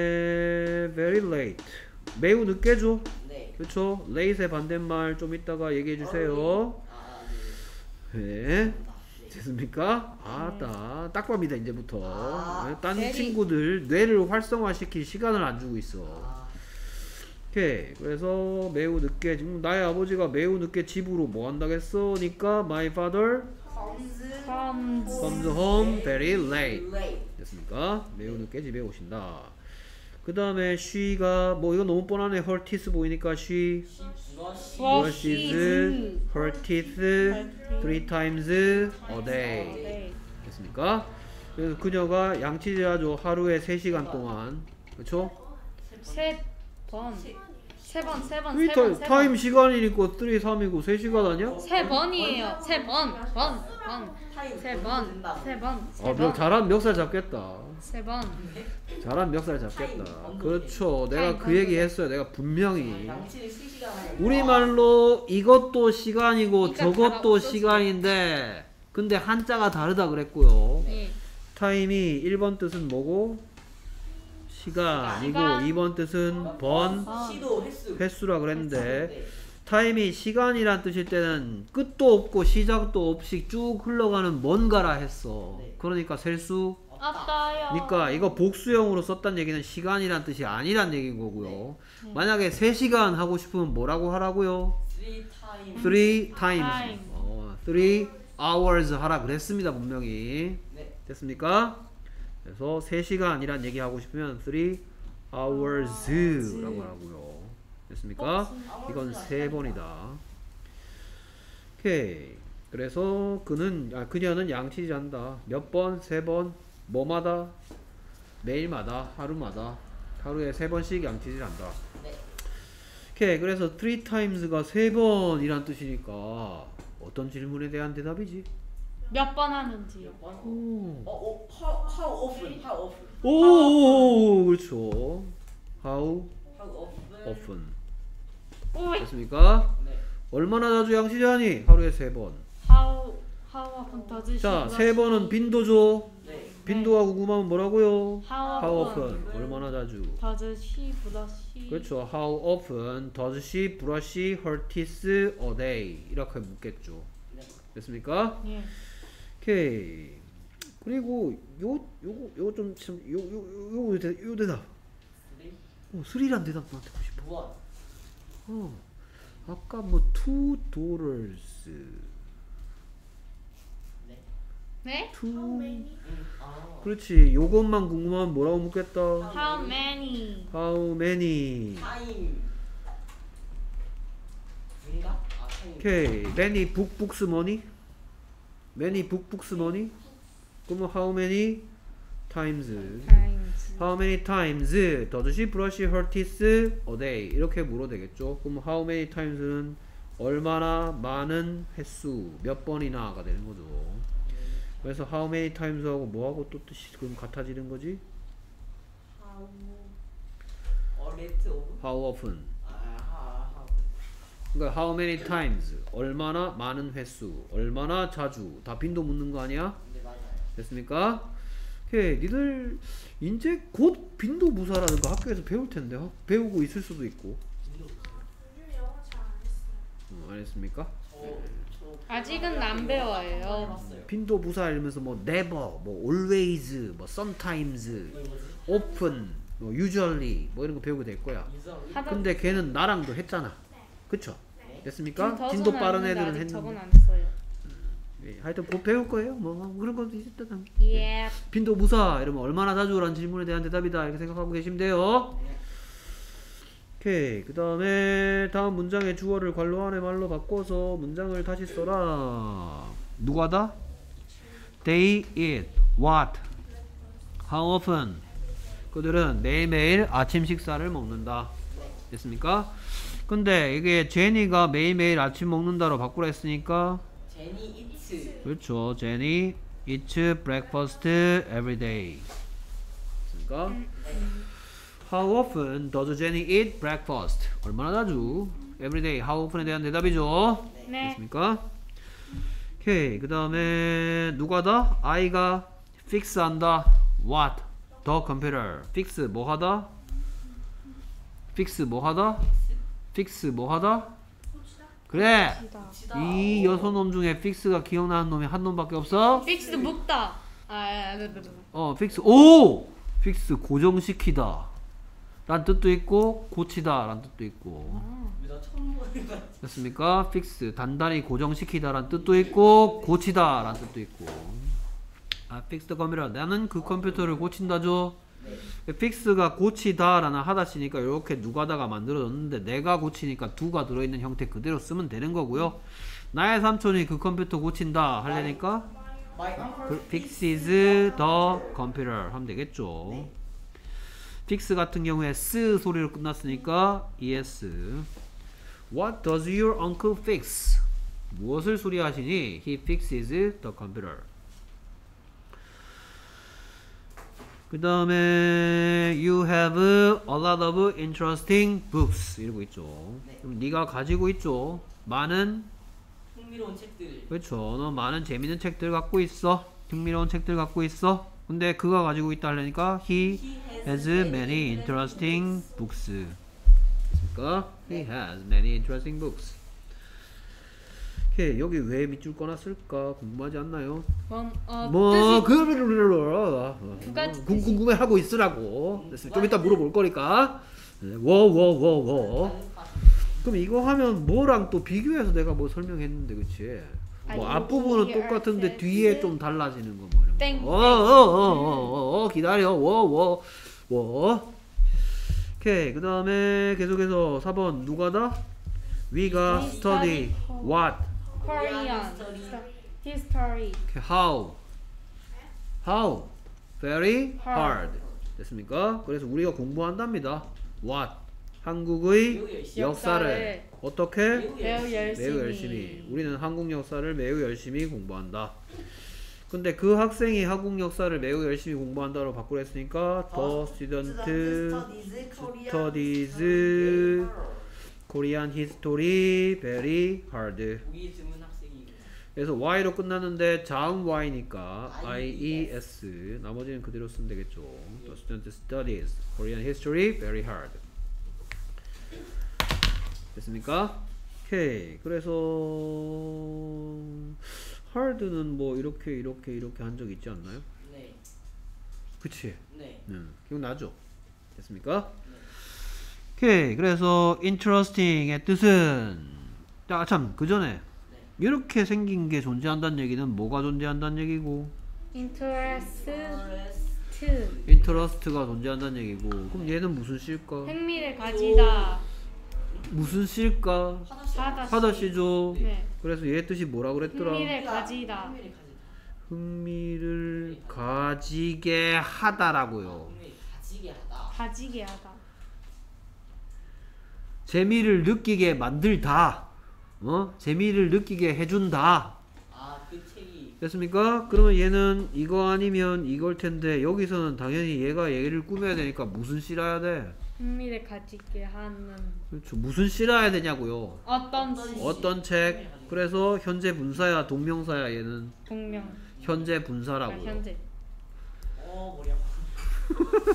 very late. 매우 늦게죠? 네. 그렇죠? late의 반대말 좀 이따가 얘기해 주세요. 아, 네. 네. 네. 됐습니까? 아따 딱밤이다 이제부터. 아, 네, 딴 very- 친구들 뇌를 활성화시킬 시간을 안 주고 있어. 아, 오케이. 그래서 매우 늦게 지금 나의 아버지가 매우 늦게 집으로 뭐 한다고 했으니까 my father comes comes comes home very late. late. 됐습니까? 됐습니까? 매우 늦게 집에 오신다. 그 다음에 she가 뭐 이거 너무 뻔하네. her teeth 보이니까 she brushes her teeth three times a day. 네. 됐습니까? 그래서 그녀가 양치질하죠. 하루에 세 시간 동안. 그렇죠? 세 번. 세 번, 세 번, 이 세 번, 타, 세 타임 번. 시간이니까 삼, 삼이고 세 시간 아니야? 세 번이에요. 세 번, 번, 번. 타임 세 번, 세 번, 세 어, 명, 번. 잘하면 멱살 잡겠다. 세 번. 잘하면 멱살 잡겠다. 그렇죠. 내가 타임 그 얘기 했어요. 내가 분명히. 양치를 세 시간 하는 우리말로 이것도 시간이고 그러니까 저것도 다 없어지네. 시간인데 근데 한자가 다르다 그랬고요. 네. 타임이 일 번 뜻은 뭐고? 시간이고 시간. 이 번 뜻은 번, 시도 횟수 횟수라 그랬는데 네. 타임이 시간이란 뜻일 때는 끝도 없고 시작도 없이 쭉 흘러가는 뭔가라 했어. 네. 그러니까 셀 수 아따요. 그러니까 이거 복수형으로 썼단 얘기는 시간이란 뜻이 아니란 얘기인 거고요. 네. 만약에 세 시간 하고 싶으면 뭐라고 하라고요? three times three times. Time. 어, three hours 하라 그랬습니다, 분명히. 네. 됐습니까? 그래서 세 시간이란 얘기 하고 싶으면 three hours라고 하라고요. 됐습니까? 이건 세 번이다. 오케이. 그래서 그는 아 그녀는 양치질한다. 몇 번? 세 번. 뭐마다? 매일마다, 하루마다, 하루에 세 번씩 양치질한다. 네. 오케이. 그래서 three times가 세 번이란 뜻이니까 어떤 질문에 대한 대답이지? 몇 번 하는지요. 몇 번? 오, 어, 어, how, how often? How often? 오, 그렇죠. How How often? often? 오이. 됐습니까? 네. 얼마나 자주 양치질하니? 하루에 세 번. How how often does she 자, brush 세 번은 teeth? 네. 빈도죠. 빈도가 궁금하면 뭐라고요? How How often often? 얼마나 자주? does she brush? 그렇죠. How often does she brush her teeth a day? 이렇게 묻겠죠. 네. 됐습니까? 예. 오케이. 그리고 요 요거 요거 좀 참 요 요 요 요 대- 요 대답. three? 어, 스리란 대답 나한테 보고 싶어. 무엇? 어. 아까 뭐 two daughters, 네. 네? two. 음, 아. 그렇지. 요것만 궁금하면 뭐라고 묻겠다. How many? How many? 타임. 인가? 아, 타임. 오케이. Many book books money? Many book books money? 그러면 how many times? Times. How many times does she brush her teeth a day? 이렇게 물어도 되겠죠. 그럼 how many times는 얼마나 많은 횟수, 몇 번이나가 되는 거죠. 그래서 how many times하고 뭐하고 또 뜻이 그럼 같아지는 거지? How? 어, 레트 오브? How often? 아, 하, 하. 그러니까 how many times 얼마나 많은 횟수, 얼마나 자주 다 빈도 묻는 거 아니야? 네, 맞아요. 됐습니까? 오케이. 니들 이제 곧 빈도 무사라는 거 학교에서 배울 텐데 어? 배우고 있을 수도 있고. 음, 안 했습니까? 저, 저 아직은 안 배워요. 해봤어요. 빈도 부사 이러면서 뭐 never, 뭐 always, 뭐 sometimes, 이거 뭐지? often, 뭐 usually 뭐 이런 거 배우게 될 거야. 유저리? 하다 근데 걔는 나랑도 했잖아. 그쵸? 됐습니까? 지금 진도 더즈는 빠른 아닌데 애들은 아직 저건 했는데. 안 했어요. 예, 하여튼 곧 배울 거예요. 뭐 그런 것도 있었다. 예. 빈도 무사 이러면 얼마나 자주 라는 질문에 대한 대답이다 이렇게 생각하고 계시면 돼요. 오케이. 그 다음에 다음 문장의 주어를 관로 안의 말로 바꿔서 문장을 다시 써라. 누가다? They eat what? How often? 그들은 매일매일 아침 식사를 먹는다. 됐습니까? 근데 이게 제니가 매일매일 아침 먹는다로 바꾸라 했으니까 제니 이츠. 그렇죠. 제니 eats breakfast every day. 됐습니까? How often does Jenny eat breakfast? 얼마나 자주? Every day. How often에 대한 대답이죠. 네. 됐습니까? 오케이. 그 다음에 누가다? 아이가 fix 한다. What? The computer. fix 뭐 하다? fix 뭐 하다? fix 뭐 하다? 그래. 시다. 이 여섯 놈 중에 fix가 기억나는 놈이 한 놈밖에 없어? 픽스 묶다. 아, 아, 네, 네, 네. 어, fix. 오! fix 고정시키다. 란 뜻도 있고 고치다 란 뜻도 있고. 나 처음 보는 거 같아. 됐습니까? fix 단단히 고정시키다 란 뜻도 있고 고치다 란 뜻도 있고. 아, fix the computer. 나는 그 컴퓨터를 고친다죠. 네. fix가 고치다라는 하다시니까 이렇게 누가다가 만들어졌는데 내가 고치니까 do가 들어있는 형태 그대로 쓰면 되는 거고요. 나의 삼촌이 그 컴퓨터 고친다 하려니까 My uncle 그 fixes the computer 하면 되겠죠. 네. fix 같은 경우에 s 소리로 끝났으니까 es. What does your uncle fix? 무엇을 수리하시니? He fixes the computer. 그 다음에 you have a lot of interesting books 이러고 있죠. 네. 그럼 네가 가지고 있죠. 많은 흥미로운 책들. 그렇죠. 너 많은 재밌는 책들 갖고 있어. 흥미로운 책들 갖고 있어. 근데 그가 가지고 있다 하려니까 he has many interesting books. 그러니까 he has many interesting books. 오케이, 여기 왜 밑줄 꺼놨을까 궁금하지 않나요? 뭐, 어, 뭐 뜻이 그 가지 궁- 궁금해 하고 있으라고. 됐어요. 좀 이따 물어볼 거니까. 워워워워. 그럼 이거 하면 뭐랑 또 비교해서 내가 뭐 설명했는데, 그치? 뭐 아니, 앞부분은 here 똑같은데 are 뒤에 the- 좀 달라지는 거 뭐 이런 땡, 거. 어어어어 기다려. 워워 워. 오케이. 그 다음에 계속해서 사 번 누가다? We가 We study study what? Korean history. Okay, how? How? Very hard. Hard. 됐습니까? 그래서 우리가 공부한답니다. What? 한국의 매우 열심히. 역사를 역사를 어떻게? 매우 열심히. 매우 열심히. 우리는 한국 역사를 매우 열심히 공부한다. 근데 그 학생이 한국 역사를 매우 열심히 공부한다로 바꾸려 했으니까 the student studies Korean history very hard. 보기 드문 학생이. 그래서 y로 끝났는데 자음 y니까 ies 나머지는 그대로 쓰면 되겠죠. The student studies Korean history very hard. 됐습니까? 오케이. 그래서 hard는 뭐 이렇게 이렇게 이렇게 한 적 있지 않나요? 네. 그치? 네. 음, 기억나죠? 됐습니까? 오케이. 그래서 interesting의 뜻은 아, 참, 그 전에 네. 이렇게 생긴 게 존재한다는 얘기는 뭐가 존재한다는 얘기고 interest interest가 존재한다는 얘기고 그럼 얘는 무슨 시일까? 흥미를 가지다. 무슨 시일까? 하다 하다시죠. 네. 그래서 얘 뜻이 뭐라 그랬더라? 흥미를 가지다. 흥미를 가지다. 흥미를 가지게 하다라고요. 흥미를 가지게 하다. 가지게 하다. 재미를 느끼게 만들다. 어? 재미를 느끼게 해준다. 아, 그 책이. 됐습니까? 그러면 얘는 이거 아니면 이걸 텐데 여기서는 당연히 얘가 얘를 꾸며야 되니까 무슨 씨라야 돼? 흥미를 가지게 하는 그렇죠. 무슨 씨라야 되냐고요. 어떤 어떤 시 어떤 책? 그래서 현재 분사야 동명사야 얘는 동명. 현재 아, 분사라고요. 현재. 어, 머리 아파.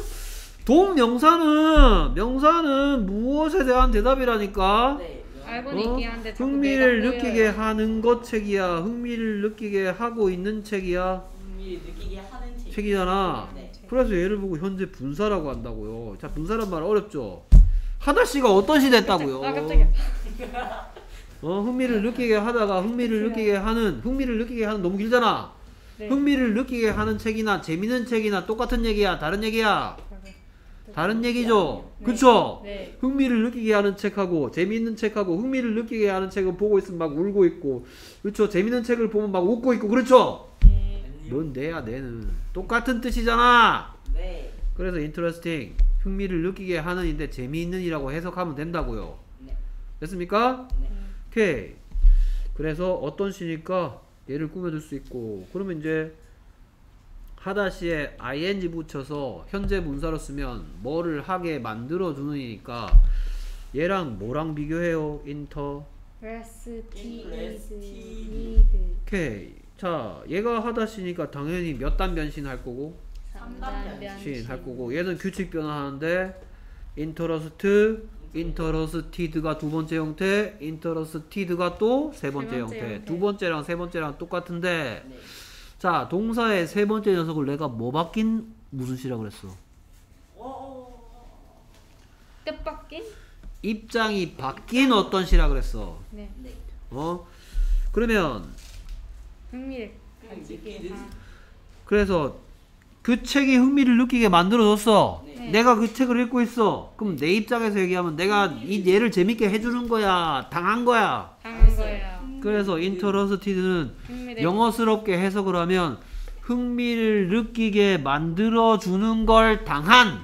동명사는 명사는 무엇에 대한 대답이라니까. 네. 알고는 어? 있긴 한데 자꾸 흥미를 내가 느끼게 보여요. 하는 것 책이야. 흥미를 느끼게 하고 있는 책이야. 흥미를 느끼게 하는 책. 책이잖아. 네. 그래서 얘를 보고 현재 분사라고 한다고요. 자, 분사란 말 어렵죠. 하다씨가 어떤 시 됐다고요. 아 깜짝이야. 어, 흥미를 느끼게 하다가 흥미를 느끼게 하는 흥미를 느끼게 하는 너무 길잖아. 네. 흥미를 느끼게 하는 책이나 재밌는 책이나 똑같은 얘기야. 다른 얘기야. 다른 얘기죠. 네. 그쵸? 네. 흥미를 느끼게 하는 책하고 재미있는 책하고 흥미를 느끼게 하는 책을 보고 있으면 막 울고 있고 그렇죠. 재밌는 책을 보면 막 웃고 있고 그렇죠. 네. 넌 내야 내는 똑같은 뜻이잖아. 네. 그래서 interesting 흥미를 느끼게 하는인데 재미있는 이라고 해석하면 된다고요. 네. 됐습니까? 네. 오케이. 그래서 어떤 시니까 얘를 꾸며줄 수 있고 그러면 이제 하다시에 ing 붙여서 현재 문사로 쓰면 뭐를 하게 만들어주는 이니까 얘랑 뭐랑 비교해요? 인터. Rest is Rest need. 오케이. 자 얘가 하다시니까 당연히 몇 단 변신할 거고 삼단 변신 할 변신. 거고 얘는 규칙 변화하는데 인터러스트 인터러스티드가 두 번째 형태 인터러스티드가 또 세 번째 세 번째 형태 형태. 두 번째랑 세 번째랑 똑같은데 네. 자 동사의 세 번째 녀석을 내가 뭐 바뀐 무슨 시라 그랬어? 어. 뜻밖인? 입장이 바뀐 어떤 시라 그랬어? 네. 네. 어? 그러면 흥미를 흥미 가지게 느끼는? 하. 그래서 그 책이 흥미를 느끼게 만들어줬어. 네. 내가 그 책을 읽고 있어. 그럼 내 입장에서 얘기하면 내가 이 얘를 재밌게 해주는 거야, 당한 거야. 당한 거예요. 그래서 interested는 흥미를- 영어스럽게 해석을 하면 흥미를 느끼게 만들어주는 걸 당한.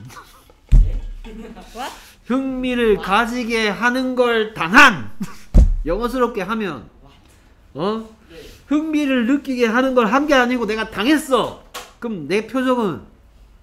What? 흥미를 가지게 하는 걸 당한. 영어스럽게 하면 어? 네. 흥미를 느끼게 하는 걸 한 게 아니고 내가 당했어. 그럼 내 표정은 웃-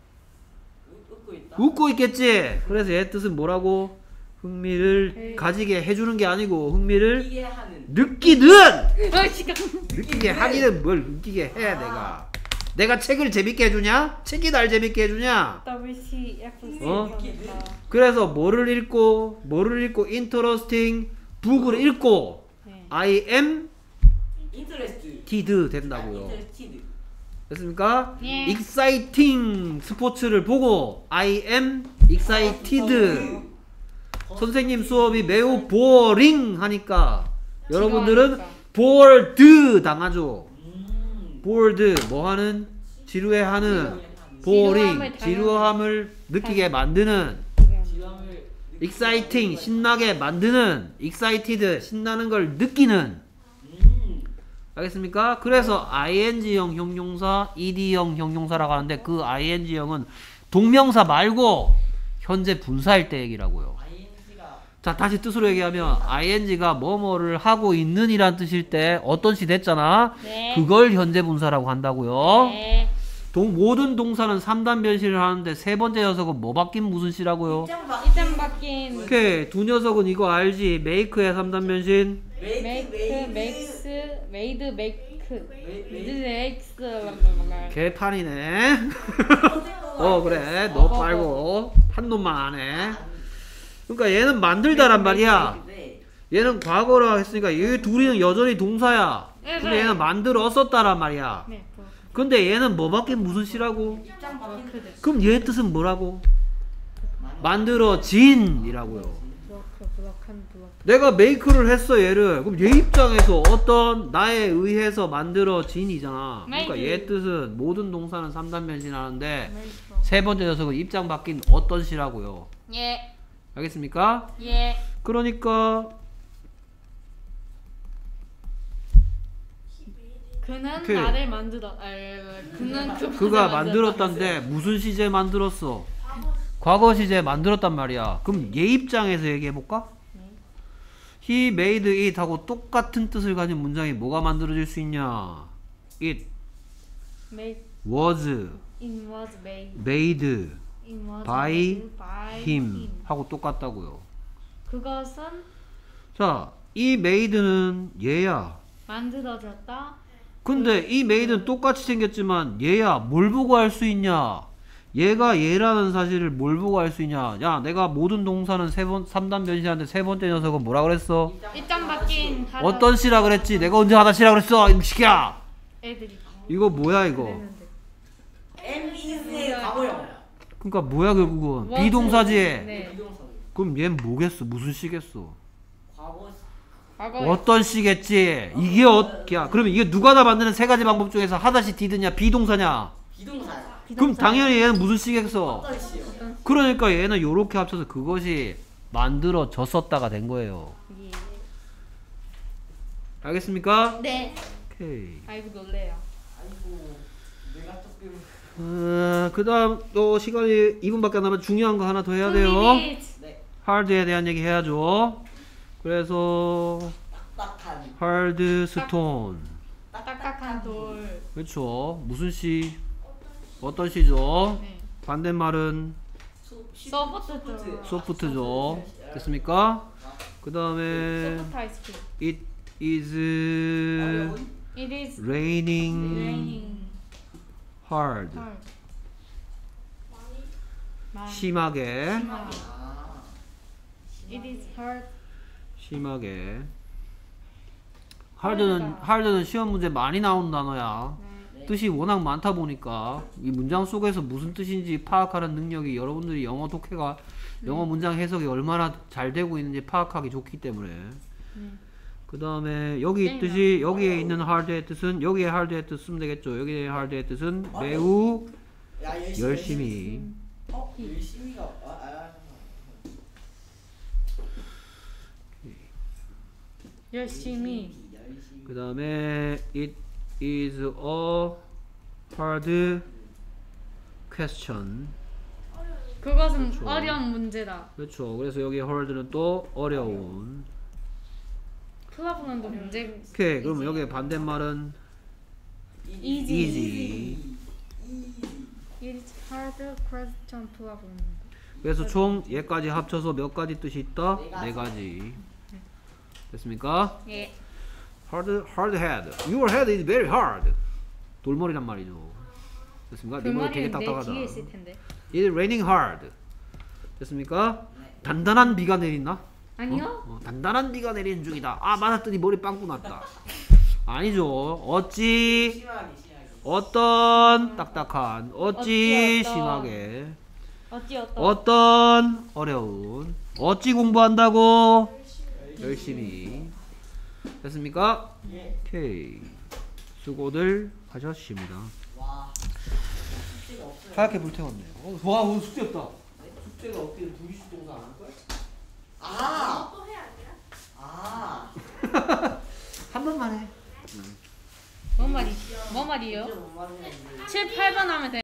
웃고 있다. 웃고 있겠지. 그래서 얘 뜻은 뭐라고? 흥미를 네. 가지게 해주는 게 아니고 흥미를 이게 하는. 느끼든 어, 지금. 느끼게 하기는 뭘 느끼게 해 내가. 내가 책을 재밌게 해주냐? 책이 날 재밌게 해주냐? 더블씨 에프 어? 그래서 뭐를 읽고 뭐를 읽고 interesting 북을 읽고 네. I am 인터레스트. did 된다고요. 인터레스티드. 됐습니까? 예. exciting 스포츠를 보고 I am excited. 선생님 수업이 매우 boring 하니까 여러분들은 지루하니까. bored 당하죠. 음. bored 뭐하는? 지루해하는 boring 지루함을 지루함을 느끼게 만드는 지방을 exciting 신나게 만드는 excited 신나는 걸 느끼는 음. 알겠습니까? 그래서 ing형 형용사, ed형 형용사라고 하는데 그 ing형은 동명사 말고 현재 분사일 때 얘기라고요. 아이엔지가 자 다시 뜻으로 얘기하면 ing가 뭐뭐를 하고 있는 이란 뜻일 때 어떤 시 됐잖아. 네. 그걸 현재 분사라고 한다고요. 네. 동, 모든 동사는 삼 단 변신을 하는데 세 번째 녀석은 뭐 바뀐 무슨 시라고요? 입장 바뀐 오케이 두 녀석은 이거 알지? make의 삼 단 변신 메이크 메이크 맥스 메이드 메이크 메이크 맥스 개판이네. 어 그래 너 빨고 한 놈만 안해. 그러니까 얘는 만들다란 말이야. 네. 얘는 과거라 했으니까 이 둘이는 여전히 동사야. 네, 근데 네. 얘는 만들었었다란 말이야. 네, 뭐, 근데 얘는 뭐 바뀐 무슨 시라고? 입장 뭐, 바뀐 그래. 그럼 얘 뜻은 뭐라고? 만들어진이라고요. 블로크 블록한 블록 내가 메이크를 했어 얘를. 그럼 얘 입장에서 어떤 나에 의해서 만들어진이잖아. 그러니까 메이드. 얘 뜻은 모든 동사는 삼 단 변신하는데 메이크 세 번째 녀석은 입장 바뀐 어떤 시라고요. 예 알겠습니까? 예 그러니까 그는 그- 나를 만들어 아, 그는 그것을 그가 만들었다. 만들었다는데 무슨 시제 만들었어? 과거 시제 만들었단 말이야. 그럼 얘 입장에서 얘기해볼까? He made it 하고 똑같은 뜻을 가진 문장이 뭐가 만들어질 수 있냐? It Made was it was made made it was by made by him 하고 똑같다고요. 그것은 자, 이 made는 얘야. 만들어졌다 근데 이 made는 똑같이 생겼지만 얘야 뭘 보고 할 수 있냐? 얘가 얘라는 사실을 뭘 보고 알 수 있냐? 야, 내가 모든 동사는 세 번, 삼 단 변신하는데 세 번째 녀석은 뭐라 그랬어? 입장 바뀐 하다 어떤 시라 그랬지? 내가 언제 하다 시라 그랬어? 이 시키야! 애들이 이거 뭐야 이거? 그랬는데. 엠이스의 과거형. 그러니까 뭐야 결국은? was. 비동사지? 네. 비동사. 그럼 얘는 뭐겠어? 무슨 시겠어? 과거. 과거 어떤 시겠지? 이게 어, 야, 그러면 이게 누가 다 만드는 세 가지 방법 중에서 하다시 디드냐 비동사냐? 비동사. 그럼 당연히 얘는 무슨 시겠어? 어떤 시요? 그러니까 얘는 요렇게 합쳐서 그것이 만들어졌었다가 된 거예요. 예. 알겠습니까? 네. 오케이. 아이고 놀래요. 아이고 내가 조금. 어, 그 다음 또 시간이 이 분밖에 안 남아 중요한 거 하나 더 해야 돼요. Two minutes. 네. 하드에 대한 얘기 해야죠. 그래서 딱딱한. 하드 스톤. 딱딱한 돌. 그렇죠. 무슨 시? 어떤 시죠? 네. 반대말은 소프트죠. 소프트죠. 됐습니까? 그 다음에 소프트 아이스크림. it is 어려운. It is raining raining hard. hard. 많이 심하게 심하게. 아. It is hard. 심하게. hard는 hard는 시험 문제 많이 나오는 단어야. 네. 뜻이 워낙 많다 보니까 이 문장 속에서 무슨 뜻인지 파악하는 능력이 여러분들이 영어 독해가 영어 문장 해석이 얼마나 잘 되고 있는지 파악하기 좋기 때문에 네. 그 다음에 여기 있듯이 여기에 있는 hard의 뜻은 여기에 hard의 뜻 쓰면 되겠죠. 여기에 hard의 뜻은 매우 야, 열심히. 열심히. 어? 열심히가 아, 아, 열심히. 열심히. 그 다음에 it is a hard question. 그것은 그렇죠. 어려운 문제다. 그렇죠. 그래서 여기 hard는 또 어려운. 프로블럼도 문제. 오케이. 그러면 여기 반대말은 Easy. easy. It's hard question problem. 그래서 총 얘까지 합쳐서 몇 가지 뜻이 있다? 네 가지. 됐습니까? 예. hard hard head. Your head is very hard. 돌머리란 말이죠. 됐습니까? 그 네 머리 되게 말이 내 딱딱하다. 뒤에 있을 텐데. It's raining hard. 됐습니까? 단단한 비가 내린다? 아니요? 어, 단단한 비가 내리는 중이다. 아 맞았더니 머리 빵꾸 났다. 아니죠. 어찌 심하게 심하게. 어떤 딱딱한 어찌 어찌 어떤. 심하게 어찌 어떤. 어떤 어려운 어찌 공부한다고 열심히. 됐습니까? 예. 오케이. 수고들 하셨습니다. 와. 숙제가 없어요. 하얗게 불태웠네요. 어, 와 오늘 숙제 없다. 네? 숙제가 없기는 분리수 동사 안 할 거야? 아. 또 해야 돼요? 아. 한 번만 해. 뭔 말이? 뭔 말이요? 진짜 못 맞는 건데. 칠, 팔 번 하면 돼.